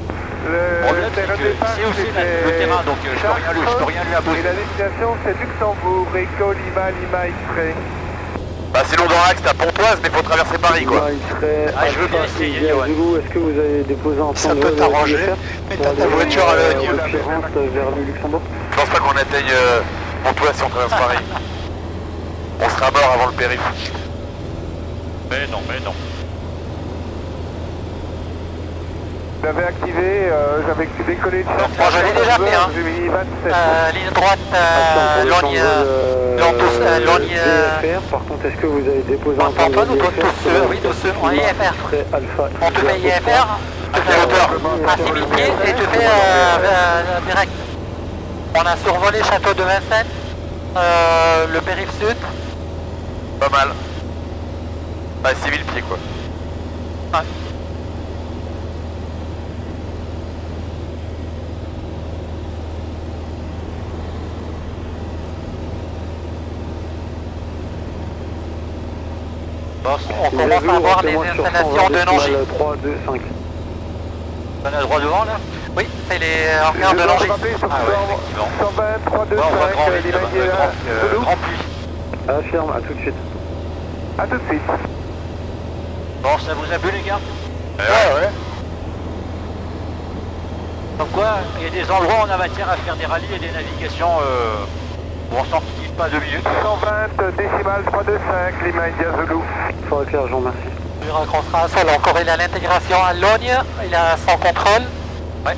C'est aussi le terrain, donc je peux rien lui imposer. Et la destination, c'est Luxembourg, Echo, Lima, X-Ray. Bah sinon dans l'axe t'as Pontoise mais faut traverser Paris quoi. Je veux bien essayer, Johan. Est-ce que vous avez déposé un Ça peut t'arranger, mais t'as ta voiture à l'œil. Vers le Luxembourg. Je pense pas qu'on atteigne Pontoise si on traverse Paris. On sera mort avant le périph'. Mais non. J'avais activé, j'avais décollé de Bon, je l'ai déjà fait, hein. J'ai mis 27. Ligne droite, Lognes... Par contre, est-ce que vous avez déposé un plan de IFR? Oui, Tosseux, en IFR. On te fait IFR, tu fais hauteur à 6000 pieds et tu fais direct. On a survolé Château de Vincennes, le périph' sud. Pas mal. Bah 6000 pieds quoi. Ouais. On commence à voir les installations de Nangy. 3, 2, 5. On a droit devant là? Oui, c'est les hangars de Nangy. Ah ouais, effectivement. 120, 3, 2, 5, On va grand vite, les grand puits. Affirme, à tout de suite. A tout de suite. Bon, ça vous a bu les gars? Ouais. Comme quoi, il y a des endroits où on a matière à faire des rallyes et des navigations où on s'en quitte pas 2 minutes. 120, décimal 3, 2, 5, Lima, India, Zulu. Fort clair, je vous remercie. Il rencontrera un sol, encore il a l'intégration à Lognes, il a son contrôle. Ouais.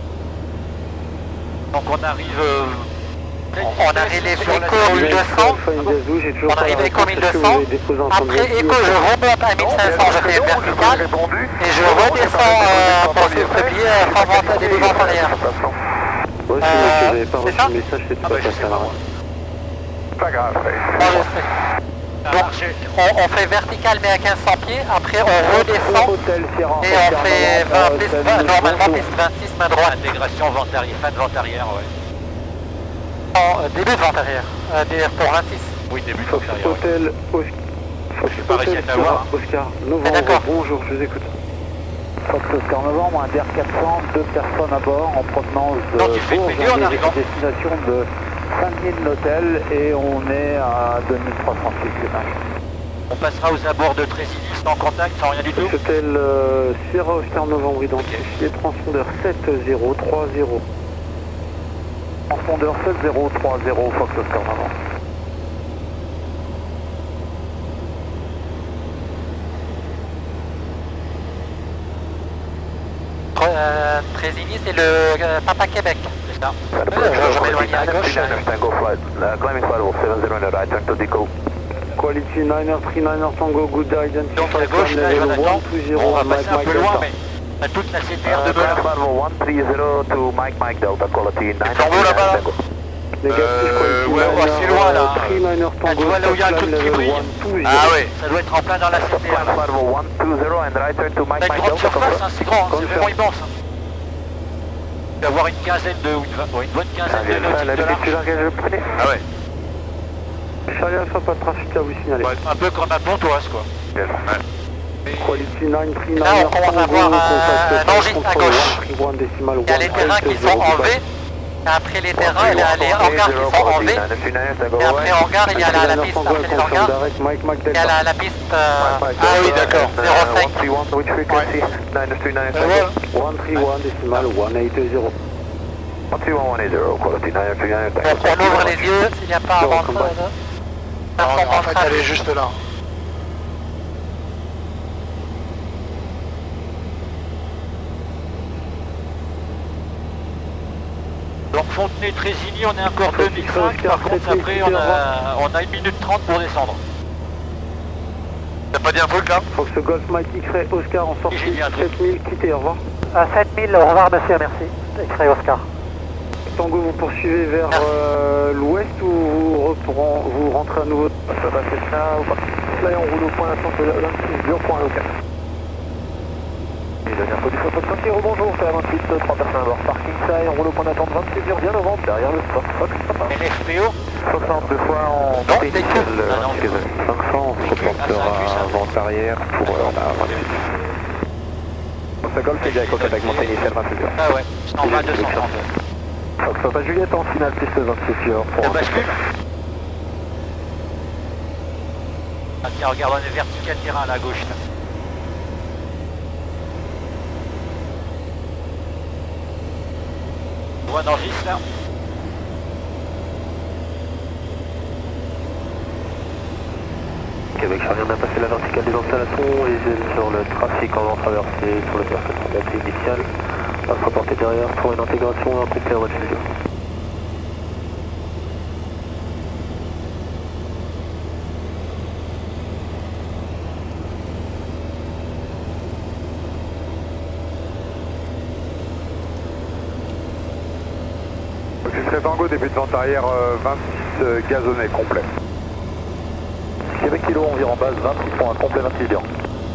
Donc on arrive... on arrive Echo 1200, on arrive Echo 1200, après Echo je remonte à 1500, je fais vertical, et je redescends pour suivre le billet sans début vente arrière. Ouais, si vous n'avez pas reçu ça le message, c'est Ah bah je sais pas moi. Pas grave. Non, je sais. Donc on fait vertical mais à 1500 pieds, après on redescend et on fait 20 pistes, normalement piste 26 main droite. Intégration vente arrière, fin de vente arrière, ouais. Non, début de vente arrière, pour 26. Oui, début de vente arrière. Hôtel J'ai pas réussi à t'avoir. Oscar Novembre, bonjour, je vous écoute. Fox Oscar Novembre, un DR400, 2 personnes à bord en provenance de Donc tu fais une vidéo en arrivant. destination de Saint-Denis-de-L'Hôtel et on est à 2336 km. On passera aux abords de Trésigny en contact sans rien du tout. C'était le Sierra Oscar Novembre identifié, transpondeur 7030. Transpondeur 7030, Fox Oscar Novembre. Trésigny, c'est le Papa Québec, c'est ça. Je m'éloigne à gauche. Climbing flight 70 right, turn to deco. Quality 9er, 39er Tango, good identity. Donc à gauche, là, Jonathan, on va passer un peu loin, mais à toute la CTR de Melun. 130 to Mike Delta, quality 9er. Tango là-bas, ouais, assez loin là. Ah, tu vois là où il y a un truc qui brille. Ah ouais. Ça doit être en plein dans la CTR. T'as une grande surface, hein, c'est grand, c'est vraiment immense. Il va y avoir une quinzaine de, une bonne quinzaine de nautiques de large. Ah ouais. Charlie Alpha, pas de trafic à vous signaler. Ouais, un peu comme à Pontoise quoi. Quality 939. Là on commence à voir un engin à gauche. Il y a les terrains qui sont enlevés. Après les terrains, il y a les hangars qui sont enlevés. Et après hangar, il y a la piste. Après les hangars, il y a la piste. Ah oui, d'accord. 05. 131 décimal 180. Donc on ouvre les yeux s'il n'y a pas un ventre. En fait, elle est juste là. Donc Fontenay-Trésigny, on est encore 2005, par contre après on a 1 minute 30 pour descendre. T'as pas dit un truc là? Fox Golf Mike X-Ray Oscar en sortie 7000, quittez, au revoir. À 7000, au revoir monsieur, merci. X-Ray Oscar. Tango, vous poursuivez vers l'ouest ou vous rentrez à nouveau? Ça va passer ça ou pas? Là on roule au point d'instant, c'est au point local. Et dernière position de votre rebonjour, c'est la 28, 3 personnes à bord. Parking side, on roule au point d'attente 28, bien novembre, derrière le spot. Fox, papa. NFPO 62 fois en montée initiale, 500, on se reportera vente arrière pour on a 28. Fox Golf, c'est direct contact avec montée initiale 28 heures. Ah ouais, c'est en bas 230. Fox Papa Juliette en finale piste 28 heures pour Ça bascule. Ah tiens, regarde, on est vertical terrain là à gauche là. On voit dans 10 là. Québec Charlie, on a passé la verticale des installations et sur le trafic, on va traverser sur le percée initial. On va se reporter derrière pour une intégration complète à votre studio. Tango, début de vente arrière 26 gazonné complet. Québec Kilo, on vire en base 26 points, complet 26 heures.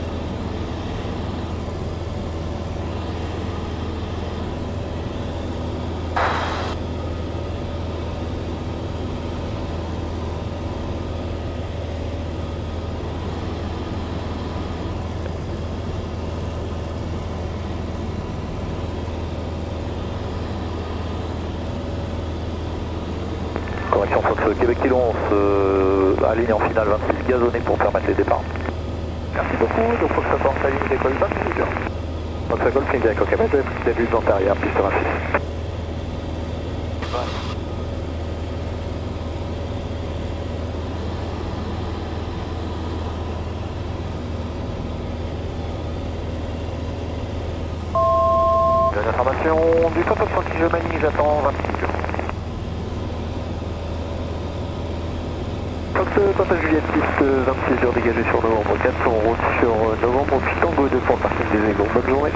Correction Fox Québec Kilo, on se aligne en finale 26 gazonné pour permettre les départs. Merci beaucoup, donc Fox Support sa ligne décolle 26 heures. Fox Golf, ligne direct au Québec, début de vente arrière, piste 26. Dernière information du top 100 qui je manie, j'attends 26 heures. Fox Papa Juliette, piste 26 heures dégagée sur novembre 4, on route sur novembre, puis Tango 2 pour le parking des Égons. Bonne journée.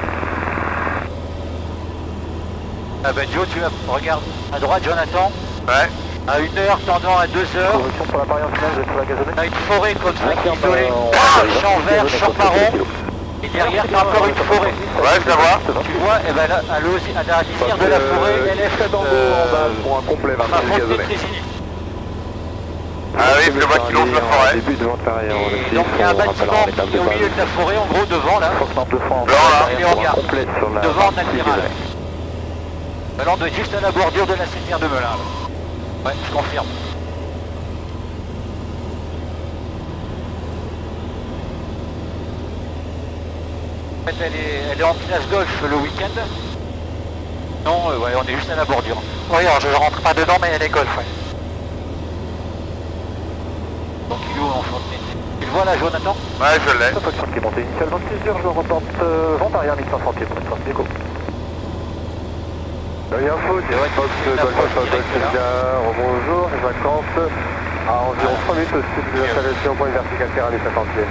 Ah ben Joe, tu regarde à droite Jonathan. Ouais. À 1h tendant à 2h. Correction pour la barrière finale, vous êtes sur la gazonnée. On a une forêt comme ça qui est isolée. Champ vert, champ marron. Et derrière t'as encore une forêt. Ouais, je la vois. Tu vois, et ben là, à la lisière de la forêt, LF Tango en base pour un complet 26 gazonné. Ah oui, je vois qu'il longe la forêt. Début de vente arrière, on est donc il y a un bâtiment qui est au milieu de la forêt, en gros devant là. Et les hangars. Devant on a le terrain là. Là on doit être juste à la bordure de la CTR de Melun là. Ouais, je confirme. En fait, elle est en place golf le week-end. Non, ouais, on est juste à la bordure. Oui, alors je rentre pas dedans, mais elle est golf, ouais. Donc il est où en Fontenay? Tu le vois là, Jonathan? Ouais, je l'ai. Faction qui est montée initiale 26 heures, je reporte vente arrière 1500 pieds pour être déco. Info, Fox, bonjour, les vacances à environ 3 minutes au sud de l'installation point vertical terrain des 50 pieds.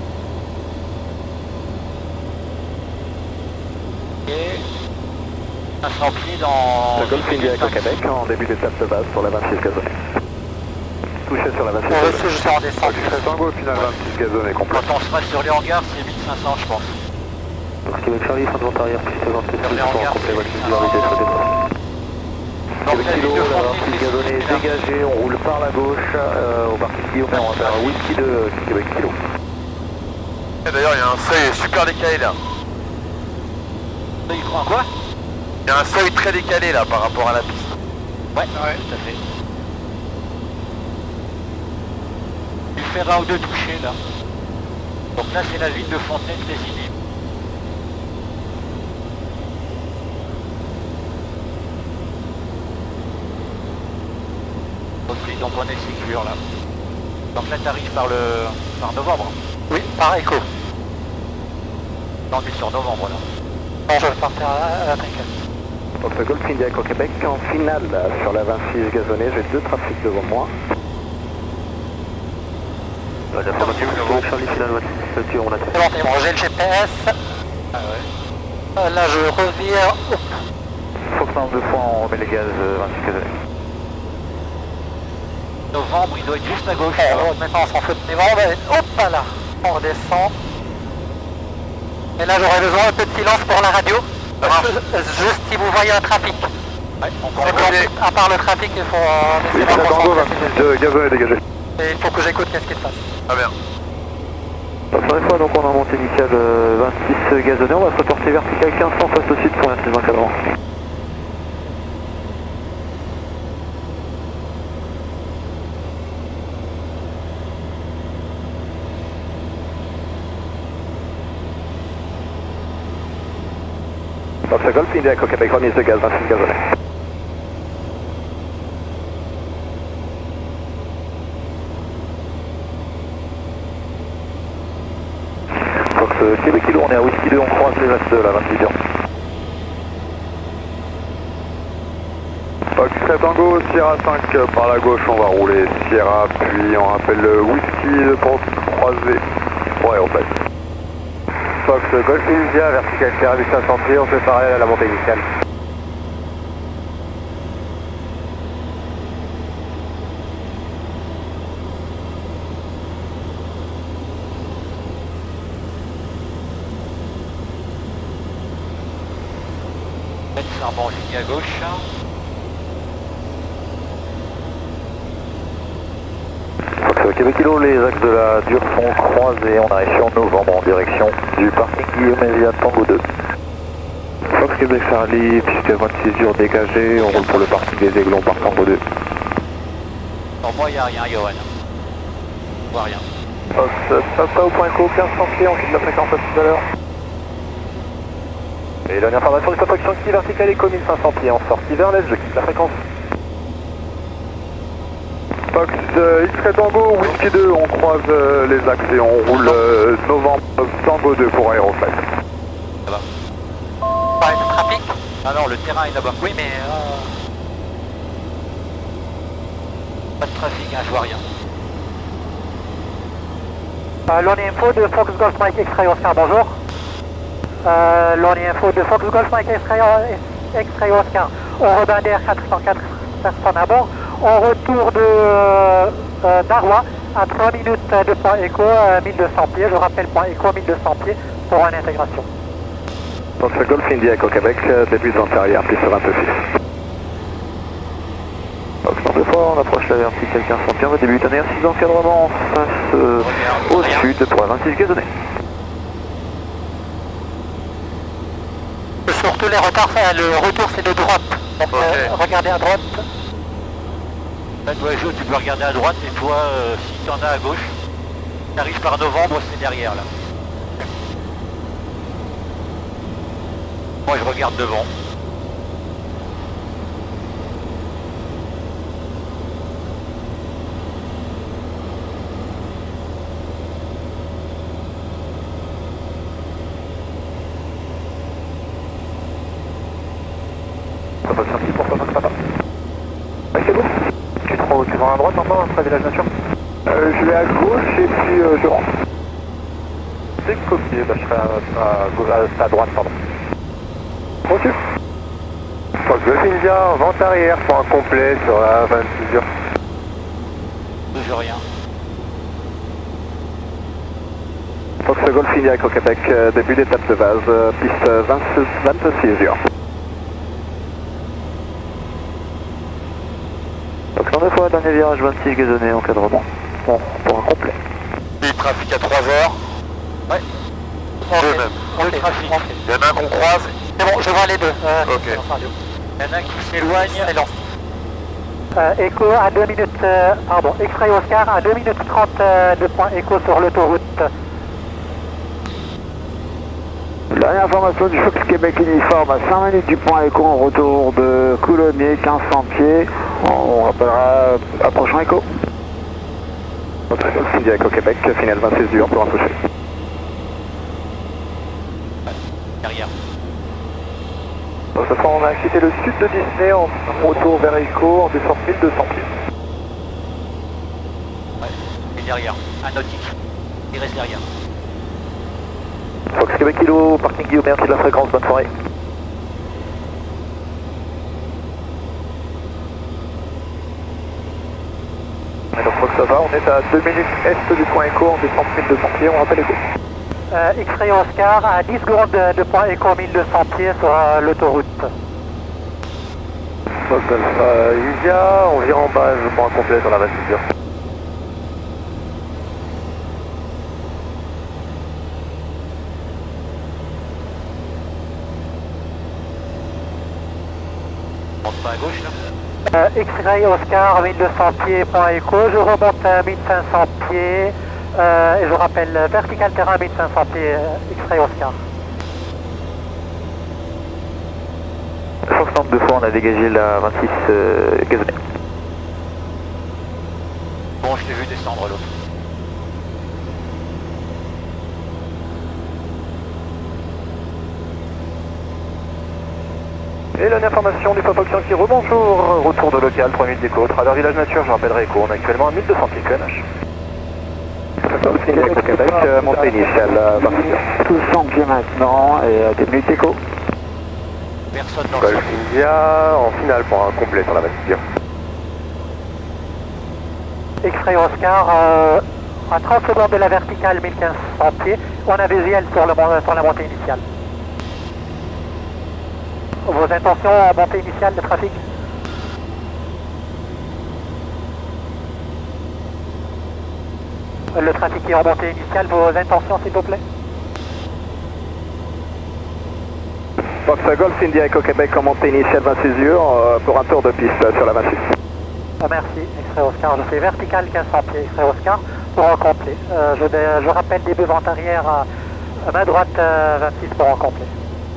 Et 500 pieds dans... Le Golf India avec au Québec en début d'étape de base sur la 26 gazonnée. Touché sur la 26 Bon, gazonnée. je suis en descente. Tu serais tango au final 26 gazonnée complet. Quand on sera sur les hangars, c'est 1500 je pense. Québec Charlie, fin de vente arrière, piste 26 Sur les hangars, complet, c'est validité sur des traces. Donc Québec la Kilo, ligne de la Fontenay, 26 gazonnée dégagée, on roule par la gauche au bar Guillaume, on va faire un whisky de Québec Kilo. Et d'ailleurs, il y a un seuil super décalé là. Il prend quoi? Il y a un seuil très décalé là par rapport à la piste. Ouais, tout à fait. Il fait un ou deux touchés là. Donc là c'est la ville de Fontenay désignée. Ok, donc on est sécure là. Donc là t'arrives par novembre. Oui, par écho. Non, on est sur novembre là. Non, je vais partir à Trinquet. Donc le Golf India au Québec en finale sur la 26 gazonnée, j'ai deux trafics devant moi. Charlie finale, on a C'est bon, j'ai le GPS. Ah ouais. Là je reviens. Faut que dans 2 fois on remet les gaz 26 gazonnée. Novembre, il doit être juste à gauche. Maintenant on s'en fout de novembre. Hop là, on redescend. Et là j'aurais besoin un peu de silence pour la radio. Juste si vous voyez un trafic. Ouais, À part le trafic, il faut Oui, essayer c'est de tango, concentrer. 26 gazonnée dégagé. Et il faut que j'écoute qu'est-ce qui se passe. Ah bien. Première fois, donc on a monté initiale 26 gazonnée, on va se reporter vertical 1500 face au sud pour 26 encadrant. Donc ce Golf India au Québec, remise de gaz 26 gazonnée. Fox Québec Kilo, on est à Whisky 2, on croise les axes de la 26 heures. Fox Tango, Sierra 5 par la gauche, on va rouler Sierra, puis on rappelle le Whisky pour croiser. Ouais, on passe. Fox Golf India, vertical clair, 1500 pieds, on fait parallèle à la montée initiale. C'est un bon ligne à gauche. Fox Québec Kilo, les axes de la Dure sont croisés, on arrive sur novembre en direction du parking Guillaume Elia Tango 2. Fox Québec Charlie, piste 26 Dure dégagée, on roule pour le parking des Aiglons par Tango 2. Non, moi il n'y a rien, Johan. Je vois rien. Fox Papa au point écho, 1500 pieds, on quitte la fréquence à tout à l'heure. Et dernière information de faction qui verticale éco 1500 pieds, en sortie vers l'est, je quitte la fréquence. Fox X-Ray Tango, Whisky 2, on croise les axes et on roule novembre Tango 2 pour Aéroflex. Ça va. Pas de trafic. Ah non, le terrain est là-bas. Oui, mais Pas de trafic, hein, je vois rien. Lonnie Info de Fox Golf Mike X-Ray Oscar, bonjour. Lonnie Info de Fox Golf Mike X-Ray Oscar. On rebat d'air 404 personnes à bord. On retour de Darwa à 3 minutes de point écho, 1200 pieds. Je rappelle point écho 1200 pieds pour une intégration. Donc ce Golf India au Québec, début de vente arrière, piste 26. Donc dans 2 fois, on approche la verticale 1500 pieds, on va débuter un exercice d'encadrement face au sud pour la 26 gazonnée. Surtout les retards, le retour c'est de droite. Donc regardez à droite. Là, toi, Jo, tu peux regarder à droite et toi, si tu en as à gauche, tu arrives par novembre, c'est derrière là. Moi je regarde devant. Ça passe un petit pour toi, papa. Ouais, c'est bon. Tu vas à droite maintenant, après Village Nature? Je vais à gauche et puis je rentre. C'est copié, bah, je serai à droite, pardon. Reçu. Fox Golf India, vente arrière, point complet sur la 26 heures. Bouge rien. Fox Golf India au Québec, début d'étape de base, piste 26 heures. Donc on est fois dernier virage 26 gazonné, encadrement. Bon, pour un complet. Et trafic à 3 heures. Ouais. Deux même. Le trafic. Il y en a un qu'on croise. C'est bon, je vois les deux. Ok. Il y en a un qui s'éloigne. C'est lent. Echo à 2 minutes, pardon, X-Ray Oscar à 2 minutes 30 de point Echo sur l'autoroute. Dernière information du Fox Québec uniforme à 5 minutes du point Echo en retour de Coulommiers, 1500 pieds. On rappellera à prochain Echo. Fox India au Québec, finale 26 heures pour un toucher. Derrière. Ce soir, on a quitté le sud de Disney en retour vers Echo en descente 1200 pieds. Ouais, et derrière. Un nautique. Il reste derrière. Fox Québec Kilo, parking Guillaume, merci de la fréquence, bonne soirée. Et donc Fox ça va, on est à 2 minutes est du point Echo en descente 1200 pieds, on rappelle Echo. X-Ray Oscar à 10 secondes de point Echo 1200 pieds sur l'autoroute. Fox Alpha India, on vire en base, point complet sur la 26 heures. On monte pas à gauche là. X-Ray Oscar 1200 pieds, point Echo, je remonte à 1500 pieds et je rappelle vertical terrain 1500 pieds, X-Ray Oscar. Fox 92 fois, on a dégagé la 26 gazonnée. Bon, je t'ai vu descendre l'autre. Et la information du Papa qui rebonjour, retour de local, 3 minutes d'écho, travers Village Nature, je rappellerai Echo, on est actuellement à 1200 pieds QNH. Au Québec, montée initiale, 1200 pieds maintenant et à 10 minutes écho. Personne dans le Golf India, en finale, point complet sur la 26 heures. X-Ray Oscar à 30 secondes de la verticale 1500 pieds, on a visuel sur la montée initiale. Vos intentions à montée initiale de trafic? Le trafic est en montée initiale, vos intentions s'il vous plaît? Fox Golf India Echo Québec en montée initiale 26 heures pour un tour de piste sur la 26. Merci, X-Ray Oscar, je fais vertical 1500 pieds, X-Ray Oscar pour un complet. Je rappelle début vente arrière à main droite 26 pour un complet.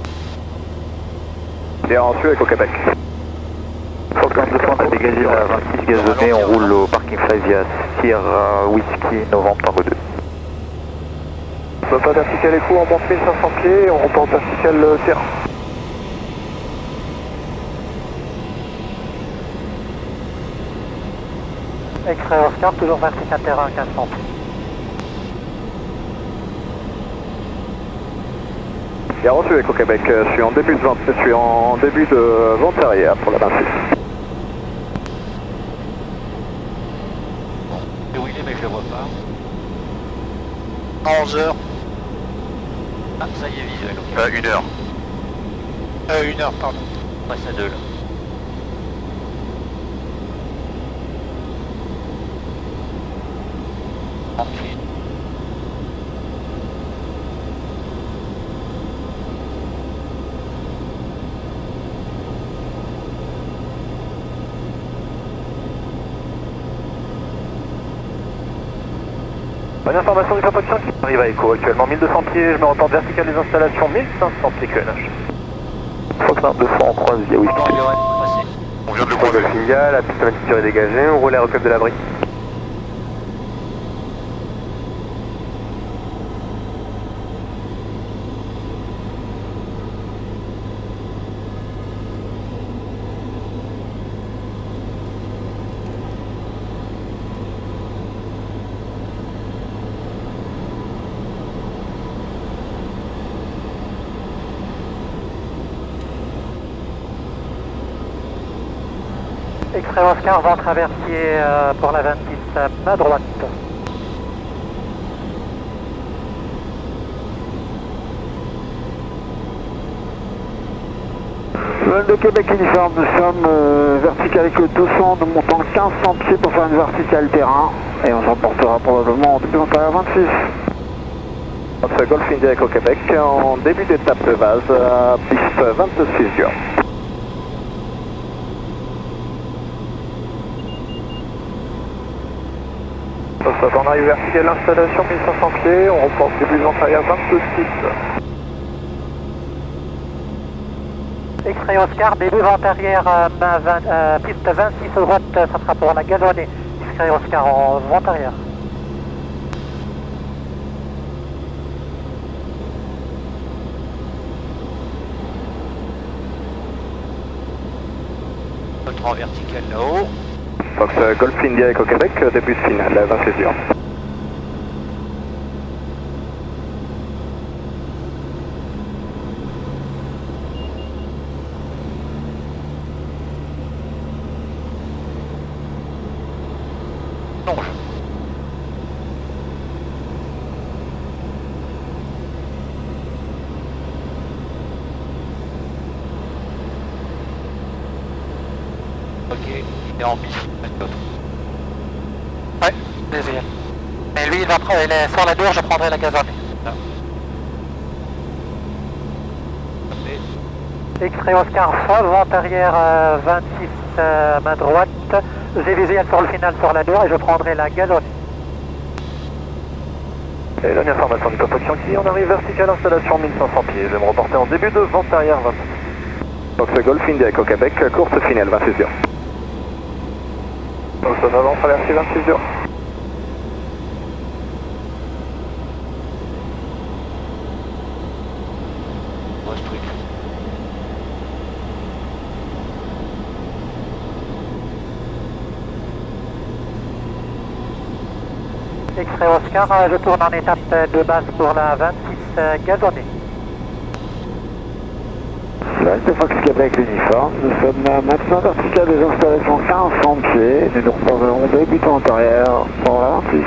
Bien reçu Echo Québec. Fox 92 fois, on a dégagé la 26 gazonnée, on roule au parking Flavia, Sierra Whisky, novembre par 2. Pas vertical Echo, on monte 1500 pieds et on reporte vertical terrain. X-Ray Oscar, toujours vertical terrain 1500 pieds. Bien reçu Echo Québec, je suis en début de vente arrière pour la 26. Et où il est mais je le vois pas. À 11h. Ah, ça y est, visuel. 1 heure. 1 heure, pardon. On passe à 2 là. Tranquille. Bonne information du Papa qui arrive à Echo, actuellement 1200 pieds, je me reporte vertical des installations 1500 pieds QNH. Fox 2 fois on croise via Whisky. On vient de le croiser. India, la piste altiture est dégagée, on roule à recul de l'abri. X-Ray Oscar, vent traversier pour la 26, à droite. Vol de Québec uniforme, nous sommes vertical avec le 200, nous montons 1500 pieds pour faire une verticale terrain et on s'emportera probablement en début d'intérieur 26. Notre Golf India au Québec en début d'étape de base à piste 26 dur. On arrive vertical l'installation 1500 pieds, on reporte début de ventarière 26. X-Ray Oscar, début vent arrière, piste 26 au droite, ça sera pour la gazonnée. X-Ray Oscar en vent arrière. Notre en vertical là-haut. Fox Golf India au Québec, début de finale, 26 dur. Ok, il est en piste. Ouais, deuxième. Mais lui, il est sur la tour, je prendrai la gazonnée. X-Ray Oscar, sol, vent arrière 26 main droite. J'ai visé sur le final sur la tour et je prendrai la gazonnée. Et dernière information de construction qui on arrive vertical installation 1500 pieds. Je vais me reporter en début de vent arrière 26. Fox Golf India au Québec, course finale 26 dur. Donc on avance traversé 26 dur. Moi ce truc. X-Ray Oscar, je tourne en étape de base pour la 26 gazonnée. Là, c'est Fox Québec uniforme, nous sommes maintenant vertical des installations 1500 pieds et nous reprendrons début de ventarière pour la 26.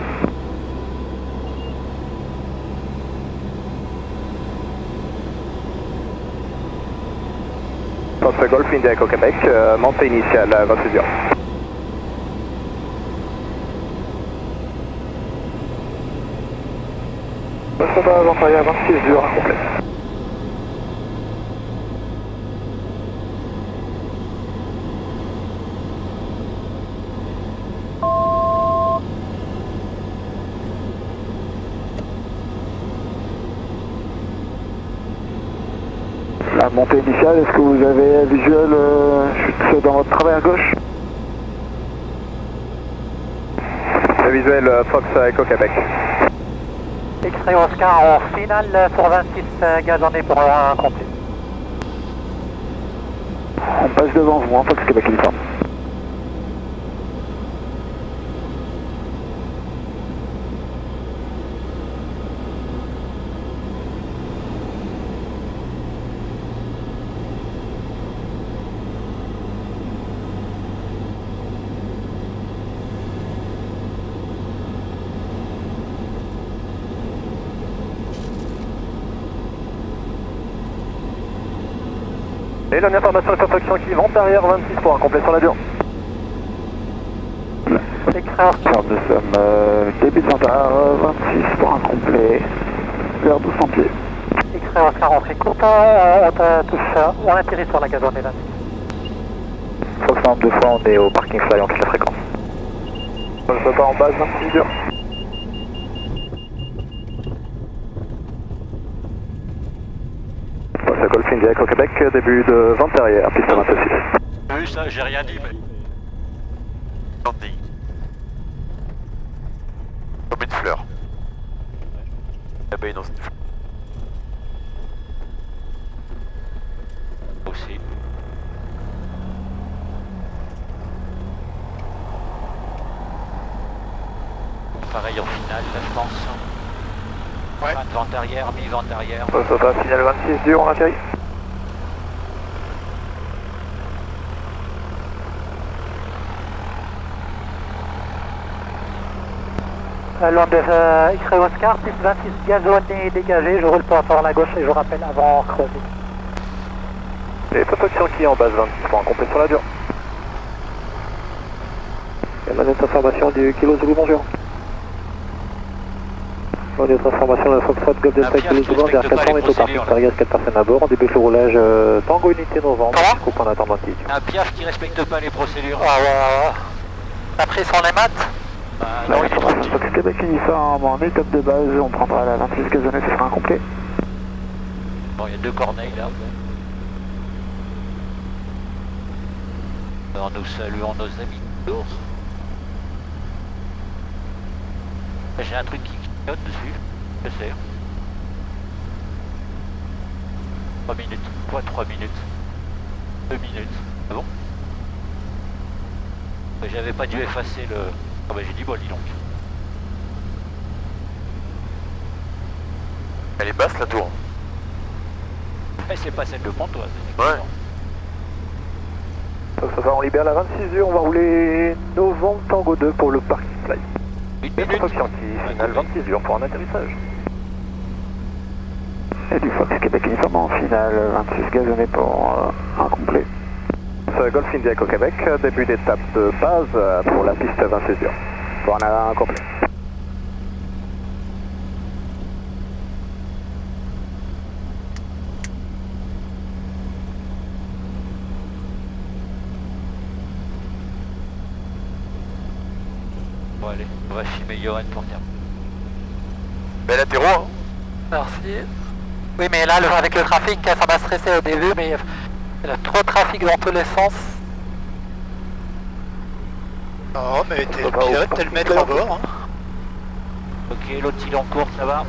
Fox Golf India au Québec, montée initiale 26 dur. Ça va ventarière 26 dur complet. La montée initiale, est-ce que vous avez un visuel chute dans votre travers gauche? Le visuel Fox Echo Québec. X-Ray Oscar en finale pour 26 gazonnée pour un complet. On passe devant vous, hein, Fox Québec uniforme. Et dernière formation de construction qui vente arrière 26 pour un complet sur l'avion. X-Ray Oscar. Nous sommes début de ventarière 26 pour un complet vers 1200 pieds. X-Ray Oscar entrée courte, on atterrit sur la gazonnée 26. Fox 2 fois, on est au parking fly, on quitte la fréquence. Je pas en base 26 dur. Fox Golf India Echo Québec, début de vente arrière, piste 26. Oui, ça, j'ai rien dit, mais... Landing. Comme une fleur. L'abeille dans une fleur. Aussi. Pareil en finale, je pense. Ouais. Vente arrière, mi-vente arrière. Sofa, finale 26 dur, on atterrit. Land X-Ray Oscar, piste 26 gazonné dégagé, je roule pour la gauche et je rappelle avant crevé. Et protection qui est en base 26 points, complet sur la dure. Et manette information du Kilo Zulu, bonjour. Manette information de la Foxtrot Golf Delta Kilo Zulu, vers 400 mètres au parking, Targas 4 personnes à bord, on débute le roulage Tango Unité Novembre, jusqu'au point d'attente d'altitude. Un piaf qui respecte pas les procédures. Ah ouais. T'as pris son émat? Non, il est trop petit. Fox Québec uniforme en étape de base, on prendra la 26 gazonnée, ce sera incomplet. Bon, il y a deux corneilles là. Alors nous saluons nos amis d'ours. J'ai un truc qui clignote dessus, je sais. 3 minutes. Quoi 3 minutes 2 minutes. Ah bon? J'avais pas dû effacer le... Ah bah j'ai dit bon, dis donc. Elle est basse la tour. C'est pas celle de Pontoise. Ouais. Ça va, on libère la 26 dur, on va rouler Novembre Tango 2 pour le parking fly. 8 Et minutes. Fox Yankee, finale 26 dur pour un atterrissage. Et du Fox Québec uniforme en finale 26 gazonnée pour incomplet. Golf India Echo Québec, début d'étape de base pour la piste 26 dur. Pour un incomplet. Bon allez, on va filmer Johan pour terminer. Bel atterro, hein. Merci. Oui, mais là, avec le trafic, ça m'a stressé au début, mais il y a trop de trafic dans tous les sens. Oh, mais t'es le pilote, t'es le maître à bord. Hein. Ok, l'autre il est en course, ça va.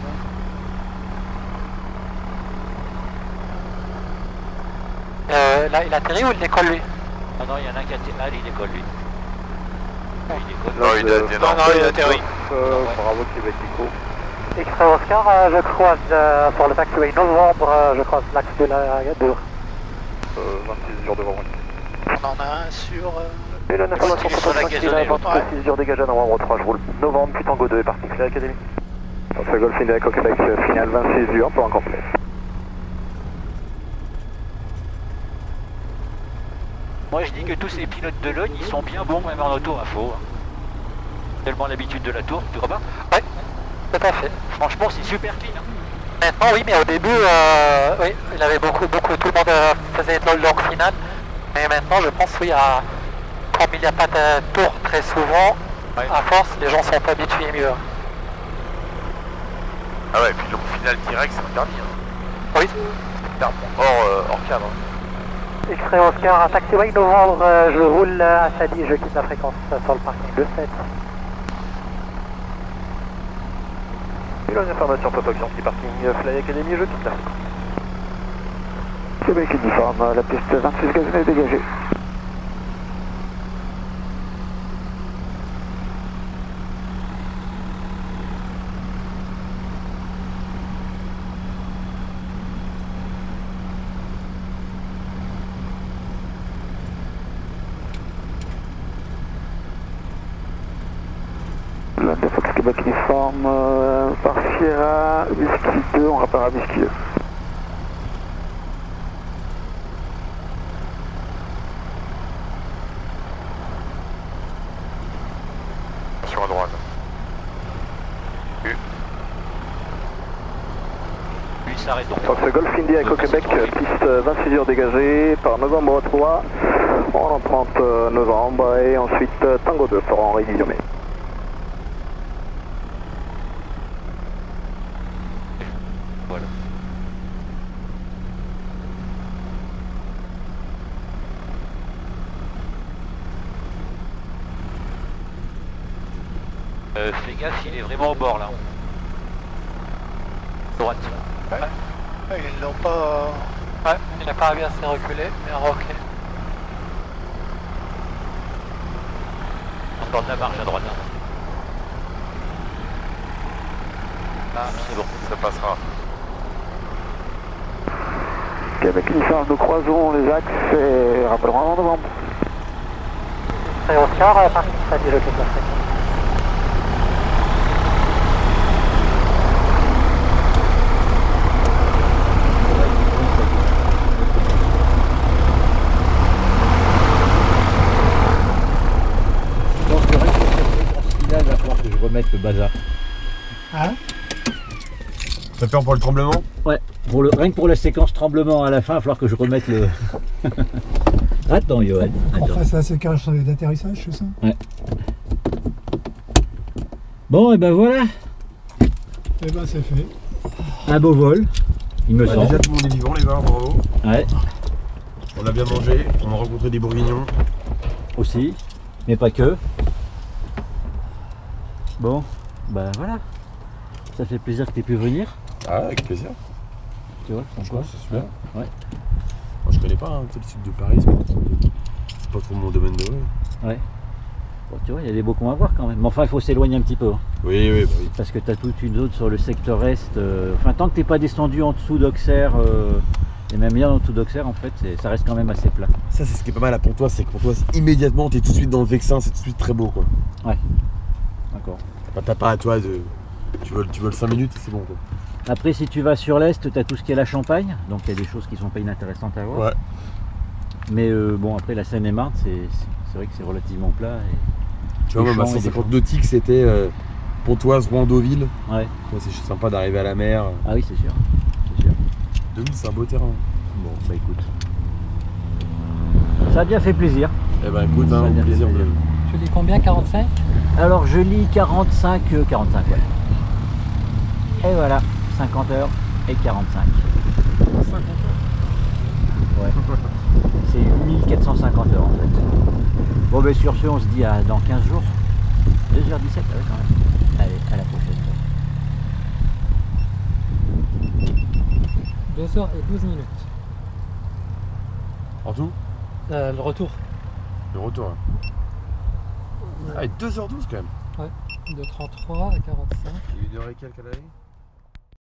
Là, il atterrit ou il décolle lui? Non, il y en a qui atterrit. Ah, il décolle lui. Il décolle. Non, il a atterri. Non, il a atterri. Bravo Québec Nico. X-Ray Oscar, je croise pour le taxiway Novembre, je croise l'axe de la Gadour. 26 jours devant moi. On en a un sur... Et la information sur la gazonnée. 26 jours dégagé à Novembre 3, je roule Novembre puis Tango 2 et parking fly Academy. Ce Golf India Echo Québec, finale 26 dur pour un complet. Moi je dis que tous ces pilotes de Logne, ils sont bien bons même en auto info. Tellement l'habitude de la tour, tu crois pas? Ouais, tout à fait. Franchement c'est super clean. Hein. Maintenant, oui, mais au début, oui, il avait beaucoup, tout le monde faisait de longue finale. Mais maintenant, je pense, oui, comme il n'y a pas de tour très souvent, ouais. À force, les gens sont habitués mieux. Ah ouais, et puis le final direct, c'est interdit. Hein. Oui. Hors cadre. Hein. X-Ray Oscar, un taxiway Novembre, je roule à Sadi, je quitte la fréquence sur le parking de 7. Et là, une information Fox Yankee parking Fly Academy, je quitte la fréquence. Québec uniforme, la piste 26 gazonnée dégagée. De Fox Québec uniforme par Sierra Whisky 2, on rappelle à Whisky 2. Sur à droite. Lui il s'arrête donc. Fox Golf India Echo Québec, piste 26 jours dégagée par Novembre 3, en 30 novembre et ensuite Tango 2 pour Henri Guillaumet. Voilà. fais gaffe, il est vraiment au bord là. Droite. Ouais. Ils n'ont pas... Ouais, il n'a pas bien assez reculé, mais ok. Encore de la marge à droite. Ah, c'est bon. Ça passera. Québec Nissan, nous croisons les axes et rappelons en novembre. Et Oscar, parking stade de l'autre place. Je pense que rien que pour cette séquence finale, il va falloir que je remette le bazar. Hein? T'as peur pour le tremblement? Ouais, rien que pour la séquence tremblement à la fin, il va falloir que je remette le... Attends, Johan. On fasse la séquence d'atterrissage, c'est ça? Ouais. Bon, et ben voilà. Et ben c'est fait. Un beau vol, il me semble. Déjà tout le monde est vivant les gars, bravo. Ouais. On a bien mangé, on a rencontré des bourguignons. Aussi, mais pas que. Bon, bah voilà. Ça fait plaisir que tu aies pu venir. Ah, avec plaisir. Tu vois, Franchement, c'est super. Ouais. Moi je connais pas hein, le sud de Paris, c'est pas trop mon domaine de jeu. Ouais. Bon, tu vois, il y a des beaux cons à voir quand même. Mais enfin, il faut s'éloigner un petit peu. Hein. Oui, oui, bah oui. Parce que tu as toute une zone sur le secteur est. Enfin, tant que tu n'es pas descendu en dessous d'Auxerre, et même bien en dessous d'Auxerre, en fait, ça reste quand même assez plat. Ça, c'est ce qui est pas mal à Pontoise, c'est que Pontoise, immédiatement, t'es tout de suite dans le Vexin, c'est tout de suite très beau quoi. Ouais. D'accord. Enfin, t'as pas à toi de. Tu voles 5 minutes et c'est bon quoi. Après, si tu vas sur l'est, tu as tout ce qui est la Champagne, donc il y a des choses qui sont pas inintéressantes à voir. Ouais. Mais bon, après la Seine-et-Marne, c'est vrai que c'est relativement plat. Et tu vois, même à 150 nautiques, c'était Pontoise, Rouen, Deauville. Ouais. C'est sympa d'arriver à la mer. Ah oui, c'est sûr. C'est sûr. Deauville, c'est un beau terrain. Bon, bah écoute. Ça a bien fait plaisir. Eh ben écoute, hein, au plaisir de... Tu lis combien, 45? Alors je lis 45, 45, ouais. Et voilà, 50 heures et 45. 50 heures. Ouais. C'est 1450 heures en fait. Bon ben sur ce, on se dit à dans 15 jours. 2h17, ouais quand même. Allez, à la prochaine. 2h12 minutes. En tout? Le retour. Le retour, hein. Ah, et 2h12 quand même. Ouais, de 33 à 45. Et 1h et quelques à l'aller.